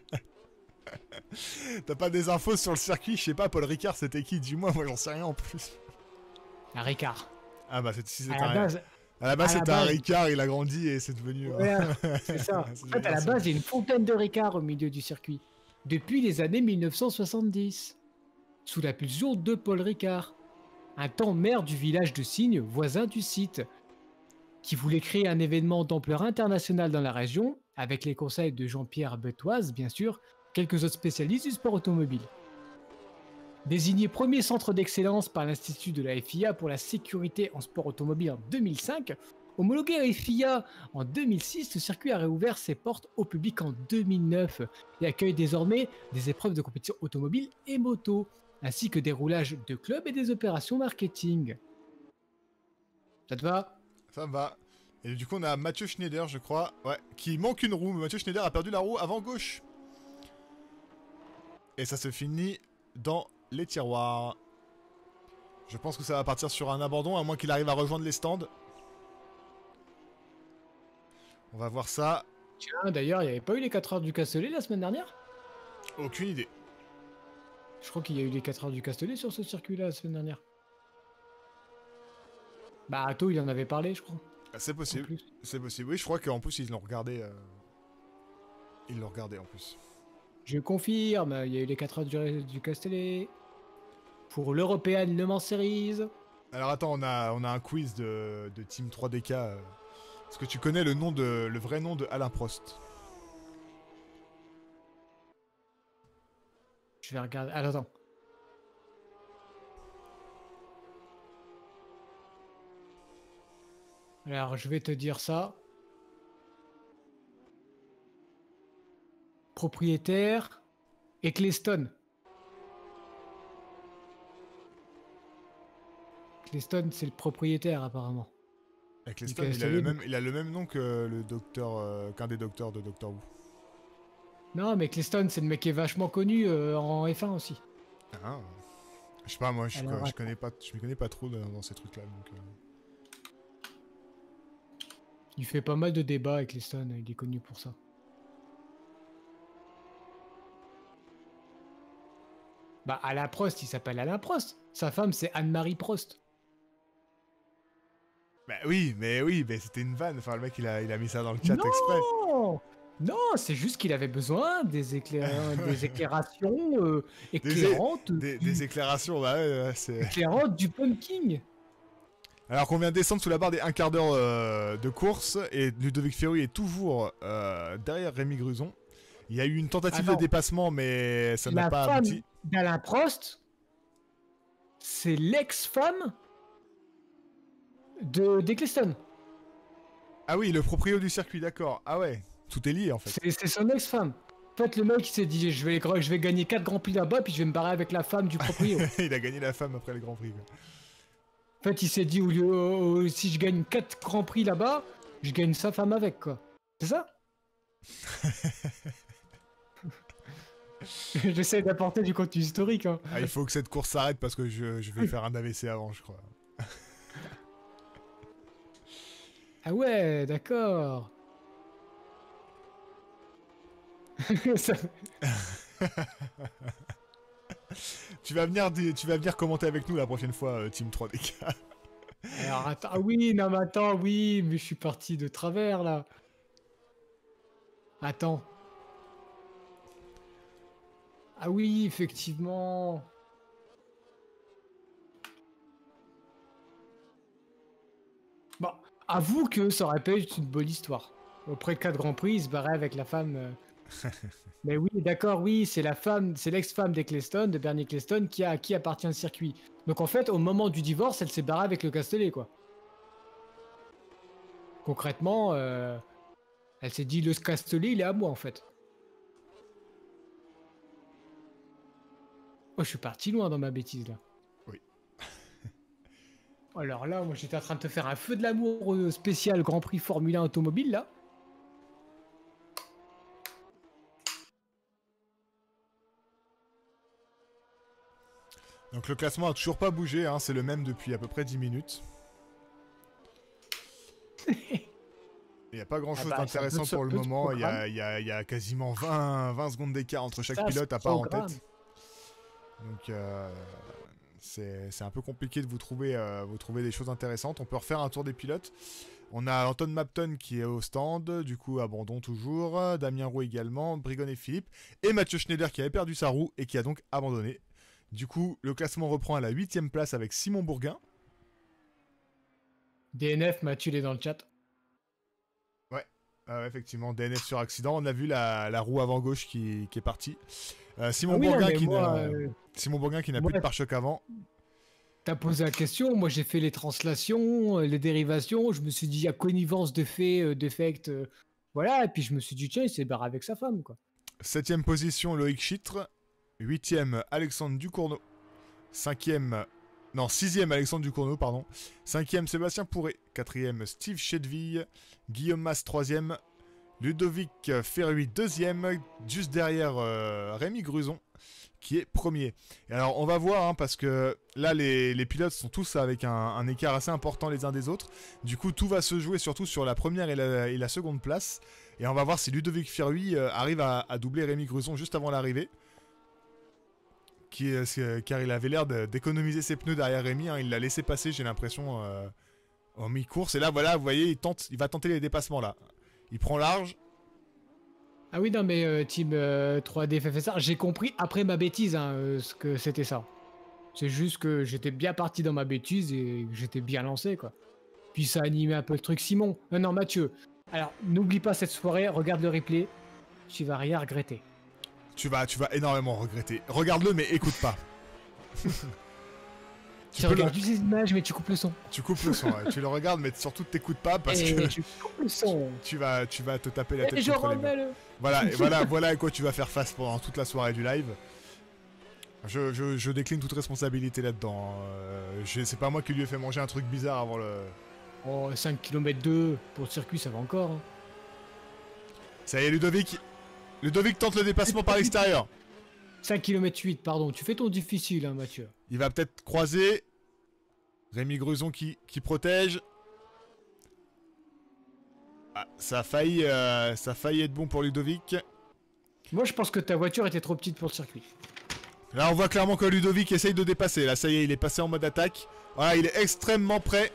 T'as pas des infos sur le circuit? Je sais pas, Paul Ricard, c'était qui? Dis-moi, moi, j'en sais rien en plus. Un Ricard. Ah bah, c'est, si c'était à un... la base, à la base, c'était un base... Ricard, il a grandi et c'est devenu... Ouais, c'est ça. En fait, à la base, il y a une fontaine de Ricard au milieu du circuit. Depuis les années mille neuf cent soixante-dix. Sous la pulsion de Paul Ricard. Un temps maire du village de Signes, voisin du site, qui voulait créer un événement d'ampleur internationale dans la région, avec les conseils de Jean-Pierre Betoise, bien sûr, quelques autres spécialistes du sport automobile. Désigné premier centre d'excellence par l'Institut de la F I A pour la sécurité en sport automobile en deux mille cinq, homologué F I A en deux mille six, ce circuit a réouvert ses portes au public en deux mille neuf et accueille désormais des épreuves de compétition automobile et moto. ainsi que des roulages de club et des opérations marketing. Ça te va? Ça me va. Et du coup, on a Mathieu Schneider, je crois, ouais, qui manque une roue. Mathieu Schneider a perdu la roue avant gauche. Et ça se finit dans les tiroirs. Je pense que ça va partir sur un abandon, à moins qu'il arrive à rejoindre les stands. On va voir ça. Tiens, d'ailleurs, il n'y avait pas eu les quatre heures du Castellet la semaine dernière? Aucune idée. Je crois qu'il y a eu les quatre heures du Castellet sur ce circuit-là la semaine dernière. Bah, Atto, il en avait parlé, je crois. Ah, c'est possible. C'est possible. Oui, je crois qu'en plus, ils l'ont regardé. Euh... Ils l'ont regardé en plus. Je confirme, il y a eu les quatre heures du, du Castellet. Pour l'European Le Mans Series. Alors attends, on a, on a un quiz de, de Team trois D K. euh. Est-ce que tu connais le nom de, le vrai nom de Alain Prost? Je vais regarder. Alors, attends. Alors, je vais te dire ça. Propriétaire. Eccleston. Eccleston, c'est le propriétaire, apparemment. Eccleston, il a, le même, il a le même nom que le docteur, euh, qu'un des docteurs de Doctor Who. Non, mais Eccleston, c'est le mec qui est vachement connu euh, en F un aussi. Ah. Je sais pas, moi, je, Alors, je connais pas, je me connais pas trop dans, dans ces trucs-là, donc. Euh... Il fait pas mal de débats, Eccleston, il est connu pour ça. Bah, Alain Prost, il s'appelle Alain Prost. Sa femme, c'est Anne-Marie Prost. Bah oui, mais oui, mais c'était une vanne. Enfin, le mec, il a, il a mis ça dans le chat non exprès. Non, c'est juste qu'il avait besoin des, éclair... des éclairations euh, éclairantes. Des, des, des éclairations, bah ouais, ouais c'est... Éclairantes du pumpkin. Alors qu'on vient de descendre sous la barre des un quart d'heure euh, de course, et Ludovic Ferry est toujours euh, derrière Rémi Gruson. Il y a eu une tentative Attends. de dépassement, mais ça n'a La pas femme abouti. d'Alain Prost, c'est l'ex-femme de d'Eccleston. Ah oui, le proprio du circuit, d'accord. Ah ouais, tout est lié en fait. C'est c'est son ex-femme. En fait, le mec il s'est dit je vais, je vais gagner quatre grands prix là-bas, puis je vais me barrer avec la femme du proprio. Il a gagné la femme après le Grand Prix. Quoi. En fait, il s'est dit au lieu, au- si je gagne quatre grands prix là-bas, je gagne sa femme avec, quoi. C'est ça? J'essaie d'apporter du contenu historique. Hein. Ah, il faut que cette course s'arrête parce que je, je vais faire un A V C avant, je crois. Ah ouais, d'accord. Ça- tu, vas venir, di- tu vas venir commenter avec nous la prochaine fois, euh, Team trois D K. Alors attends, ah oui, non mais attends, oui, mais je suis parti de travers là. Attends. Ah oui, effectivement. Bon, avoue que ça aurait pu être une bonne histoire. Auprès de quatre Grands Prix, il se barrait avec la femme. euh. Mais oui, d'accord, oui, c'est la femme, c'est l'ex-femme d'Eccleston, de Bernie Eccleston, qui a à qui appartient le circuit. Donc en fait, au moment du divorce, elle s'est barrée avec le Castellet, quoi. Concrètement, euh, elle s'est dit le Castellet, il est à moi, en fait. Oh, je suis parti loin dans ma bêtise, là. Oui. Alors là, moi, j'étais en train de te faire un feu de l'amour euh, spécial Grand Prix Formule un automobile, là. Donc le classement a toujours pas bougé, hein, c'est le même depuis à peu près dix minutes. Il n'y a pas grand chose Ah bah, ça d'intéressant peut se- pour le peut se moment, il y a, programmer. il y a- il y a quasiment vingt, vingt secondes d'écart entre chaque Ça se pilote à part en programme. tête. Donc euh, c'est c'est un peu compliqué de vous trouver, euh, vous trouver des choses intéressantes. On peut refaire un tour des pilotes. On a Anton Mapton qui est au stand, du coup abandon toujours, Damien Roux également, Brigon et Philippe, et Mathieu Schneider qui avait perdu sa roue et qui a donc abandonné. Du coup, le classement reprend à la huitième place avec Simon Bourguin. D N F, Mathieu, il est dans le chat. Ouais, euh, effectivement, D N F sur accident. On a vu la, la roue avant gauche qui, qui est partie. Euh, Simon, Ah oui, non, Bourguin mais qui moi, n'a- euh, Simon Bourguin qui n'a moi- plus de pare-choc avant. T'as posé la question, moi j'ai fait les translations, euh, les dérivations, je me suis dit, il y a connivence de fait, euh, d'effect, euh, voilà, et puis je me suis dit, tiens, il s'est barré avec sa femme, quoi. Septième position, Loïc Chitre. Huitième, Alexandre Ducournau. Cinquième... Non, sixième, Alexandre Ducournau, pardon. Cinquième, Sébastien Pourré. Quatrième, Steve Chedville. Guillaume Mas, troisième. Ludovic Ferruy, deuxième. Juste derrière euh, Rémi Gruson, qui est premier. Et alors, on va voir, hein, parce que là, les, les pilotes sont tous avec un, un écart assez important les uns des autres. Du coup, tout va se jouer surtout sur la première et la, et la seconde place. Et on va voir si Ludovic Ferruy euh, arrive à, à doubler Rémi Gruson juste avant l'arrivée. Qui, euh, car il avait l'air d'économiser ses pneus derrière Rémi, hein, il l'a laissé passer, j'ai l'impression, euh, en mi-course. Et là, voilà, vous voyez, il, tente, il va tenter les dépassements là. Il prend large. Ah oui, non, mais euh, Team euh, trois D F F S R, j'ai compris après ma bêtise hein, euh, ce que c'était ça. C'est juste que j'étais bien parti dans ma bêtise et que j'étais bien lancé, quoi. Puis ça animait un peu le truc. Simon, non, non, Mathieu, alors n'oublie pas cette soirée, regarde le replay, tu vas rien regretter. Tu vas, tu vas énormément regretter. Regarde-le, mais écoute pas. tu tu regardes le... juste les images, mais tu coupes le son. Tu coupes le son, ouais. Tu le regardes, mais surtout t'écoutes pas parce et que tu coupes le son. Tu vas, tu vas te taper la tête. Et je contre les remets le... Voilà, et voilà, voilà à quoi tu vas faire face pendant toute la soirée du live. Je, je, je décline toute responsabilité là-dedans. Euh, c'est pas moi qui lui ai fait manger un truc bizarre avant le... Oh, cinq kilomètres deux pour le circuit, ça va encore. Hein. Ça y est, Ludovic. Ludovic tente le dépassement par l'extérieur. cinq kilomètres huit, pardon. Tu fais ton difficile, hein, Mathieu. Il va peut-être croiser. Rémi Gruson qui, qui protège. Ah, ça a failli, euh, ça a failli être bon pour Ludovic. Moi, je pense que ta voiture était trop petite pour le circuit. Là, on voit clairement que Ludovic essaye de dépasser. Là, ça y est, il est passé en mode attaque. Voilà, il est extrêmement prêt.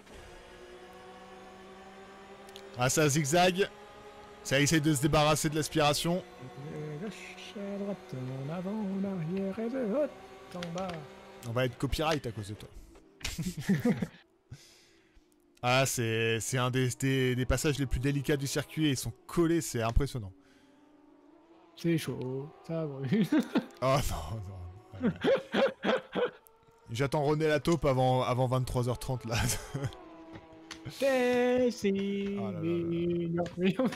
Ah, ça zigzag. Ça essaye de se débarrasser de l'aspiration. À droite, en avant, en arrière et de haut en bas. On va être copyright à cause de toi. Ah, c'est un des, des, des passages les plus délicats du circuit et ils sont collés, c'est impressionnant. C'est chaud, ça brûle. Oh non, non. J'attends René la taupe avant, avant vingt-trois heures trente là. C'est si oh là là là.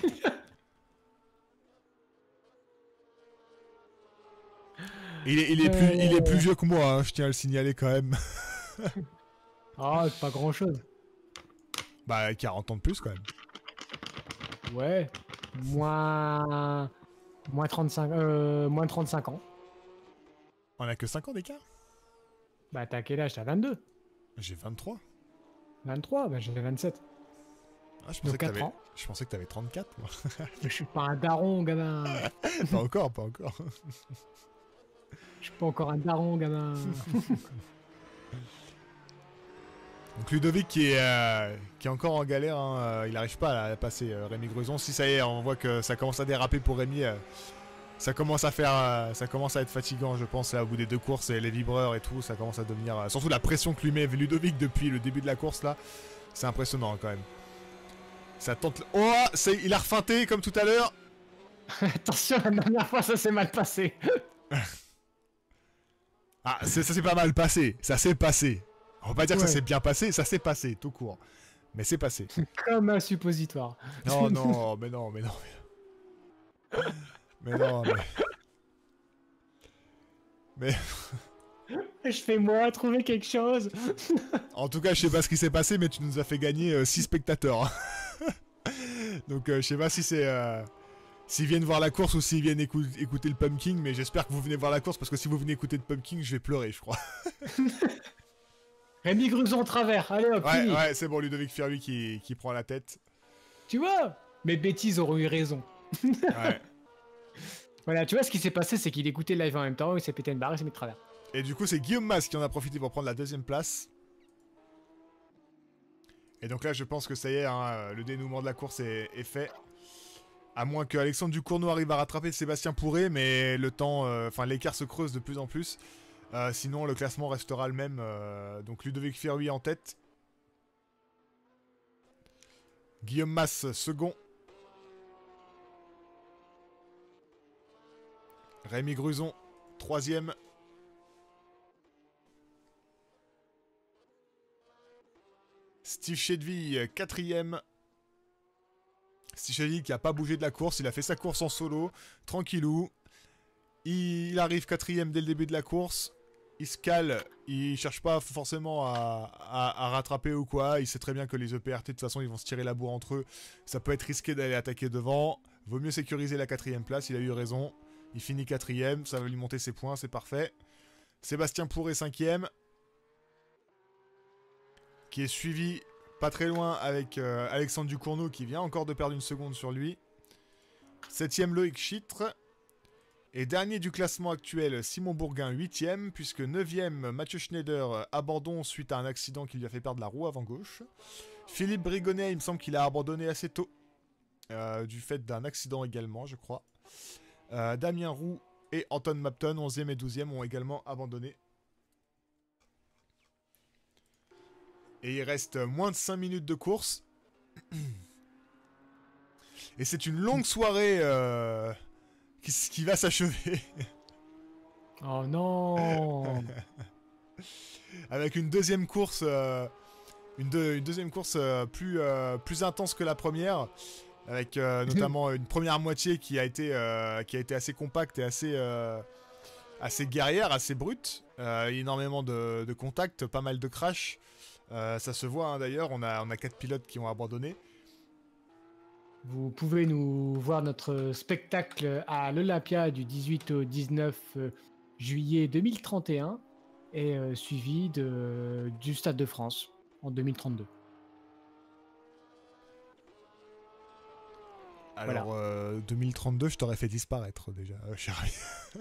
Il est, il, est plus, il est plus vieux que moi, hein, je tiens à le signaler quand même. Ah, c'est pas grand chose. Bah, quarante ans de plus quand même. Ouais. Moins. Moins trente-cinq, euh, moins trente-cinq ans. On a que cinq ans d'écart? Bah, t'as quel âge? T'as vingt-deux? J'ai vingt-trois. vingt-trois? Bah, j'ai vingt-sept. Ah, je, pensais que avais... je pensais que t'avais trente-quatre, moi. Je suis pas un daron, gamin. Pas encore, pas encore. Je suis pas encore un daron, gamin. Donc Ludovic qui est, euh, qui est encore en galère, hein, euh, il n'arrive pas à passer euh, Rémi Gruson. Si ça y est, on voit que ça commence à déraper pour Rémi. Euh, ça commence à faire, euh, ça commence à être fatigant, je pense, là, au bout des deux courses et les vibreurs et tout, ça commence à devenir. Euh, surtout la pression que lui met Ludovic depuis le début de la course là, c'est impressionnant hein, quand même. Ça tente. Oh, il a refeinté comme tout à l'heure. Attention, la dernière fois ça s'est mal passé. Ah, ça s'est pas mal passé, ça s'est passé. On va pas dire ouais. que ça s'est bien passé, ça s'est passé, tout court. Mais c'est passé. Comme un suppositoire. Non, non, mais non, mais non. Mais, mais non, mais... Mais... Je fais moi trouver quelque chose. En tout cas, je sais pas ce qui s'est passé, mais tu nous as fait gagner six euh, spectateurs. Donc, euh, je sais pas si c'est... Euh... S'ils viennent voir la course ou s'ils viennent écou écouter le Pumpkin, mais j'espère que vous venez voir la course, parce que si vous venez écouter le Pumpkin, je vais pleurer, je crois. Rémi Gruson en travers, allez hop, ouais, fini. Ouais, c'est bon, Ludovic Ferruy qui, qui prend la tête. Tu vois, mes bêtises auront eu raison. Ouais. Voilà, tu vois, ce qui s'est passé, c'est qu'il écoutait le live en même temps, il s'est pété une barre, il s'est mis de travers. Et du coup, c'est Guillaume Mas qui en a profité pour prendre la deuxième place. Et donc là, je pense que ça y est, hein, le dénouement de la course est, est fait. À moins que Alexandre Ducournau arrive à rattraper Sébastien Pourré, mais le temps, enfin euh, l'écart se creuse de plus en plus. Euh, sinon, le classement restera le même. Euh, donc Ludovic Ferruy en tête. Guillaume Mas second. Rémi Gruson troisième. Steve Chedville quatrième. Steve Chedville qui a pas bougé de la course, il a fait sa course en solo, tranquillou. Il arrive quatrième dès le début de la course. il se cale, il cherche pas forcément à, à, à rattraper ou quoi. Il sait très bien que les E P R T, de toute façon, ils vont se tirer la bourre entre eux. Ça peut être risqué d'aller attaquer devant. Vaut mieux sécuriser la quatrième place, il a eu raison. Il finit quatrième, ça va lui monter ses points, c'est parfait. Sébastien Pourret, cinquième. Qui est suivi pas très loin avec euh, Alexandre Ducournau, qui vient encore de perdre une seconde sur lui. Septième, Loïc Chitre. Et dernier du classement actuel, Simon Bourguin, huitième, puisque neuvième, Mathieu Schneider, abandon suite à un accident qui lui a fait perdre la roue avant gauche. Philippe Brigonnet, il me semble qu'il a abandonné assez tôt, euh, du fait d'un accident également, je crois. Euh, Damien Roux et Anton Mapton, onzième et douzième, ont également abandonné. Et il reste moins de cinq minutes de course. Et c'est une longue soirée... Euh... Qui, qui va s'achever. Oh non. Avec une deuxième course, euh, une, de, une deuxième course euh, plus, euh, plus intense que la première, avec euh, notamment une première moitié qui a été, euh, qui a été assez compacte et assez, euh, assez guerrière, assez brute. Euh, énormément de, de contacts, pas mal de crash. Euh, ça se voit hein, d'ailleurs, on a, on a quatre pilotes qui ont abandonné. Vous pouvez nous voir notre spectacle à l'Olympia du dix-huit au dix-neuf juillet deux mille trente et un et euh, suivi de, du Stade de France en deux mille trente-deux. Alors, voilà. euh, deux mille trente-deux, je t'aurais fait disparaître déjà, euh, chérie.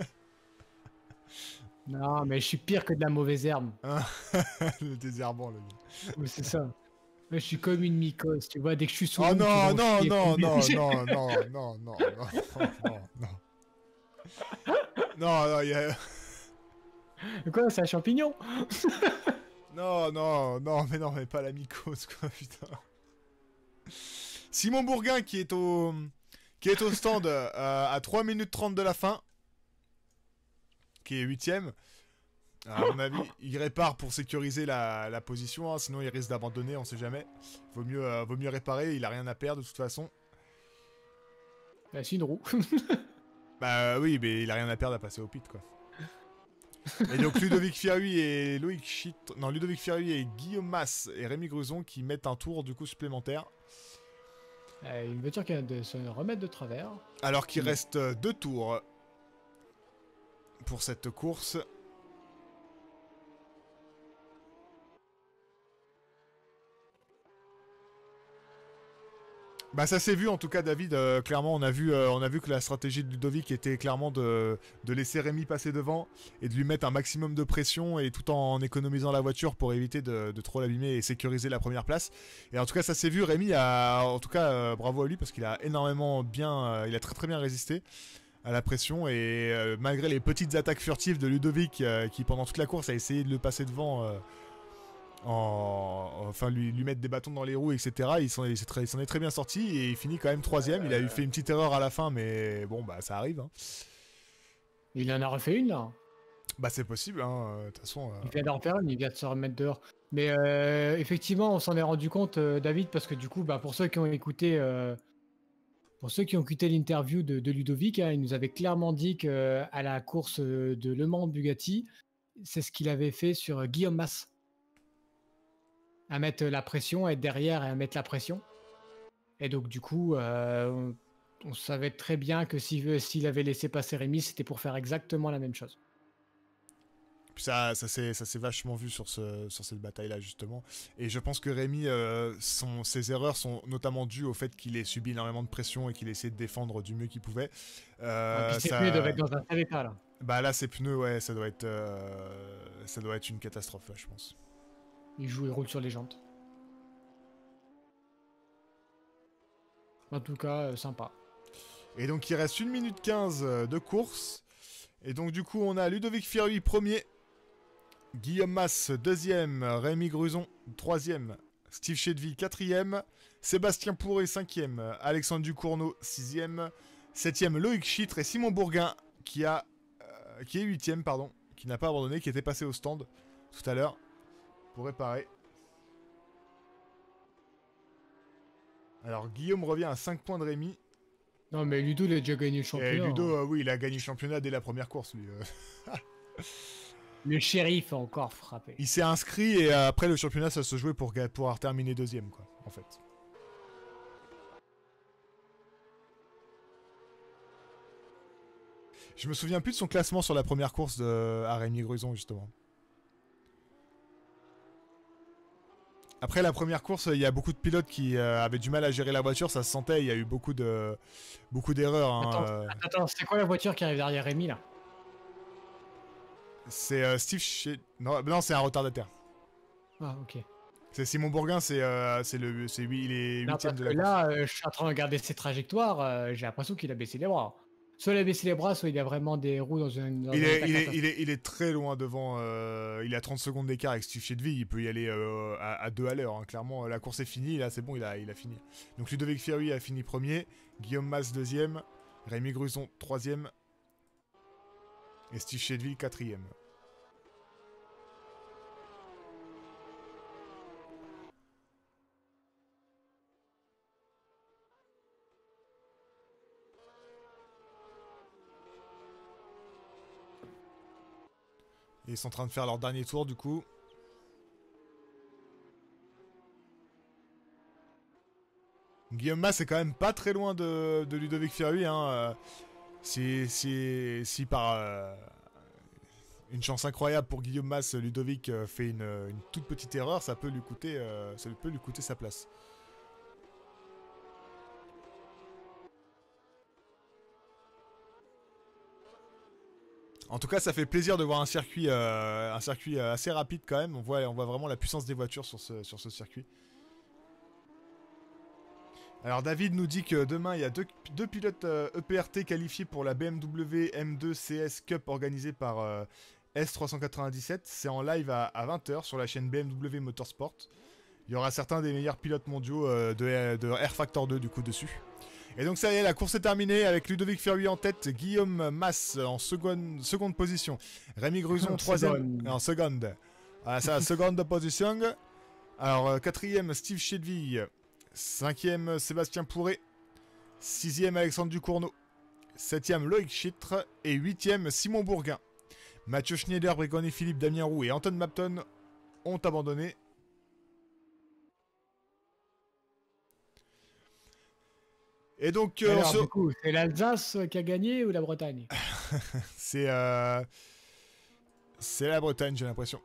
Non, mais je suis pire que de la mauvaise herbe. Le désherbant, le gars. Oui, c'est ça. Je suis comme une mycose, tu vois, dès que je suis sous Oh l'eau, non, tu non, chier, non, non, comme- non, non, non, non, non, non, non. Non, non, il y a... Quoi, c'est un champignon? Non, non, non, mais non, mais pas la mycose, quoi, putain. Simon Bourguin qui est au, qui est au stand euh, à trois minutes trente de la fin, qui est huitième. À mon avis, il répare pour sécuriser la, la position, hein, sinon il risque d'abandonner, on sait jamais. Vaut mieux, euh, vaut mieux réparer, il a rien à perdre de toute façon. Bah, c'est une roue. Bah oui, mais il a rien à perdre à passer au pit, quoi. Et donc Ludovic Fierui et Loïc Chitre... Non, Ludovic Fierui et Guillaume Mas et Rémi Gruson qui mettent un tour du coup supplémentaire. Euh, une voiture qui vient de se remettre de travers. Alors qu'il reste euh, deux tours pour cette course. Bah ça s'est vu en tout cas David, euh, clairement on a vu euh, on a vu que la stratégie de Ludovic était clairement de, de laisser Rémi passer devant et de lui mettre un maximum de pression et tout en économisant la voiture pour éviter de, de trop l'abîmer et sécuriser la première place. Et en tout cas ça s'est vu, Rémi a en tout cas euh, bravo à lui parce qu'il a énormément bien, euh, il a très très bien résisté à la pression et euh, malgré les petites attaques furtives de Ludovic euh, qui pendant toute la course a essayé de le passer devant euh, En... enfin lui, lui mettre des bâtons dans les roues etc, il s'en est, très... est très bien sorti et il finit quand même troisième. Il a eu fait une petite erreur à la fin mais bon bah ça arrive hein. Il en a refait une là. Bah c'est possible hein, de toute façon euh... Il vient d'en refaire une, il vient de se remettre dehors. Mais euh, effectivement on s'en est rendu compte euh, David, parce que du coup bah, pour ceux qui ont écouté euh, pour ceux qui ont écouté l'interview de, de Ludovic hein, il nous avait clairement dit qu'à la course de Le Mans Bugatti c'est ce qu'il avait fait sur Guillaume Mas, à mettre la pression, être derrière et à mettre la pression. Et donc du coup, euh, on, on savait très bien que s'il s'il avait laissé passer Rémi, c'était pour faire exactement la même chose. Puis ça, ça s'est ça s'est vachement vu sur, ce, sur cette bataille-là justement. Et je pense que Rémi, euh, son, ses erreurs sont notamment dues au fait qu'il ait subi énormément de pression et qu'il ait essayé de défendre du mieux qu'il pouvait. Euh, Et puis ses ça... pneus doivent être dans un sale état là. Bah là, ses pneus, ouais, ça doit être, euh, ça doit être une catastrophe là, je pense. Il joue et roule sur les jantes. En tout cas, euh, sympa. Et donc il reste une minute quinze de course. Et donc du coup on a Ludovic Fierui premier, Guillaume Mas deuxième, Rémi Gruson troisième, Steve Chedvy quatrième, Sébastien Pourret cinquième, Alexandre Ducournau sixième, septième Loïc Chitre et Simon Bourguin qui, a, euh, qui est huitième, pardon, qui n'a pas abandonné, qui était passé au stand tout à l'heure pour réparer. Alors Guillaume revient à cinq points de Rémi. Non mais Ludo, il a déjà gagné le championnat. Et Ludo, hein. euh, oui, il a gagné le championnat dès la première course, lui. euh. Le shérif a encore frappé. Il s'est inscrit et euh, après le championnat, ça se jouait pour ga- pouvoir terminer deuxième, quoi, en fait. Je me souviens plus de son classement sur la première course de... à Rémi Gruson, justement. Après la première course, il y a beaucoup de pilotes qui euh, avaient du mal à gérer la voiture, ça se sentait, il y a eu beaucoup de beaucoup d'erreurs. Hein, Attends, euh. attends, attends, c'est quoi la voiture qui arrive derrière Rémi là? C'est euh, Steve Ch... Non, non c'est un retardataire. Ah, ok. C'est Simon Bourguin, c'est euh, c'est le c'est lui, il est Non, huitième parce de que la course. là, euh, je suis en train de regarder ses trajectoires, euh, j'ai l'impression qu'il a baissé les bras. Soit il a baissé les bras, soit il a vraiment des roues dans une. Dans Il un est, état il, est, catastrophique. il, est, il est très loin devant, euh, il a trente secondes d'écart avec Steve Chedville, il peut y aller euh, à, à deux à l'heure, hein. Clairement la course est finie, là c'est bon, il a, il a fini. Donc Ludovic Fierui a fini premier, Guillaume Mas deuxième, Rémi Gruson troisième, et Steve Chedville quatrième. Et ils sont en train de faire leur dernier tour du coup. Guillaume Mas est quand même pas très loin de, de Ludovic Fierui. Hein. Euh, si, si, si par euh, une chance incroyable pour Guillaume Mas, Ludovic euh, fait une, une toute petite erreur, ça peut lui coûter, euh, ça peut lui coûter sa place. En tout cas, ça fait plaisir de voir un circuit, euh, un circuit euh, assez rapide quand même. On voit, on voit vraiment la puissance des voitures sur ce, sur ce circuit. Alors David nous dit que demain il y a deux, deux pilotes euh, E P R T qualifiés pour la B M W M deux C S Cup organisée par euh, S trois cent quatre-vingt-dix-sept. C'est en live à, à vingt heures sur la chaîne B M W Motorsport. Il y aura certains des meilleurs pilotes mondiaux euh, de, de R Factor deux du coup dessus. Et donc ça y est, la course est terminée avec Ludovic Fierui en tête, Guillaume Mas en seconde, seconde position, Rémi Gruson En troisième, seconde. en seconde. Voilà, c'est la seconde position. Alors euh, quatrième Steve Chedville, cinquième Sébastien Pourret, sixième Alexandre Ducournau, septième Loïc Chitre et huitième Simon Bourguin. Mathieu Schneider, Brigonnet Philippe, Damien Roux et Anton Mapton ont abandonné. Et donc, euh, Alors, on se... du coup, c'est l'Alsace qui a gagné ou la Bretagne? c'est euh... c'est la Bretagne, j'ai l'impression.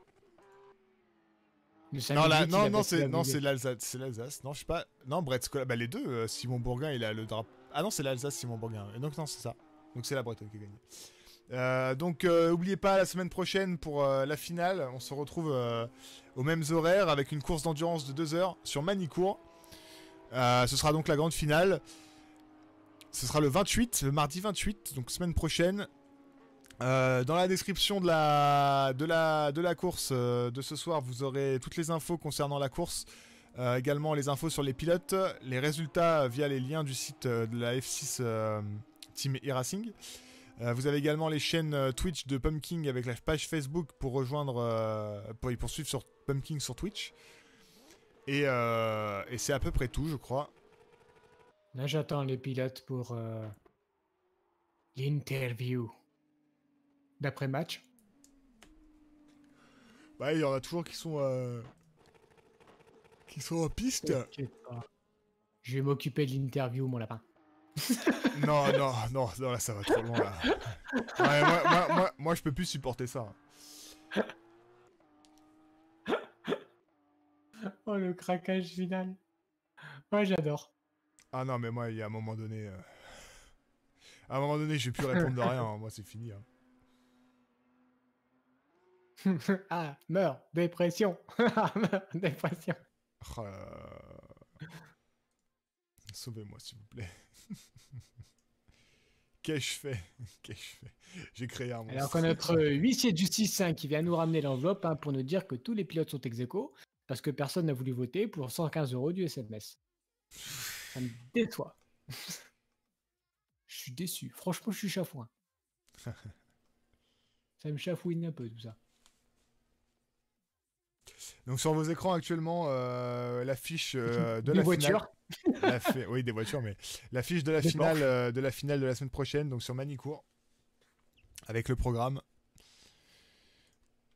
Le Non, la... samedi, il non, a non, baissé c'est la non, volée. c'est l'Alsace, c'est l'Alsace. Non, je sais pas. Non, Brett Scola, bah les deux. euh, Simon Bourguin, il a le drapeau. Ah non, c'est l'Alsace, Simon Bourguin. Et donc non, c'est ça. Donc c'est la Bretagne qui a gagné. Euh, donc euh, oubliez pas la semaine prochaine pour euh, la finale. On se retrouve euh, aux mêmes horaires avec une course d'endurance de deux heures sur Manicourt. Euh, ce sera donc la grande finale. Ce sera le vingt-huit, le mardi vingt-huit, donc semaine prochaine. Euh, dans la description de la, de la, de la course euh, de ce soir, vous aurez toutes les infos concernant la course. Euh, également les infos sur les pilotes, les résultats via les liens du site euh, de la F six euh, Team e-Racing. Euh, vous avez également les chaînes euh, Twitch de Pumpkin avec la page Facebook pour rejoindre, euh, pour y poursuivre sur Pumpkin sur Twitch. Et, euh, et c'est à peu près tout, je crois. Là, j'attends les pilotes pour euh, l'interview d'après-match. Bah, il y en a toujours qui sont, euh, qui sont en piste. T'inquiète pas. Je vais m'occuper de l'interview, mon lapin. Non, non, non, non, là, ça va trop loin, là. Ouais, moi, moi, moi, moi, je peux plus supporter ça. Oh, le craquage final. Ouais, j'adore. Ah non, mais moi, il y a un moment donné... euh, À un moment donné, je vais plus répondre de rien, hein. Moi, c'est fini. Hein. Ah, meurs, dépression. Meurs, dépression. Oh là là. Sauvez-moi, s'il vous plaît. Qu'ai-je fait Qu'ai-je fait J'ai créé un monstre. Alors qu'on a notre huissier de justice hein, qui vient nous ramener l'enveloppe hein, pour nous dire que tous les pilotes sont ex aequo parce que personne n'a voulu voter pour cent quinze euros du S M S. Ça me déçoit. Je suis déçu. Franchement, je suis chafouin. Ça me chafouine un peu tout ça. Donc sur vos écrans actuellement, euh, l'affiche euh, de Des la voitures. finale. La fi- Oui, des voitures, mais l'affiche de la Des finale Porsche. euh, de la finale de la semaine prochaine, donc sur Manicourt, avec le programme.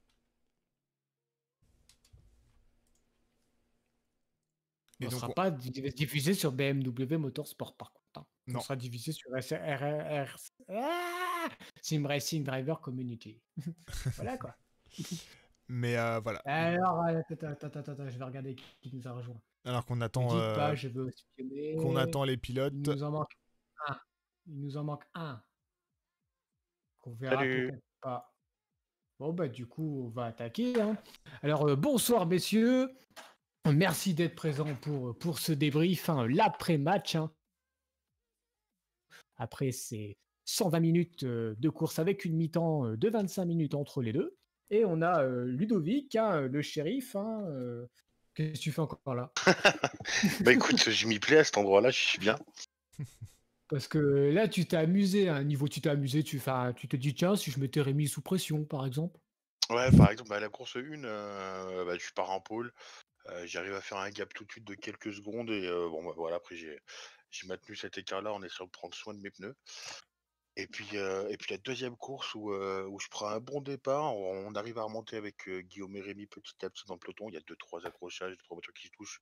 Et On ne donc, sera on- pas di- diffusé sur B M W Motorsport par contre, hein. On Non. sera diffusé sur S R R Ah Sim Racing Driver Community. Voilà quoi. Mais euh, voilà. Alors, euh, attends, attends, attends, attends, je vais regarder qui qui nous a rejoint. Alors qu'on Ne attend, dites euh, pas, je veux qu'on attend espionner. les Il pilotes. nous en manque un. Il nous en manque un. Qu'on verra Salut. peut-être pas. Bon, bah, du coup, on va attaquer, hein. Alors, euh, bonsoir, messieurs. Merci d'être présents pour, pour ce débrief, hein, l'après-match, hein. Après ces cent vingt minutes euh, de course avec une mi-temps euh, de vingt-cinq minutes entre les deux. Et on a euh, Ludovic, hein, le shérif. Hein, euh, Qu'est-ce que tu fais encore là? Bah écoute, je m'y plais à cet endroit-là, je suis bien. Parce que là, tu t'es amusé à un niveau, tu t'es amusé, tu, enfin, tu te dis, tiens, si je m'étais remis sous pression, par exemple. Ouais, par exemple, à la course un, euh, bah, je pars en pôle, euh, j'arrive à faire un gap tout de suite de quelques secondes et euh, bon, bah, voilà, après j'ai j'ai maintenu cet écart-là en essayant de prendre soin de mes pneus. Et puis, euh, et puis la deuxième course où, euh, où je prends un bon départ, on, on arrive à remonter avec euh, Guillaume et Rémi petit à petit dans le peloton. Il y a deux, trois accrochages, deux, trois voitures qui se touchent.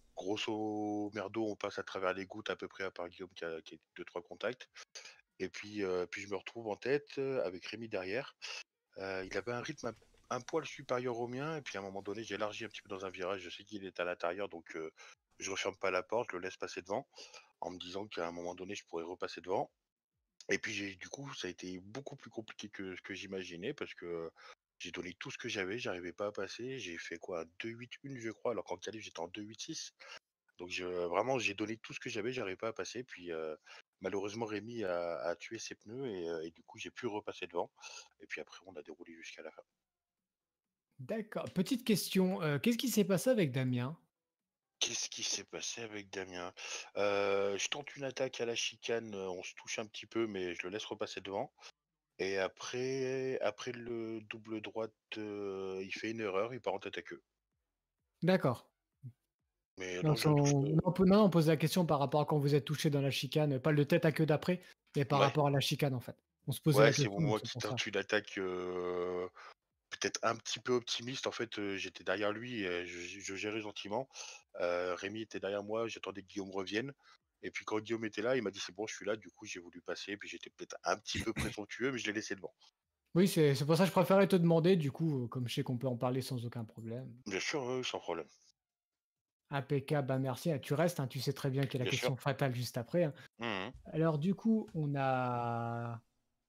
Grosso merdo, on passe à travers les gouttes à peu près, à part Guillaume qui a, qui a deux, trois contacts. Et puis, euh, puis je me retrouve en tête euh, avec Rémi derrière. Euh, il avait un rythme un, un poil supérieur au mien. Et puis à un moment donné, j'ai élargi un petit peu dans un virage. Je sais qu'il est à l'intérieur, donc euh, je referme pas la porte, je le laisse passer devant, en me disant qu'à un moment donné, je pourrais repasser devant. Et puis j'ai du coup, ça a été beaucoup plus compliqué que ce que j'imaginais parce que j'ai donné tout ce que j'avais, j'arrivais pas à passer. J'ai fait quoi, deux huit un je crois, alors qu'en qualif j'étais en deux huit six. Donc je, vraiment, j'ai donné tout ce que j'avais, j'arrivais pas à passer. Puis euh, malheureusement, Rémi a, a tué ses pneus et, euh, et du coup, j'ai pu repasser devant. Et puis après, on a déroulé jusqu'à la fin. D'accord. Petite question, euh, qu'est-ce qui s'est passé avec Damien? Qu'est-ce qui s'est passé avec Damien? Euh, Je tente une attaque à la chicane, euh, on se touche un petit peu, mais je le laisse repasser devant. Et après, après le double droite, euh, il fait une erreur, il part en tête à queue. D'accord. Mais Non, non, je le touche on, pas. non, on peut- non, on pose la question par rapport à quand vous êtes touché dans la chicane, pas le tête à queue d'après, mais par Ouais. rapport à la chicane en fait. On se posait Ouais, la c'est question, moi donc c'est qui pour ça. tente une attaque euh, peut-être un petit peu optimiste. En fait, euh, j'étais derrière lui, et je, je gérais gentiment. Euh, Rémi était derrière moi, j'attendais que Guillaume revienne. Et puis quand Guillaume était là, il m'a dit c'est bon, je suis là. Du coup, j'ai voulu passer. Puis j'étais peut-être un petit peu présomptueux, mais je l'ai laissé devant. Oui, c'est c'est pour ça que je préférais te demander, du coup, euh, comme je sais qu'on peut en parler sans aucun problème. Bien sûr, oui, sans problème. Impeccable, bah merci. Ah, tu restes, hein, tu sais très bien qu'il y a la Bien sûr. question fatale juste après, hein. Mhm. Alors du coup, on a...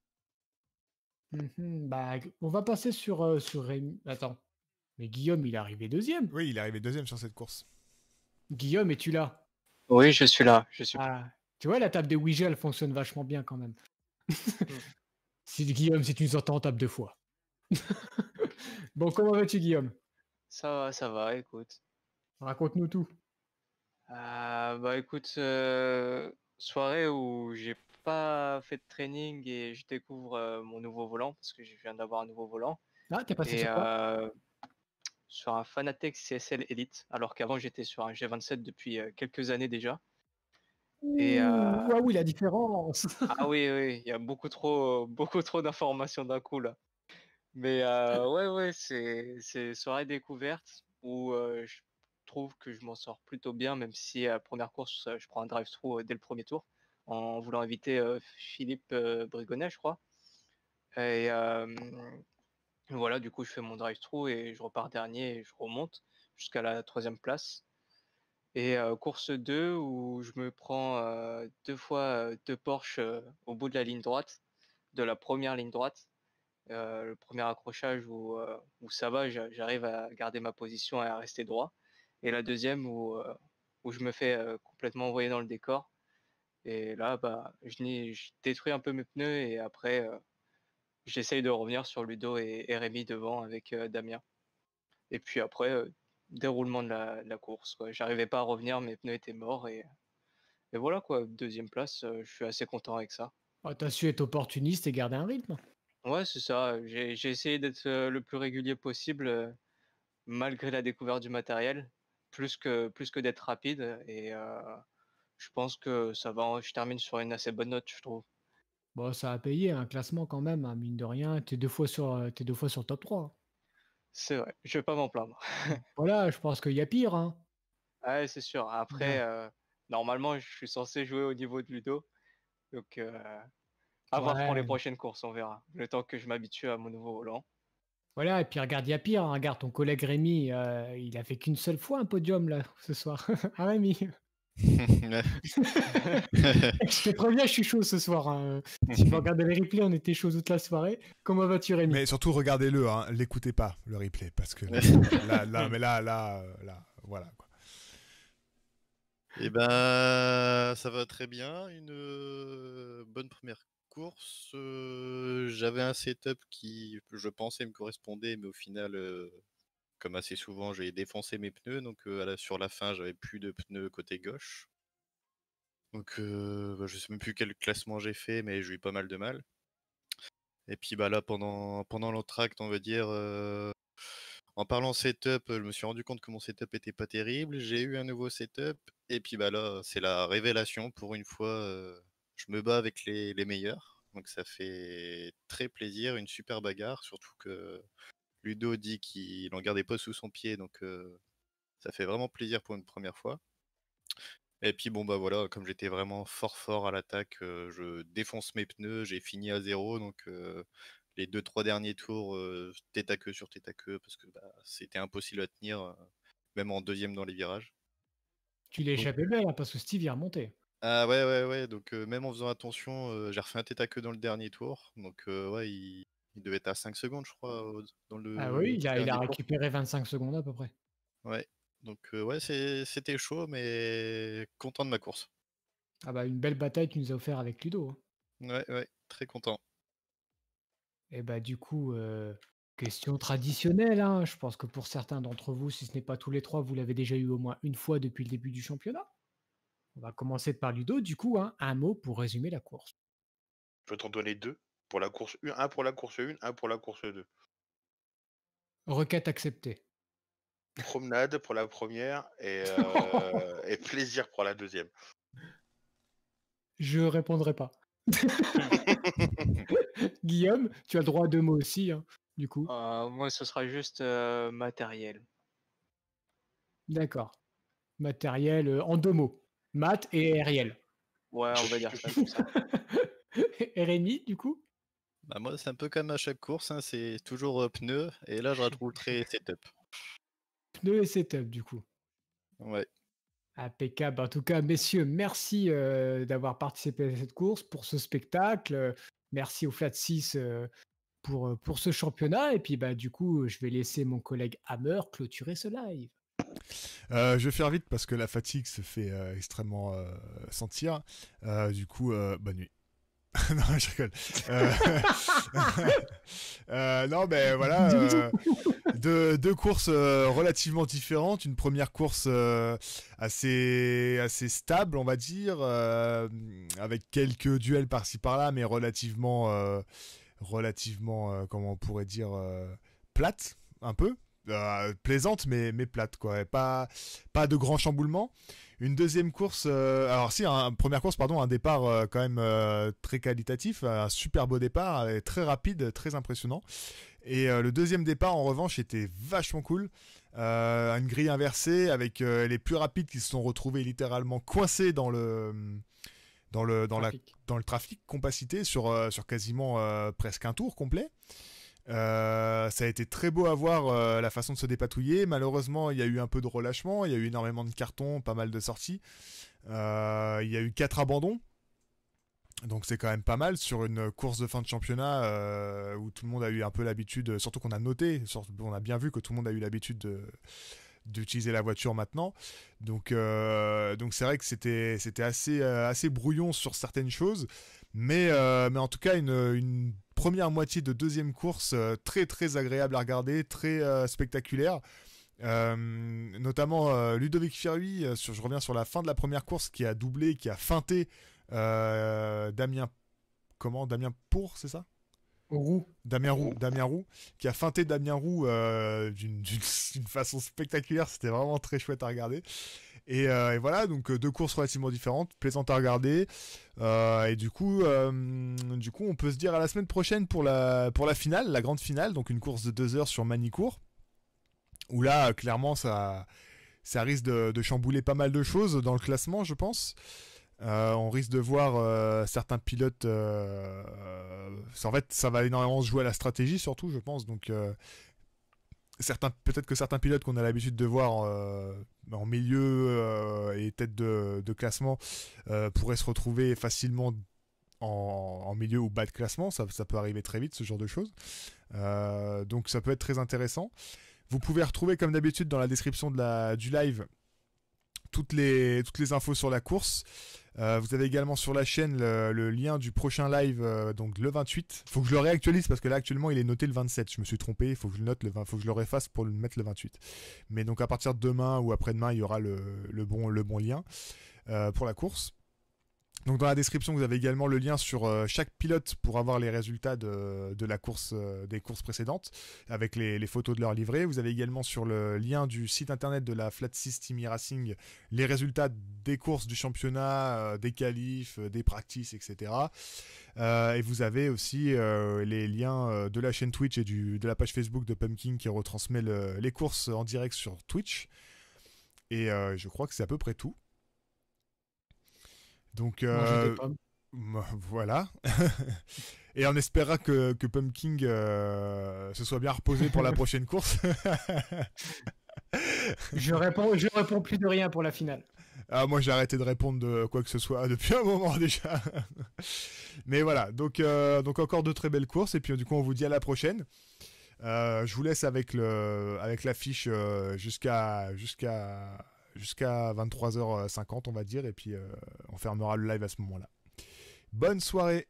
Mhm, bah, on va passer sur, euh, sur Rémi. Attends, mais Guillaume, il est arrivé deuxième. Oui, il est arrivé deuxième sur cette course. Guillaume, es-tu là? Oui, je suis là. Je suis... Ah, tu vois, la table des Ouija, elle fonctionne vachement bien quand même. Si Guillaume, si tu nous entends, on tape deux fois. Bon, comment vas-tu, Guillaume? Ça va, ça va, écoute. Raconte-nous tout. Euh, bah écoute, euh, soirée où j'ai pas fait de training et je découvre euh, mon nouveau volant parce que je viens d'avoir un nouveau volant. Ah, t'es passé Et sur quoi? euh, sur un Fanatec C S L Elite, alors qu'avant j'étais sur un G vingt-sept depuis euh, quelques années déjà. Et Ouh, euh, ah oui, la différence. ah oui, oui, il y a beaucoup trop, beaucoup trop d'informations d'un coup là. Mais euh, ouais, ouais, c'est c'est soirée découverte où euh, je trouve que je m'en sors plutôt bien, même si à la première course, euh, je prends un drive-through euh, dès le premier tour, en voulant éviter euh, Philippe euh, Brigonnet, je crois. Et euh, voilà, du coup, je fais mon drive-through et je repars dernier et je remonte jusqu'à la troisième place. Et euh, course deux où je me prends euh, deux fois euh, deux Porsche euh, au bout de la ligne droite, de la première ligne droite. Euh, le premier accrochage où, euh, où ça va, j'a- j'arrive à garder ma position et à rester droit. Et la deuxième où, euh, où je me fais euh, complètement envoyer dans le décor. Et là, bah, je, n'ai- je détruis un peu mes pneus et après, euh, j'essaye de revenir sur Ludo et, et Rémi devant avec euh, Damien. Et puis après, euh, déroulement de la, de la course, quoi. J'arrivais pas à revenir, mes pneus étaient morts et, et voilà quoi, deuxième place, euh, je suis assez content avec ça. Ah, t'as su être opportuniste et garder un rythme. Ouais, c'est ça. J'ai j'ai essayé d'être euh, le plus régulier possible, euh, malgré la découverte du matériel, plus que, plus que d'être rapide. Et euh, je pense que ça va. Je termine sur une assez bonne note, je trouve. Bon, ça a payé un classement quand même, hein, mine de rien. T'es deux fois sur, euh, t'es deux fois sur le top trois. C'est vrai, je vais pas m'en plaindre. Voilà, je pense qu'il y a pire, hein. Ouais, c'est sûr. Après, euh, normalement, je suis censé jouer au niveau de Ludo. Donc, euh, à voir pour les Ouais. prochaines courses, on verra. Le temps que je m'habitue à mon nouveau volant. Voilà, et puis regarde, il y a pire, hein, regarde ton collègue Rémi, euh, il a fait qu'une seule fois un podium là ce soir. Ah Rémi. Je te préviens, je suis chaud ce soir. Hein. Si vous regardez les replays, on était chaud toute la soirée. Comment vas-tu Rémi? Mais surtout, regardez-le, hein, l'écoutez pas, le replay, parce que là, là, mais là, là, euh, là, voilà. Quoi. Eh ben, ça va très bien. Une euh, bonne première course. Euh, J'avais un setup qui, je pensais, me correspondait, mais au final, euh, comme assez souvent, j'ai défoncé mes pneus. Donc, euh, à la- sur la fin, j'avais plus de pneus côté gauche. Donc, euh, bah, je sais même plus quel classement j'ai fait, mais j'ai eu pas mal de mal. Et puis, bah là, pendant, pendant l'entracte, on va dire. euh, En parlant setup, je me suis rendu compte que mon setup était pas terrible. J'ai eu un nouveau setup. Et puis bah là, c'est la révélation. Pour une fois, euh, je me bats avec les, les meilleurs. Donc ça fait très plaisir, une super bagarre. Surtout que Ludo dit qu'il n'en gardait pas sous son pied. Donc euh, ça fait vraiment plaisir pour une première fois. Et puis bon bah voilà, comme j'étais vraiment fort fort à l'attaque, euh, je défonce mes pneus, j'ai fini à zéro. Donc euh, les deux trois derniers tours euh, tête à queue sur tête à queue parce que bah, c'était impossible à tenir, euh, même en deuxième dans les virages. Tu l'as Donc- échappé belle hein, parce que Steve il est remonté. Ah ouais ouais ouais, donc euh, même en faisant attention, euh, j'ai refait un tête à queue dans le dernier tour. Donc euh, ouais, il... il devait être à cinq secondes je crois au- dans le Ah oui, il a, il a dernier tour. récupéré vingt-cinq secondes à peu près. Ouais, donc euh, ouais, c'est- c'était chaud mais content de ma course. Ah bah une belle bataille que tu nous as offert avec Ludo. Hein. Ouais ouais, très content. Et bah du coup, euh, question traditionnelle, hein. Je pense que pour certains d'entre vous, si ce n'est pas tous les trois, vous l'avez déjà eu au moins une fois depuis le début du championnat. On va commencer par Ludo, du coup, hein, un mot pour résumer la course. Je peux t'en donner deux. Pour la course un, un pour la course un, un pour la course deux. Requête acceptée. Promenade pour la première et, euh, et plaisir pour la deuxième. Je répondrai pas. Guillaume, tu as le droit à deux mots aussi, hein, du coup. Euh, moi, ce sera juste euh, matériel. D'accord. Matériel euh, en deux mots. Math et aériel. Ouais, on va dire ça comme ça. Et Rémi, du coup? Bah moi c'est un peu comme à chaque course, hein, c'est toujours euh, pneus et là je retrouve très setup. Pneus et setup, du coup. Ouais. Impeccable. En tout cas, messieurs, merci euh, d'avoir participé à cette course, pour ce spectacle. Euh, Merci au Flat six euh, pour, euh, pour ce championnat. Et puis, bah, du coup, je vais laisser mon collègue Hammer clôturer ce live. Euh, je vais faire vite parce que la fatigue se fait euh, extrêmement euh, sentir. Euh, du coup, euh, bonne nuit. Non, je rigole. Euh... euh, non, mais voilà. euh, deux, deux courses euh, relativement différentes. Une première course euh, assez, assez stable, on va dire, euh, avec quelques duels par-ci par-là, mais relativement, euh, relativement, euh, comment on pourrait dire, euh, plate, un peu. Euh, plaisante, mais, mais plate, quoi. Et pas, pas de grands chamboulements. Une deuxième course, euh, alors si, un, première course, pardon, un départ euh, quand même euh, très qualitatif, un super beau départ, euh, très rapide, très impressionnant. Et euh, le deuxième départ, en revanche, était vachement cool. Euh, une grille inversée avec euh, les plus rapides qui se sont retrouvés littéralement coincés dans le, dans le, dans la, dans le trafic, compacité sur, euh, sur quasiment euh, presque un tour complet. Euh, ça a été très beau à voir euh, la façon de se dépatouiller. Malheureusement, il y a eu un peu de relâchement, il y a eu énormément de cartons, pas mal de sorties. Euh, il y a eu quatre abandons, donc c'est quand même pas mal sur une course de fin de championnat euh, où tout le monde a eu un peu l'habitude, surtout qu'on a noté, on a bien vu que tout le monde a eu l'habitude de d'utiliser la voiture maintenant. Donc euh, donc c'est vrai que c'était c'était assez euh, assez brouillon sur certaines choses, mais euh, mais en tout cas une une première moitié de deuxième course euh, très très agréable à regarder, très euh, spectaculaire. Euh, notamment euh, Ludovic Fierui, euh, sur, je reviens sur la fin de la première course, qui a doublé, qui a feinté euh, Damien, comment Damien Pour, c'est ça Roux. Damien Roux, Damien Roux, qui a feinté Damien Roux euh, d'une, d'une, d'une façon spectaculaire. C'était vraiment très chouette à regarder. Et, euh, et voilà, donc deux courses relativement différentes, plaisantes à regarder. Euh, et du coup, euh, du coup, on peut se dire à la semaine prochaine pour la, pour la finale, la grande finale, donc une course de deux heures sur Manicourt. Où là, clairement, ça, ça risque de, de chambouler pas mal de choses dans le classement, je pense. Euh, on risque de voir euh, certains pilotes. Euh, euh, en fait, ça va énormément se jouer à la stratégie, surtout, je pense. Donc, euh, certains, peut-être que certains pilotes qu'on a l'habitude de voir euh, en milieu euh, et tête de, de classement euh, pourraient se retrouver facilement en, en milieu ou bas de classement. Ça, ça peut arriver très vite, ce genre de choses. Euh, donc, ça peut être très intéressant. Vous pouvez retrouver, comme d'habitude, dans la description de la, du live, toutes les, toutes les infos sur la course. Euh, vous avez également sur la chaîne le, le lien du prochain live, euh, donc le vingt-huit. Il faut que je le réactualise parce que là actuellement il est noté le vingt-sept. Je me suis trompé, il faut que je le note le vingt, faut que je le réfasse pour le mettre le vingt-huit. Mais donc à partir de demain ou après-demain, il y aura le, le, bon, le bon lien euh, pour la course. Donc dans la description, vous avez également le lien sur euh, chaque pilote pour avoir les résultats de, de la course, euh, des courses précédentes, avec les, les photos de leur livret. Vous avez également sur le lien du site internet de la Flat six Team Racing les résultats des courses du championnat, euh, des qualifs, euh, des practices, et cetera. Euh, et vous avez aussi euh, les liens euh, de la chaîne Twitch et du, de la page Facebook de Pumpkin qui retransmet le, les courses en direct sur Twitch. Et euh, je crois que c'est à peu près tout. Donc euh, voilà. Et on espérera que, que Pumpkin euh, se soit bien reposé pour la prochaine course. je réponds, je réponds plus de rien pour la finale. Ah, moi j'ai arrêté de répondre de quoi que ce soit depuis un moment déjà. Mais voilà, donc, euh, donc encore de très belles courses. Et puis du coup on vous dit à la prochaine. Euh, je vous laisse avec, le, avec l'affiche euh, jusqu'à... jusqu'à jusqu'à vingt-trois heures cinquante on va dire, et puis euh, on fermera le live à ce moment-là. Bonne soirée.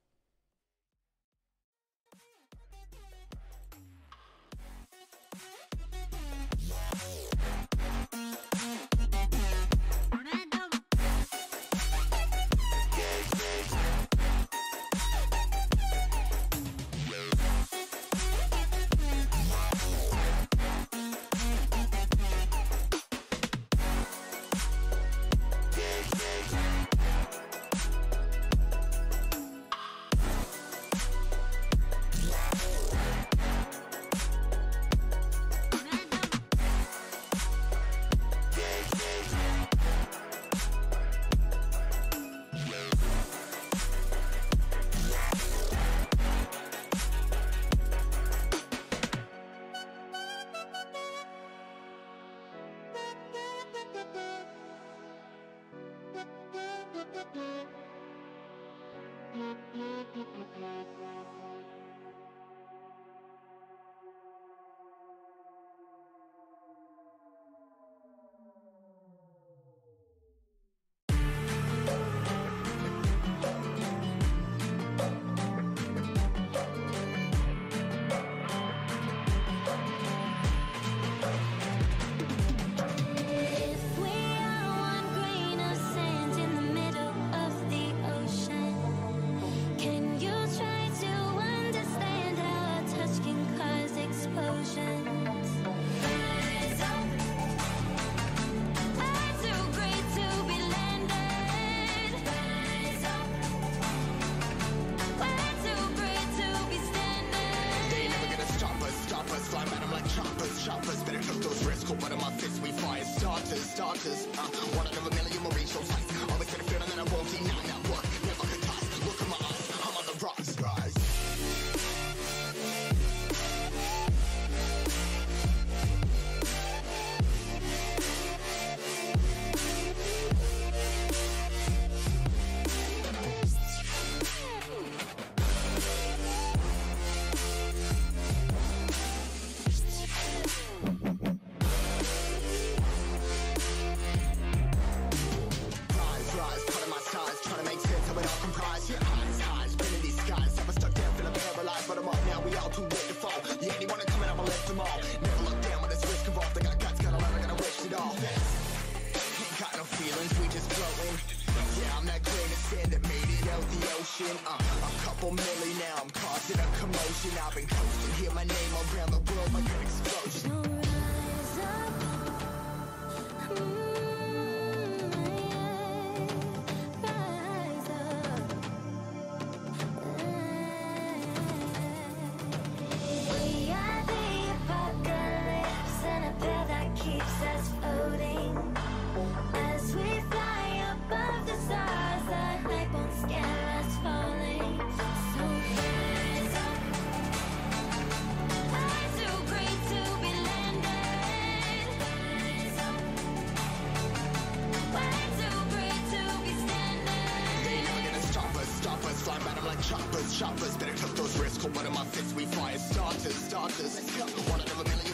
Starters, uh, one out of a million will reach those heights. Always get a feeling that I won't deny that work. Never could toss. Look at my eyes, I'm on the rocks. Rise. Uh, a couple milli now, I'm causing a commotion. I've been coasting, hear my name around the world like an explosion. We are the apocalypse and a pill that keeps us floating. choppers, choppers. Better took those risks. One of my fits, we fire starters, starters. One out of a million.